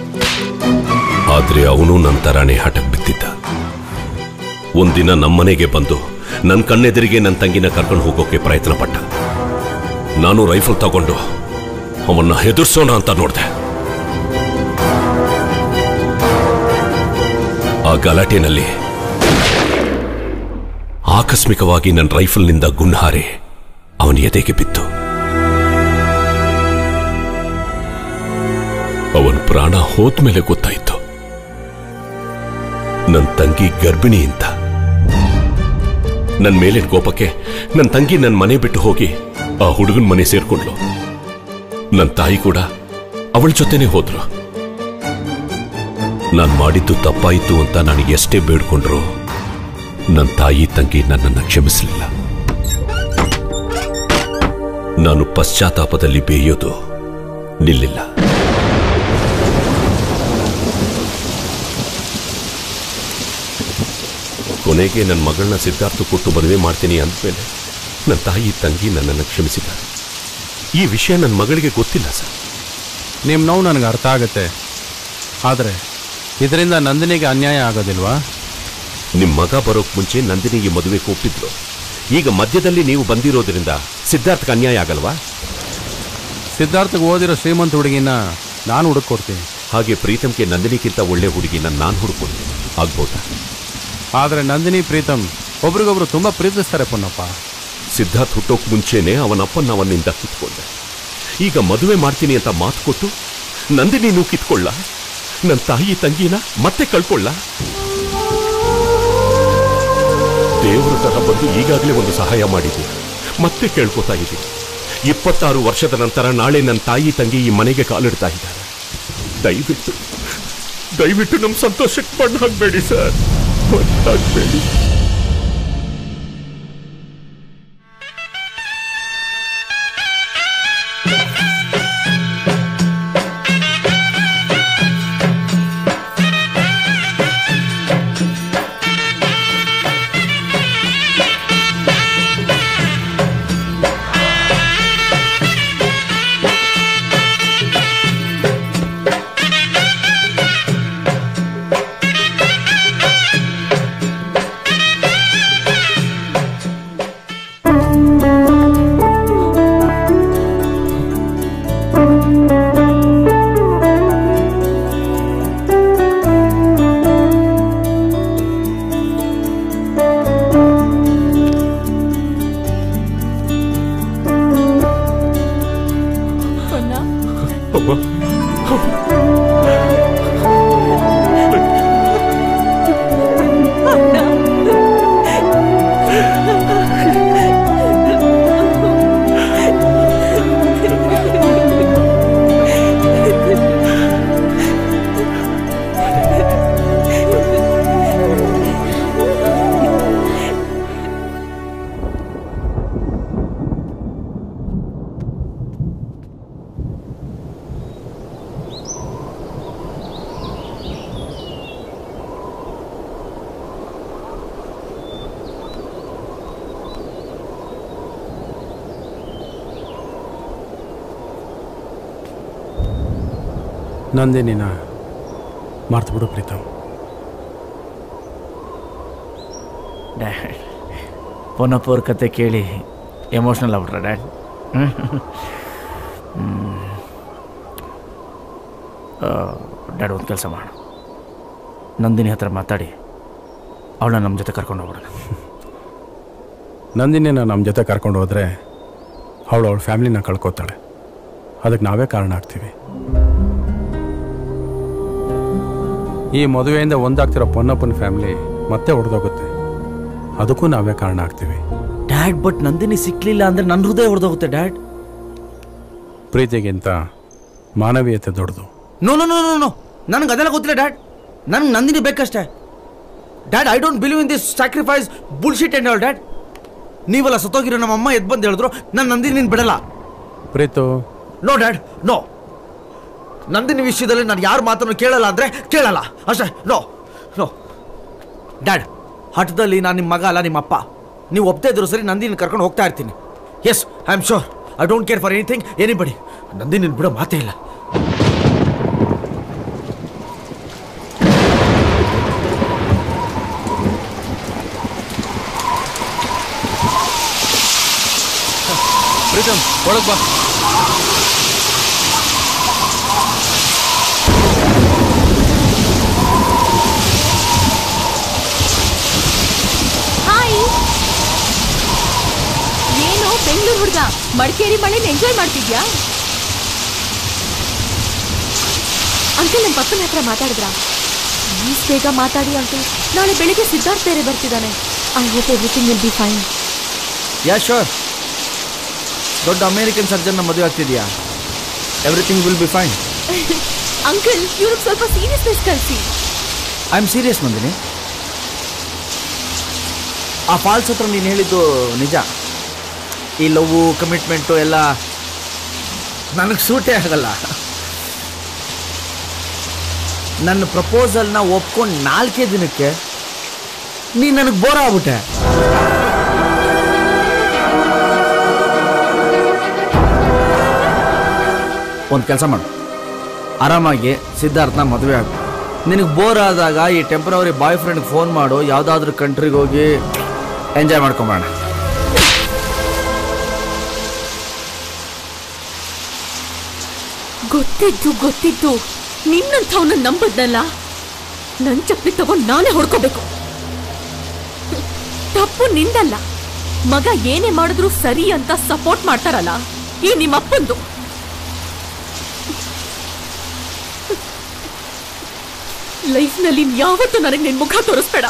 ಆದರೆ ಅವನು ನನ್ನ ತರಾನೇ ಹಠಕ್ಕೆ ಬಿದ್ದಿದ್ದ. ಒಂದಿನ ನಮ್ಮನೆಗೆ ಬಂದು ನನ್ನ ಕಣ್ಣೆದುರಿಗೆ ನನ್ನ ತಂಗಿನ ಕರ್ಕೊಂಡು ಹೋಗೋಕೆ ಪ್ರಯತ್ನ ಪಟ್ಟ. ನಾನು ರೈಫಲ್ ತಗೊಂಡು ಅವನ್ನ ಹೆದರ್ಸೋಣ ಅಂತ ನೋಡಿದೆ. ಆ ಗಲಾಟೆನಲ್ಲಿ ಆಕಸ್ಮಿಕವಾಗಿ ನನ್ನ ರೈಫಲ್ನಿಂದ ಗುಂಡ್ಹಾರಿ ಅವನ ಎದೆಗೆ ಬಿತ್ತು. ಅವನ ಪ್ರಾಣ ಹೋದ್ಮೇಲೆ ಗೊತ್ತಾಯಿತು ನನ್ನ ತಂಗಿ ಗರ್ಭಿಣಿ ಅಂತ. ನನ್ನ ಮೇಲಿನ ಕೋಪಕ್ಕೆ ನನ್ನ ತಂಗಿ ನನ್ನ ಮನೆ ಬಿಟ್ಟು ಹೋಗಿ ಆ ಹುಡುಗನ ಮನೆ ಸೇರ್ಕೊಂಡ್ಲು. ನನ್ನ ತಾಯಿ ಕೂಡ ಅವಳ ಜೊತೆನೆ ಹೋದ್ರು. ನಾನು ಮಾಡಿದ್ದು ತಪ್ಪಾಯಿತು ಅಂತ ನನಗೆ ಎಷ್ಟೇ ಬೇಡ್ಕೊಂಡ್ರು ನನ್ನ ತಾಯಿ ತಂಗಿ ನನ್ನನ್ನು ಕ್ಷಮಿಸಲಿಲ್ಲ. ನಾನು ಪಶ್ಚಾತ್ತಾಪದಲ್ಲಿ ಬೇಯೋದು ನಿಲ್ಲಿಲ್ಲ. ಕೊನೆಗೆ ನನ್ನ ಮಗಳನ್ನ ಸಿದ್ಧಾರ್ಥ ಕೊಟ್ಟು ಮದುವೆ ಮಾಡ್ತೀನಿ ಅಂದಮೇಲೆ ನನ್ನ ತಾಯಿ ತಂಗಿ ನನ್ನನ್ನು ಕ್ಷಮಿಸಿದ್ದಾರೆ. ಈ ವಿಷಯ ನನ್ನ ಮಗಳಿಗೆ ಗೊತ್ತಿಲ್ಲ ಸರ್. ನಿಮ್ಮ ನೋವು ನನಗೆ ಅರ್ಥ ಆಗುತ್ತೆ. ಆದರೆ ಇದರಿಂದ ನಂದಿನಿಗೆ ಅನ್ಯಾಯ ಆಗೋದಿಲ್ವಾ? ನಿಮ್ಮ ಮಗ ಬರೋಕ್ ಮುಂಚೆ ನಂದಿನಿಗೆ ಮದುವೆಗೆ ಒಪ್ಪಿದ್ರು. ಈಗ ಮಧ್ಯದಲ್ಲಿ ನೀವು ಬಂದಿರೋದ್ರಿಂದ ಸಿದ್ಧಾರ್ಥಕ್ಕೆ ಅನ್ಯಾಯ ಆಗಲ್ವಾ? ಸಿದ್ಧಾರ್ಥಗೆ ಓದಿರೋ ಶ್ರೀಮಂತ ಹುಡುಗಿನ ನಾನು ಹುಡುಕೊಡ್ತೀನಿ. ಹಾಗೆ ಪ್ರೀತಮ್ಗೆ ನಂದಿನಿಗಿಂತ ಒಳ್ಳೆ ಹುಡುಗಿನ ನಾನು ಹುಡುಕೊಂಡು ಆಗ್ಬೋದಾ? ಆದರೆ ನಂದಿನಿ ಪ್ರೀತಮ್ ಒಬ್ರಿಗೊಬ್ರು ತುಂಬಾ ಪ್ರೀತಿಸ್ತಾರೆ ಪೊನ್ನಪ್ಪ. ಸಿದ್ಧಾರ್ಥ್ ಹುಟ್ಟೋಕ್ ಮುಂಚೆನೆ ಅವನಪ್ಪನ ಅವನಿಂದ ಕಿತ್ಕೊಂಡೆ. ಈಗ ಮದುವೆ ಮಾಡ್ತೀನಿ ಅಂತ ಮಾತು ಕೊಟ್ಟು ನಂದಿನಿನೂ ಕಿತ್ಕೊಳ್ಳ, ನನ್ನ ತಾಯಿ ತಂಗಿನ ಮತ್ತೆ ಕಳ್ಕೊಳ್ಳ. ದೇವರ ತರ ಬಂದು ಈಗಾಗಲೇ ಒಂದು ಸಹಾಯ ಮಾಡಿದ್ದೀನಿ, ಮತ್ತೆ ಕೇಳ್ಕೊತಾ ಇದ್ದೀನಿ. ಇಪ್ಪತ್ತಾರು ವರ್ಷದ ನಂತರ ನಾಳೆ ನನ್ನ ತಾಯಿ ತಂಗಿ ಈ ಮನೆಗೆ ಕಾಲಿಡ್ತಾ ಇದ್ದಾರೆ. ದಯವಿಟ್ಟು ದಯವಿಟ್ಟು ನಮ್ಮ ಸಂತೋಷಕ್ಕೆ ಬಣ್ಣ ಹಾಕ್ಬೇಡಿ ಸರ್, ಹಾಕ್ಬೇಡಿ. ನಂದಿನಿನ ಮರ್ತು ಬಿಡು ಪ್ರೀತಮ್. ಡ್ಯಾಡ್ ಪೊನ್ನಪ್ಪ ಅವ್ರ ಕತೆ ಕೇಳಿ ಎಮೋಷ್ನಲ್ ಆಗ್ಬಿಟ್ರ ಡ್ಯಾಡ್. ಡ್ಯಾಡ್ ಒಂದು ಕೆಲಸ ಮಾಡೋಣ, ನಂದಿನಿ ಹತ್ರ ಮಾತಾಡಿ ಅವಳನ್ನ ನಮ್ಮ ಜೊತೆ ಕರ್ಕೊಂಡು ಹೋಗ್ಬಿಡೋಣ. ನಂದಿನಿನ ನಮ್ಮ ಜೊತೆ ಕರ್ಕೊಂಡು ಹೋದರೆ ಅವಳು ಅವಳ ಫ್ಯಾಮಿಲಿನ ಕಳ್ಕೊತಾಳೆ, ಅದಕ್ಕೆ ನಾವೇ ಕಾರಣ ಆಗ್ತೀವಿ. ಈ ಮದುವೆಯಿಂದ ಒಂದಾಗ್ತಿರೋ ಪೊನ್ನಪ್ಪನ ಫ್ಯಾಮಿಲಿ ಮತ್ತೆ ಹೊಡೆದೋಗುತ್ತೆ, ಅದಕ್ಕೂ ನಾವೇ ಕಾರಣ ಆಗ್ತೀವಿ. ಡ್ಯಾಡ್ ಬಟ್ ನಂದಿನಿ ಸಿಕ್ಲಿಲ್ಲ ಅಂದ್ರೆ ನನ್ನ ಹೃದಯ ಹೊಡೆದೋಗುತ್ತೆ ಡ್ಯಾಡ್. ಪ್ರೀತಿಗಿಂತ ಮಾನವೀಯತೆ ದೊಡ್ಡದು. No no no no no ನನಗೆ ಅದೆಲ್ಲ ಗೊತ್ತಿಲ್ಲ ಡ್ಯಾಡ್, ನನಗೆ ನಂದಿನಿ ಬೇಕಷ್ಟೇ dad. I don't believe in this sacrifice bullshit and all dad. ನೀವೆಲ್ಲ ಸತ್ತೋಗಿರೋ ನಮ್ಮ ಅಮ್ಮ ಎದ್ದು ಬಂದು ಹೇಳಿದ್ರು ನಾನು ನಂದಿನಿ ನೀನು ಬಿಡಲ್ಲ. Preetu no dad no, Nandini ವಿಷಯದಲ್ಲಿ ನಾನು ಯಾರ ಮಾತನ್ನು ಕೇಳಲ್ಲ ಅಂದರೆ ಕೇಳಲ್ಲ ಅಷ್ಟೇ. ನೋ ನೋ ಡ್ಯಾಡ್, ಹಠದಲ್ಲಿ ನಾನು ನಿಮ್ಮ ಮಗ ಅಲ್ಲ ನಿಮ್ಮ ಅಪ್ಪ. ನೀವು ಒಪ್ತಾ ಇದ್ರು ಸರಿ, ನಂದಿನಿ ಕರ್ಕೊಂಡು ಹೋಗ್ತಾ ಇರ್ತೀನಿ. Yes I am sure I don't care for anything anybody. Nandini ಬಿಡೋ ಮಾತೇ ಇಲ್ಲ. ಪ್ರೀತಮ್ ಒಳಗೆ ಬಾ. ಏನು ಬೆಂಗಳೂರು ಹುಡುಗ ಮಡಿಕೇರಿ ಮಳೆನ ಎಂಜಾಯ್ ಮಾಡ್ತಿದ್ಯಾ? ಅಂಕಲ್ ನಮ್ಮ ಪಪ್ಪನ ಹತ್ರ ಮಾತಾಡಿದ್ರಾ? ಪ್ಲೀಸ್ ಬೇಗ ಮಾತಾಡಿ ಅಂಕಲ್, ನಾಳೆ ಬೆಳಿಗ್ಗೆ ಸಿದ್ಧಾರ್ಥ ಬೇರೆ ಬರ್ತಿದ್ದಾನೆ. I hope everything will be fine. Yeah sure. ದೊಡ್ಡ ಅಮೇರಿಕನ್ ಸರ್ಜನ್ನ ಮದುವೆ ಆಗ್ತಿದ್ಯಾ? Everything will be fine. Uncle ಇವ್ರಿಗೆ ಸ್ವಲ್ಪ ಸೀರಿಯಸ್ನೆಸ್ ಕಳಿಸಿ. I am serious Nandini. ಆ ಫಾಲ್ಸ್ ಹತ್ರ ನೀನು ಹೇಳಿದ್ದು ನಿಜ. ಈ ಲವ್ ಕಮಿಟ್ಮೆಂಟು ಎಲ್ಲ ನನಗೆ ಸೂಟೇ ಆಗಲ್ಲ. ನನ್ನ ಪ್ರಪೋಸಲ್ನ ಒಪ್ಕೊಂಡು ನಾಲ್ಕೇ ದಿನಕ್ಕೆ ನೀನು ನನಗೆ ಬೋರ್ ಆಗ್ಬಿಟ್ಟೆ. ಒಂದು ಕೆಲಸ ಮಾಡು, ಆರಾಮಾಗಿ ಸಿದ್ಧಾರ್ಥನ ಮದುವೆ ಆಗು. ನಿನಗೆ ಬೋರ್ ಆದಾಗ ಈ ಟೆಂಪ್ರವರಿ ಬಾಯ್ ಫ್ರೆಂಡ್ಗೆ ಫೋನ್ ಮಾಡು, ಯಾವುದಾದ್ರೂ ಕಂಟ್ರಿಗೆ ಹೋಗಿ ಎಂಜಾಯ್ ಮಾಡ್ಕೊಂಬೋಣ. ಗೊತ್ತಿದ್ದು ಗೊತ್ತಿದ್ದು ನಿನ್ನಂಥವನ್ನ ನಂಬದ್ನಲ್ಲ ನನ್ ಚಪ್ಪಲಿ ತಗೊಂಡ್ ನಾನೇ ಹೊಡ್ಕೋಬೇಕು. ತಪ್ಪು ನಿಂದಲ್ಲ, ಮಗ ಏನೇ ಮಾಡಿದ್ರು ಸರಿ ಅಂತ ಸಪೋರ್ಟ್ ಮಾಡ್ತಾರಲ್ಲ ಈ ನಿಮ್ಮಪ್ಪಂದು. ಲೈಫ್ನಲ್ಲಿ ಯಾವತ್ತೂ ನನಗೆ ನಿನ್ ಮುಖ ತೋರಿಸ್ಬೇಡ.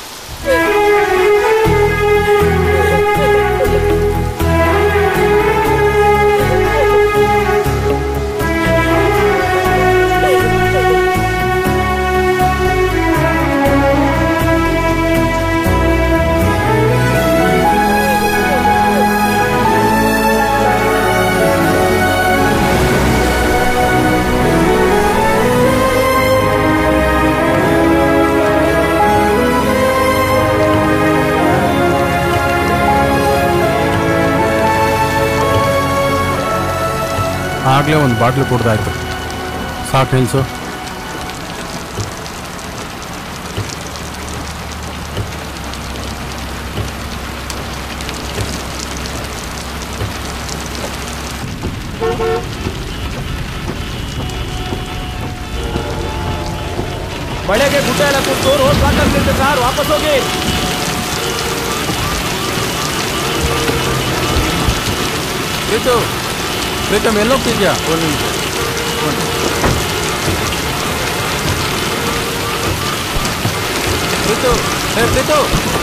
ಆಗಲೇ ಒಂದು ಬಾಟ್ಲು ಕುಡ್ದಾಯ್ತು, ಸಾಕು ನಿಲ್ಸು. ಮಳೆಗೆ ಗುಡ್ಡ ಎಲ್ಲ ಕೊಟ್ಟು ರೋಡ್ ಬ್ಲಾಕ್ ಆಗ್ತಿದೆ ಸರ್, ವಾಪಸ್ ಹೋಗಿ. ಪ್ರೀತು ಪ್ರೀತಮ್ ಎಲ್ಲೋಗ್ತಿದ್ಯಾ? ಒಂದು ನಿಮಿಷ. ಪ್ರೀತು ಹೇ ಪ್ರೀತು.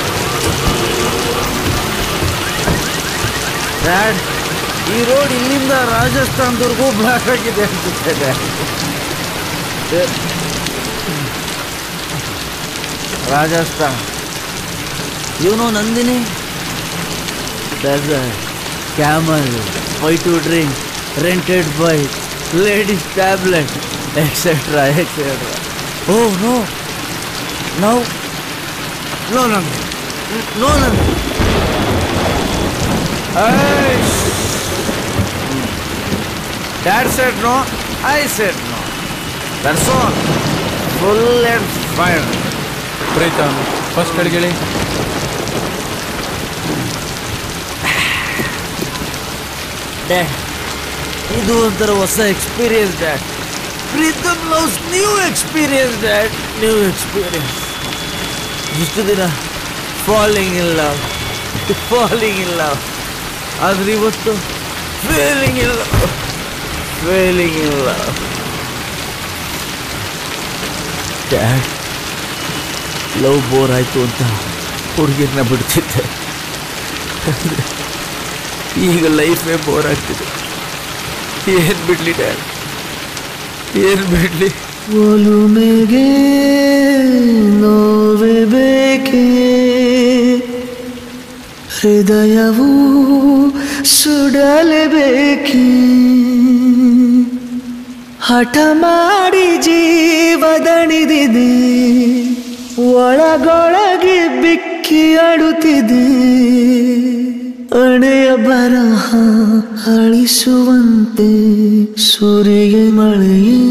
ಡ್ಯಾಡ್, ಈ ರೋಡ್ ಇಲ್ಲಿಂದ ರಾಜಸ್ಥಾನದವರೆಗೂ ಬ್ಲಾಕ್ ಆಗಿದೆ ಅನ್ಸುತ್ತೆ ಡ್ಯಾಡ್. ರಾಜಸ್ಥಾನ್. ಇವನು Nandini desert, camel, why to drink, rented bike, ladies tablet, etcetera etcetera. Oh no no no Nandi no Nandi. Dad said no, I said no. That's all. Full and final. Pritam first ಕಡೆಗೇಳಿ. Dad, ಇದು ಒಂಥರ ಹೊಸ experience dad. Pritam loves new experience dad, new experience. ಇಷ್ಟು ದಿನ falling in love falling in love ಆದ್ರೆ ಇವತ್ತು failing in love failing in love. Dad, love bore ಆಯಿತು ಅಂತ ಹುಡುಗಿರನ್ನ ಬಿಡ್ತಿದ್ದೆ, ಈಗ ಲೈಫೇ ಬೋರ್ ಆಗ್ತಿದೆ. ಏನು ಬಿಡ್ಲಿ ಡ್ಯಾಡ್, ಏನು ಬಿಡ್ಲಿ? ಒಲುಮೆಗೆ ನೋವೆ ಬೇಕೆ, ಹೃದಯವು ಸುಡಲೇಬೇಕಿ, ಹಠ ಮಾಡಿ ಜೀವದಣಿದಿದೆ, ಒಳಗೊಳಗೆ ಬಿಕ್ಕಿ ಅಡುತ್ತಿದೆ, ಅಣೆಯ ಬರಹ ಅಳಿಸುವಂತೆ ಸುರಿಯ ಮಳೆಯೇ.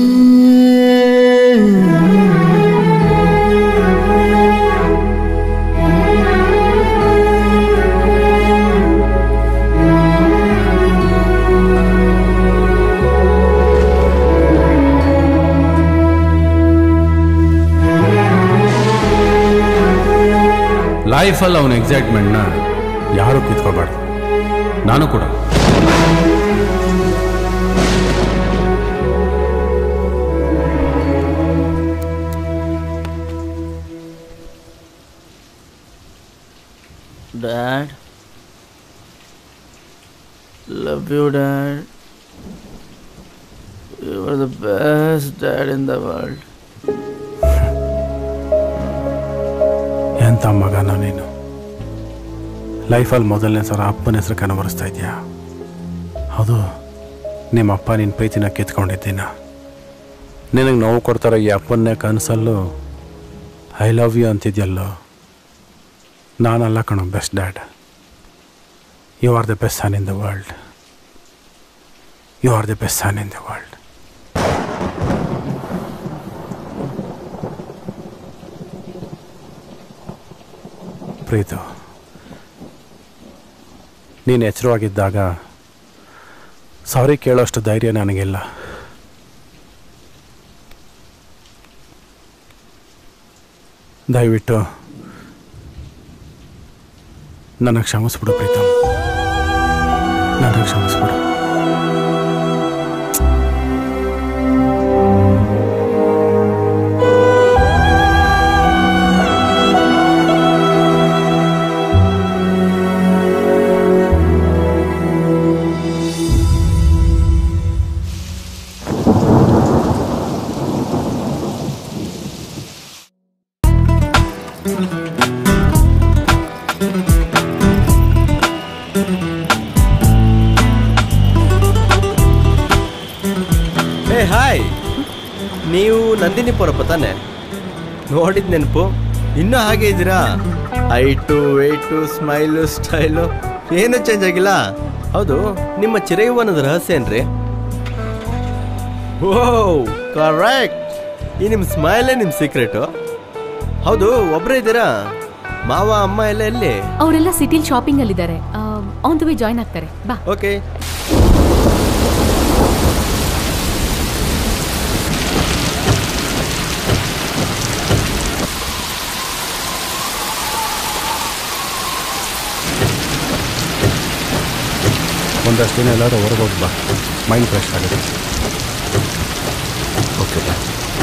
ಲೈಫಲ್ಲಿ ಅವನ ಎಕ್ಸೈಟ್ಮೆಂಟ್ನ ಯಾರೂ ಕಿತ್ಕೋಬಾರ್ದು, ನಾನು ಕೂಡ. Dad, love you dad. You are the best dad in the world. ಎಂಥ ಮಗನ ನೀನು. ಲೈಫಲ್ಲಿ ಮೊದಲನೇ ಸಲ ಅಪ್ಪನ ಹೆಸರು ಕನವರಿಸ್ತಾ ಇದೆಯಾ? ಹೌದು, ನಿಮ್ಮಪ್ಪ ನಿನ್ನ ಪ್ರೀತಿನ ಕಿತ್ಕೊಂಡಿದ್ದೀನ. ನಿನಗೆ ನೋವು ಕೊಡ್ತಾರೋ ಈ ಅಪ್ಪನ್ನೇ ಕನಸಲ್ಲೂ ಐ ಲವ್ ಯು ಅಂತಿದ್ಯಲ್ಲೋ, ನಾನಲ್ಲ ಕಣೋ best dad. You are the best son in the world. You are the best son in the world. Preetu, ನೀನು ಎಚ್ಚರವಾಗಿದ್ದಾಗ ಸಾರಿ ಕೇಳೋಷ್ಟು ಧೈರ್ಯ ನನಗಿಲ್ಲ. ದಯವಿಟ್ಟು ನನಗೆ ಕ್ಷಮಿಸ್ಬಿಡು ಪ್ರೀತಮ್, ನನಗೆ ಕ್ಷಮಿಸ್ಬಿಡು. ಹೇ ಹಾಯ್, ನೀವು ನಂದಿನಿ ಪೊರಪ್ಪ ತಾನೆ? ನೋಡಿದ ನೆನಪು, ಇನ್ನೂ ಹಾಗೆ ಇದ್ದೀರಾ? ಹೈಟು ವೆಯ್ಟು ಸ್ಮೈಲು ಸ್ಟೈಲು ಏನೂ ಚೇಂಜ್ ಆಗಿಲ್ಲ. ಹೌದು, ನಿಮ್ಮ ಚಿರಯೌವನದ ರಹಸ್ಯ ಏನ್ರಿ? ಓ ಕರೆಕ್ಟ್, ಈ ನಿಮ್ಮ ಸ್ಮೈಲೇ ನಿಮ್ಮ ಸೀಕ್ರೆಟು. ಹೌದು, ಒಬ್ಬರೇ ಇದ್ದೀರಾ? ಮಾವ ಅಮ್ಮ ಎಲ್ಲ ಎಲ್ಲಿ? ಅವರೆಲ್ಲ ಸಿಟಿಲಿ ಶಾಪಿಂಗ್ ಅಲ್ಲಿದ್ದಾರೆ. ಆನ್ ದ ವೇ ಜಾಯ್ನ್ ಆಗ್ತಾರೆ. ಬಾ. ಓಕೆ. ಒಂದಷ್ಟು ದಿನ ಎಲ್ಲರೂ ಹೊರಗೆ ಹೋಗಿ ಬಾ, ಮೈಂಡ್ ಫ್ರೆಶ್ ಆಗುತ್ತೆ. ಓಕೆ ಬಾ.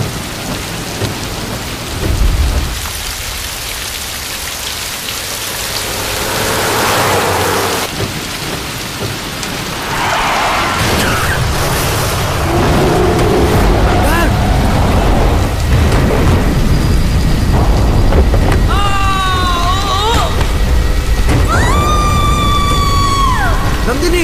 ನಂದಿನಿ,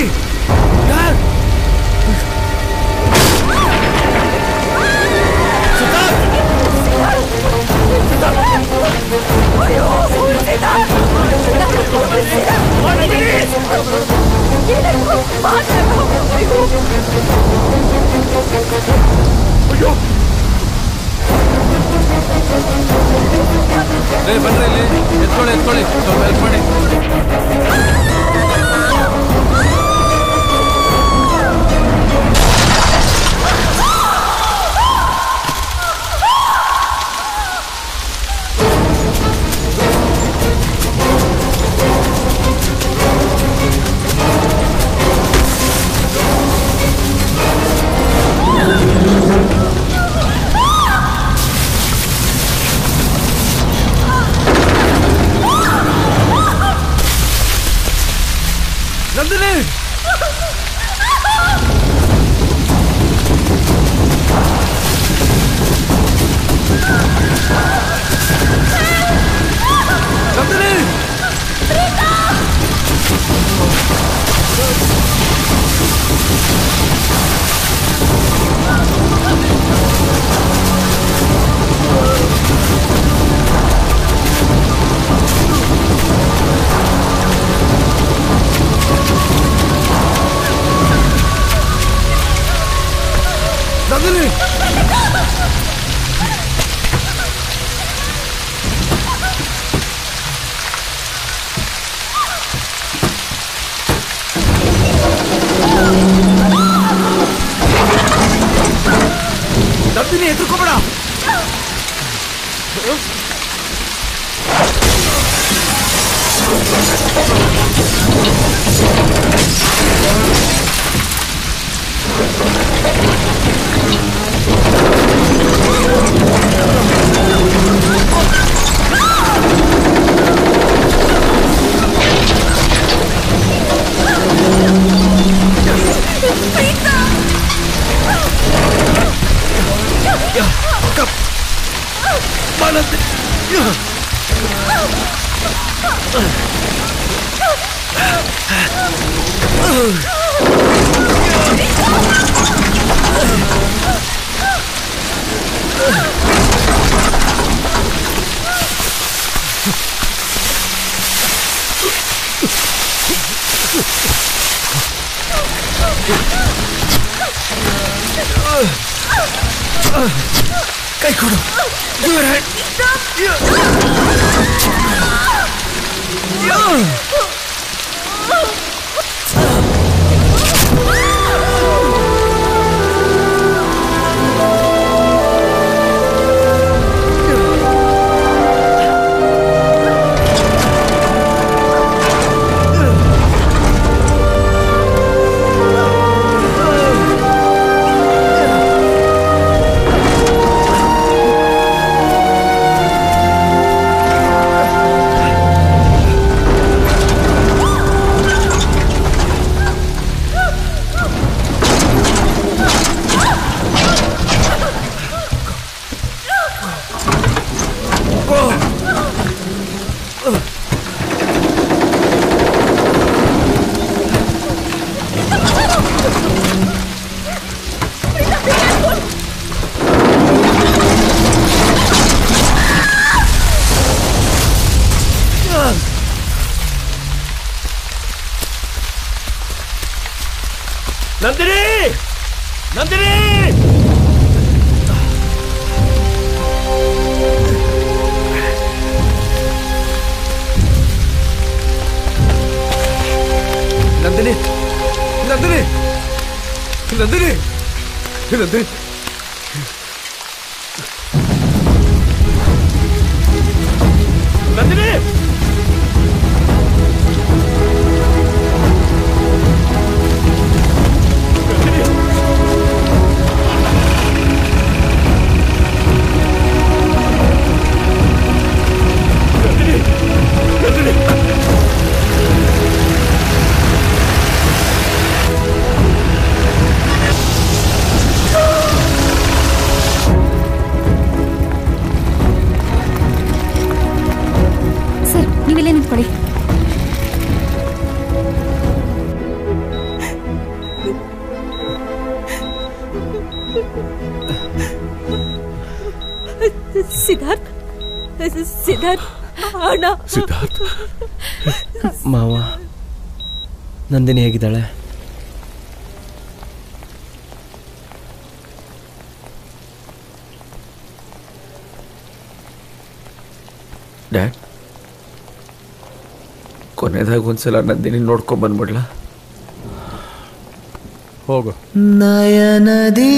ಬನ್ರಿ ಇಲ್ಲಿ, ಎತ್ಕೊಳ್ಳಿ ಎತ್ಕೊಳ್ಳಿ, ಸ್ವಲ್ಪ ಹೆಲ್ಪ್ ಮಾಡಿ. ನಂದಿನಿ, ನಂದಿನಿ, ನಂದಿನಿ, ನಂದಿನಿ ಎದುರ್ಕೋಬೇಡ. ಕೈ ಕೊಡು. ನಂದಿನಿ ನಂದಿನಿ ನಂದಿನಿ ನಂದಿನಿ ನಂದಿನಿ ನಂದಿನಿ ನಂದಿನಿ ಸರ್ ನೀವೆಲ್ಲೇ ನಿಂತ್ಕೊಳ್ಳಿ. ಸಿದ್ಧಾರ್ಥ್ ಸಿದ್ಧಾರ್ಥ್ ಅಣ್ಣ ಸಿದ್ಧಾರ್ಥ್ ಮಾವ ನಂದಿನಿ ಹೇಗಿದ್ದಾಳೆ? ಡ್ಯಾಡ್, ಕೊನೆದಾಗ ಒಂದ್ಸಲ ನಂದಿನಿ ನೋಡ್ಕೊಂಡ್ ಬಂದ್ಬಿಡ್ಲ? ಹೋಗು. ನಯನದಿ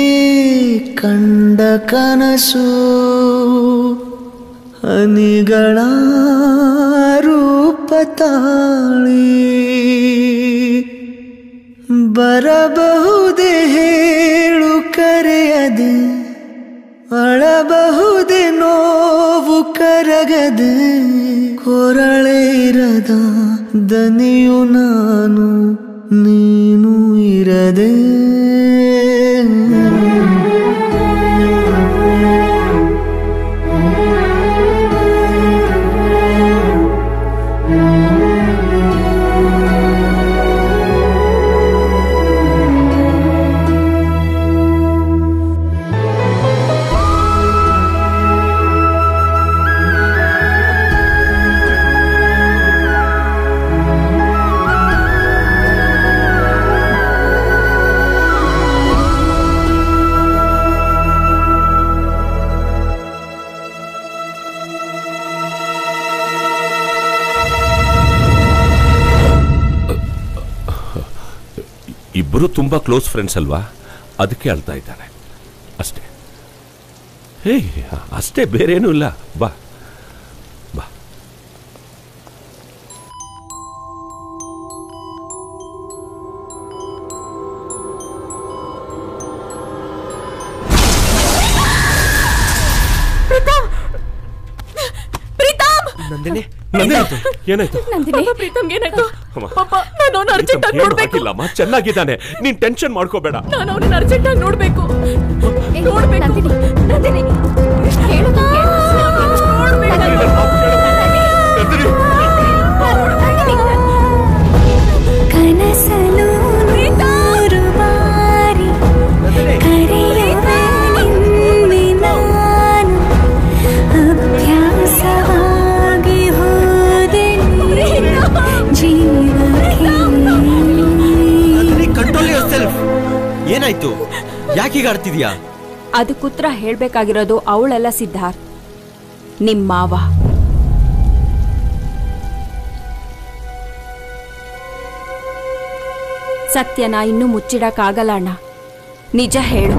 ಕಂಡ ಕನಸು ಹನಿಗಳ ರೂಪ ತಾಳಿ ಬರಬಹುದೇ ಹೇಳು ಕರೆಯದೆ ಅಳಬಹುದೇ ನೋವು ಕರಗದೆ ಕೊರಳೇರದ ದನಿಯು ನಾನು ನೀನು ಇರದೆ ಇಬ್ಬರು ತುಂಬಾ ಕ್ಲೋಸ್ ಫ್ರೆಂಡ್ಸ್ ಅಲ್ವಾ, ಅದಕ್ಕೆ ಅಳ್ತಾ ಇದ್ದಾನೆ ಅಷ್ಟೇ. ಹೇ ಅಷ್ಟೇ, ಬೇರೇನೂ ಇಲ್ಲ. ಬಾ ಬಾ. ನಂದಿನಿ ಏನಾಯ್ತು? ನಂದಿನಿ ಪ್ರೀತಮ್ಗೆ ಏನಾಯ್ತು? ಅಮ್ಮ, ಪಾಪ ನಾನು ಅವನ ಅರ್ಜೆಂಟ್ ಆಗಿ ನೋಡ್ಬೇಕು. ಆಗಿಲ್ಲಮ್ಮ, ಚೆನ್ನಾಗಿದ್ದಾನೆ. ನೀನ್ ಟೆನ್ಷನ್ ಮಾಡ್ಕೋಬೇಡ. ನಾನು ಅವನನ್ನ ಅರ್ಜೆಂಟ್ ಆಗಿ ನೋಡ್ಬೇಕು ನೋಡ್ಬೇಕು ನಂದಿನಿ ನಂದಿನಿ ಹೇಳೋದು ಕನಸಲು ನೂರು ಬಾರಿ ಕರೆಯುವ ನಿನ್ನೆ ನಾನು ಅಭ್ಯಾಸವಾಗಿ ಹೋದೆ ಜೀವಕ್ಕೆ. Control yourself. ಏನಾಯ್ತು? ಯಾಕೀಗ ಆಡ್ತಿದ್ಯಾ? ಅದಕ್ಕುತ್ತರ ಹೇಳ್ಬೇಕಾಗಿರೋದು ಅವಳೆಲ್ಲ ಸಿದ್ಧಾರ್ಥ್, ನಿಮ್ ಮಾವ. ಸತ್ಯನ ಇನ್ನೂ ಮುಚ್ಚಿಡಕ್ಕಾಗಲ್ಲ ಅಣ್ಣ, ನಿಜ ಹೇಳು.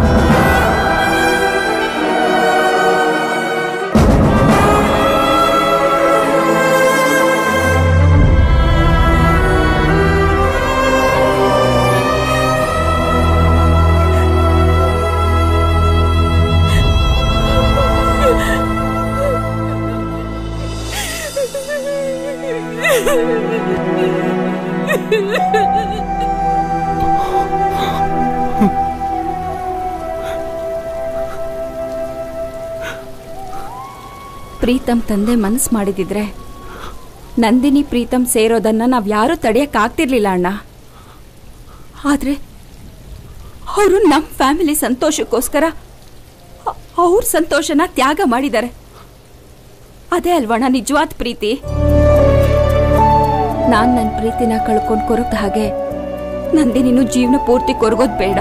ಪ್ರೀತಮ್ ತಂದೆ ಮನಸ್ಸು ಮಾಡಿದಿದ್ರೆ ನಂದಿನಿ ಪ್ರೀತಮ್ ಸೇರೋದನ್ನ ನಾವ್ ಯಾರೂ ತಡೆಯಕ್ಕಾಗ್ತಿರ್ಲಿಲ್ಲ ಅಣ್ಣ. ಆದ್ರೆ ಅವರು ನಮ್ಮ ಫ್ಯಾಮಿಲಿ ಸಂತೋಷಕ್ಕೋಸ್ಕರ ಅವ್ರ ಸಂತೋಷನ ತ್ಯಾಗ ಮಾಡಿದ್ದಾರೆ. ಅದೇ ಅಲ್ವಣ್ಣ ನಿಜವಾದ ಪ್ರೀತಿ. ನಾನ್ ನನ್ನ ಪ್ರೀತಿನ ಕಳ್ಕೊಂಡು ಕೊರಗ್ದ ಹಾಗೆ ನಂದೇ ನೀನು ಜೀವನ ಪೂರ್ತಿ ಕೊರಗೋದ್ ಬೇಡ.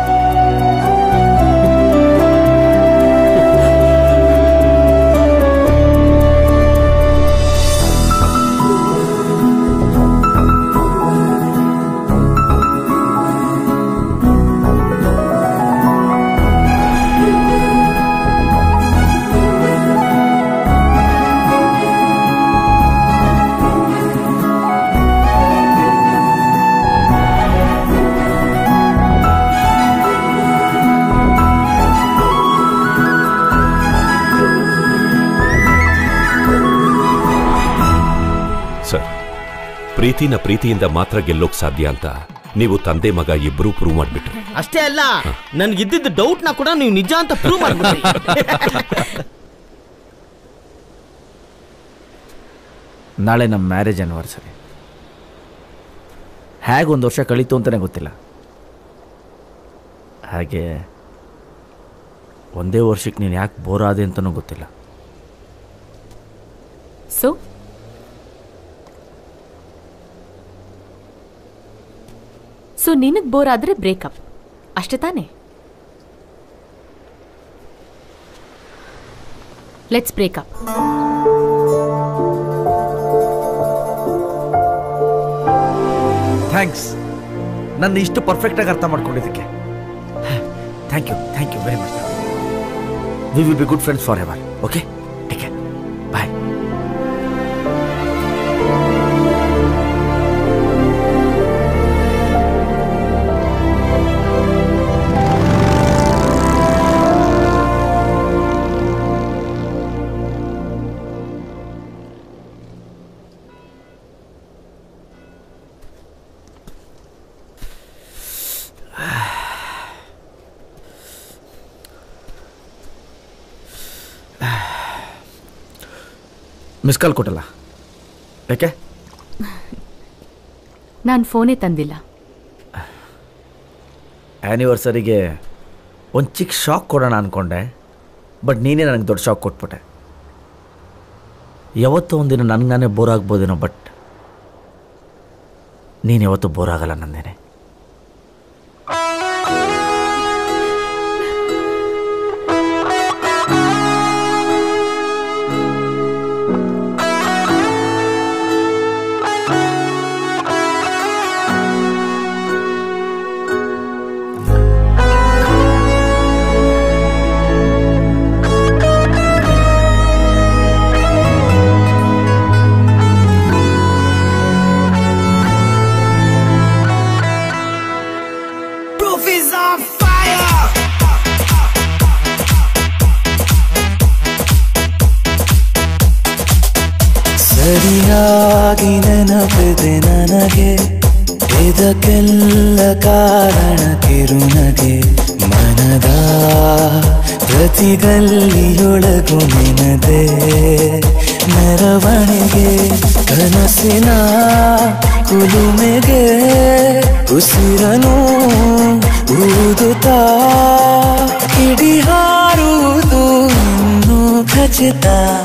ಪ್ರೀತಿನ ಪ್ರೀತಿಯಿಂದ ಮಾತ್ರ ಗೆಲ್ಲೋಕ್ ಸಾಧ್ಯ ಅಂತ ನೀವು ತಂದೆ ಮಗ ಇಬ್ರು ಪ್ರೂವ್ ಮಾಡ್ಬಿಟ್ರು. ಅಷ್ಟೇ ಅಲ್ಲ, ನನ್ಗಿದ್ದಿದ್ದ ಡೌಟ್ ನ ಕೂಡ ನೀವು ನಿಜ ಅಂತ ಪ್ರೂವ್ ಮಾಡ್ಬಿಟ್ರಿ. ನಾಳೆ ನಮ್ಮ ಮ್ಯಾರೇಜ್ ಆನಿವರ್ಸರಿ. ಹೇಗೆ ಒಂದು ವರ್ಷ ಕಳೀತು ಅಂತಲೇ ಗೊತ್ತಿಲ್ಲ. ಹಾಗೆ ಒಂದೇ ವರ್ಷಕ್ಕೆ ನೀನು ಯಾಕೆ ಬೋರ್ ಆದೆ ಅಂತನೂ ಗೊತ್ತಿಲ್ಲ. ಸೊ ಸೊ ನಿನಗೆ ಬೋರ್ ಆದರೆ ಬ್ರೇಕಪ್ ಅಷ್ಟೇ ತಾನೇ? Let's breakup. ಥ್ಯಾಂಕ್ಸ್ ನನ್ನ ಇಷ್ಟು ಪರ್ಫೆಕ್ಟಾಗಿ ಅರ್ಥ ಮಾಡ್ಕೊಂಡಿದ್ದಕ್ಕೆ. Thank you thank you very much. We will be good friends forever. Okay, take care, bye. Miss call ಕೊಟ್ಟಲ್ಲ ಯಾಕೆ? ನಾನು ಫೋನೇ ತಂದಿಲ್ಲ. ಆ್ಯನಿವರ್ಸರಿಗೆ ಒಂದು ಚಿಕ್ಕ ಶಾಕ್ ಕೊಡೋಣ ಅಂದ್ಕೊಂಡೆ, ಬಟ್ ನೀನೇ ನನಗೆ ದೊಡ್ಡ ಶಾಕ್ ಕೊಟ್ಬಿಟ್ಟೆ. ಯಾವತ್ತೋ ಒಂದಿನ ನನಗಾನೇ ಬೋರ್ ಆಗ್ಬೋದೇನೋ, ಬಟ್ ನೀನು ಯಾವತ್ತೂ ಬೋರ್ ಆಗಲ್ಲ ನಂದೇನೆ. ಸರಿಯಾಗಿ ನೆನಪಿದೆ ನನಗೆ, ಇದಕ್ಕೆಲ್ಲ ಕಾರಣ ಕಿರುನಗೆ. ಮನದ ಪ್ರತಿಗಲ್ಲಿಯೊಳಗು ನಿನದೆ ಮೆರವಣಿಗೆ. ಕನಸಿನ ಕುಲುಮೆಗೆ ಉಸಿರನು ಊದುತ್ತಾ ಕಿಡಿ ಹಾರುವುದು ಇನ್ನೂ ಖಚಿತ.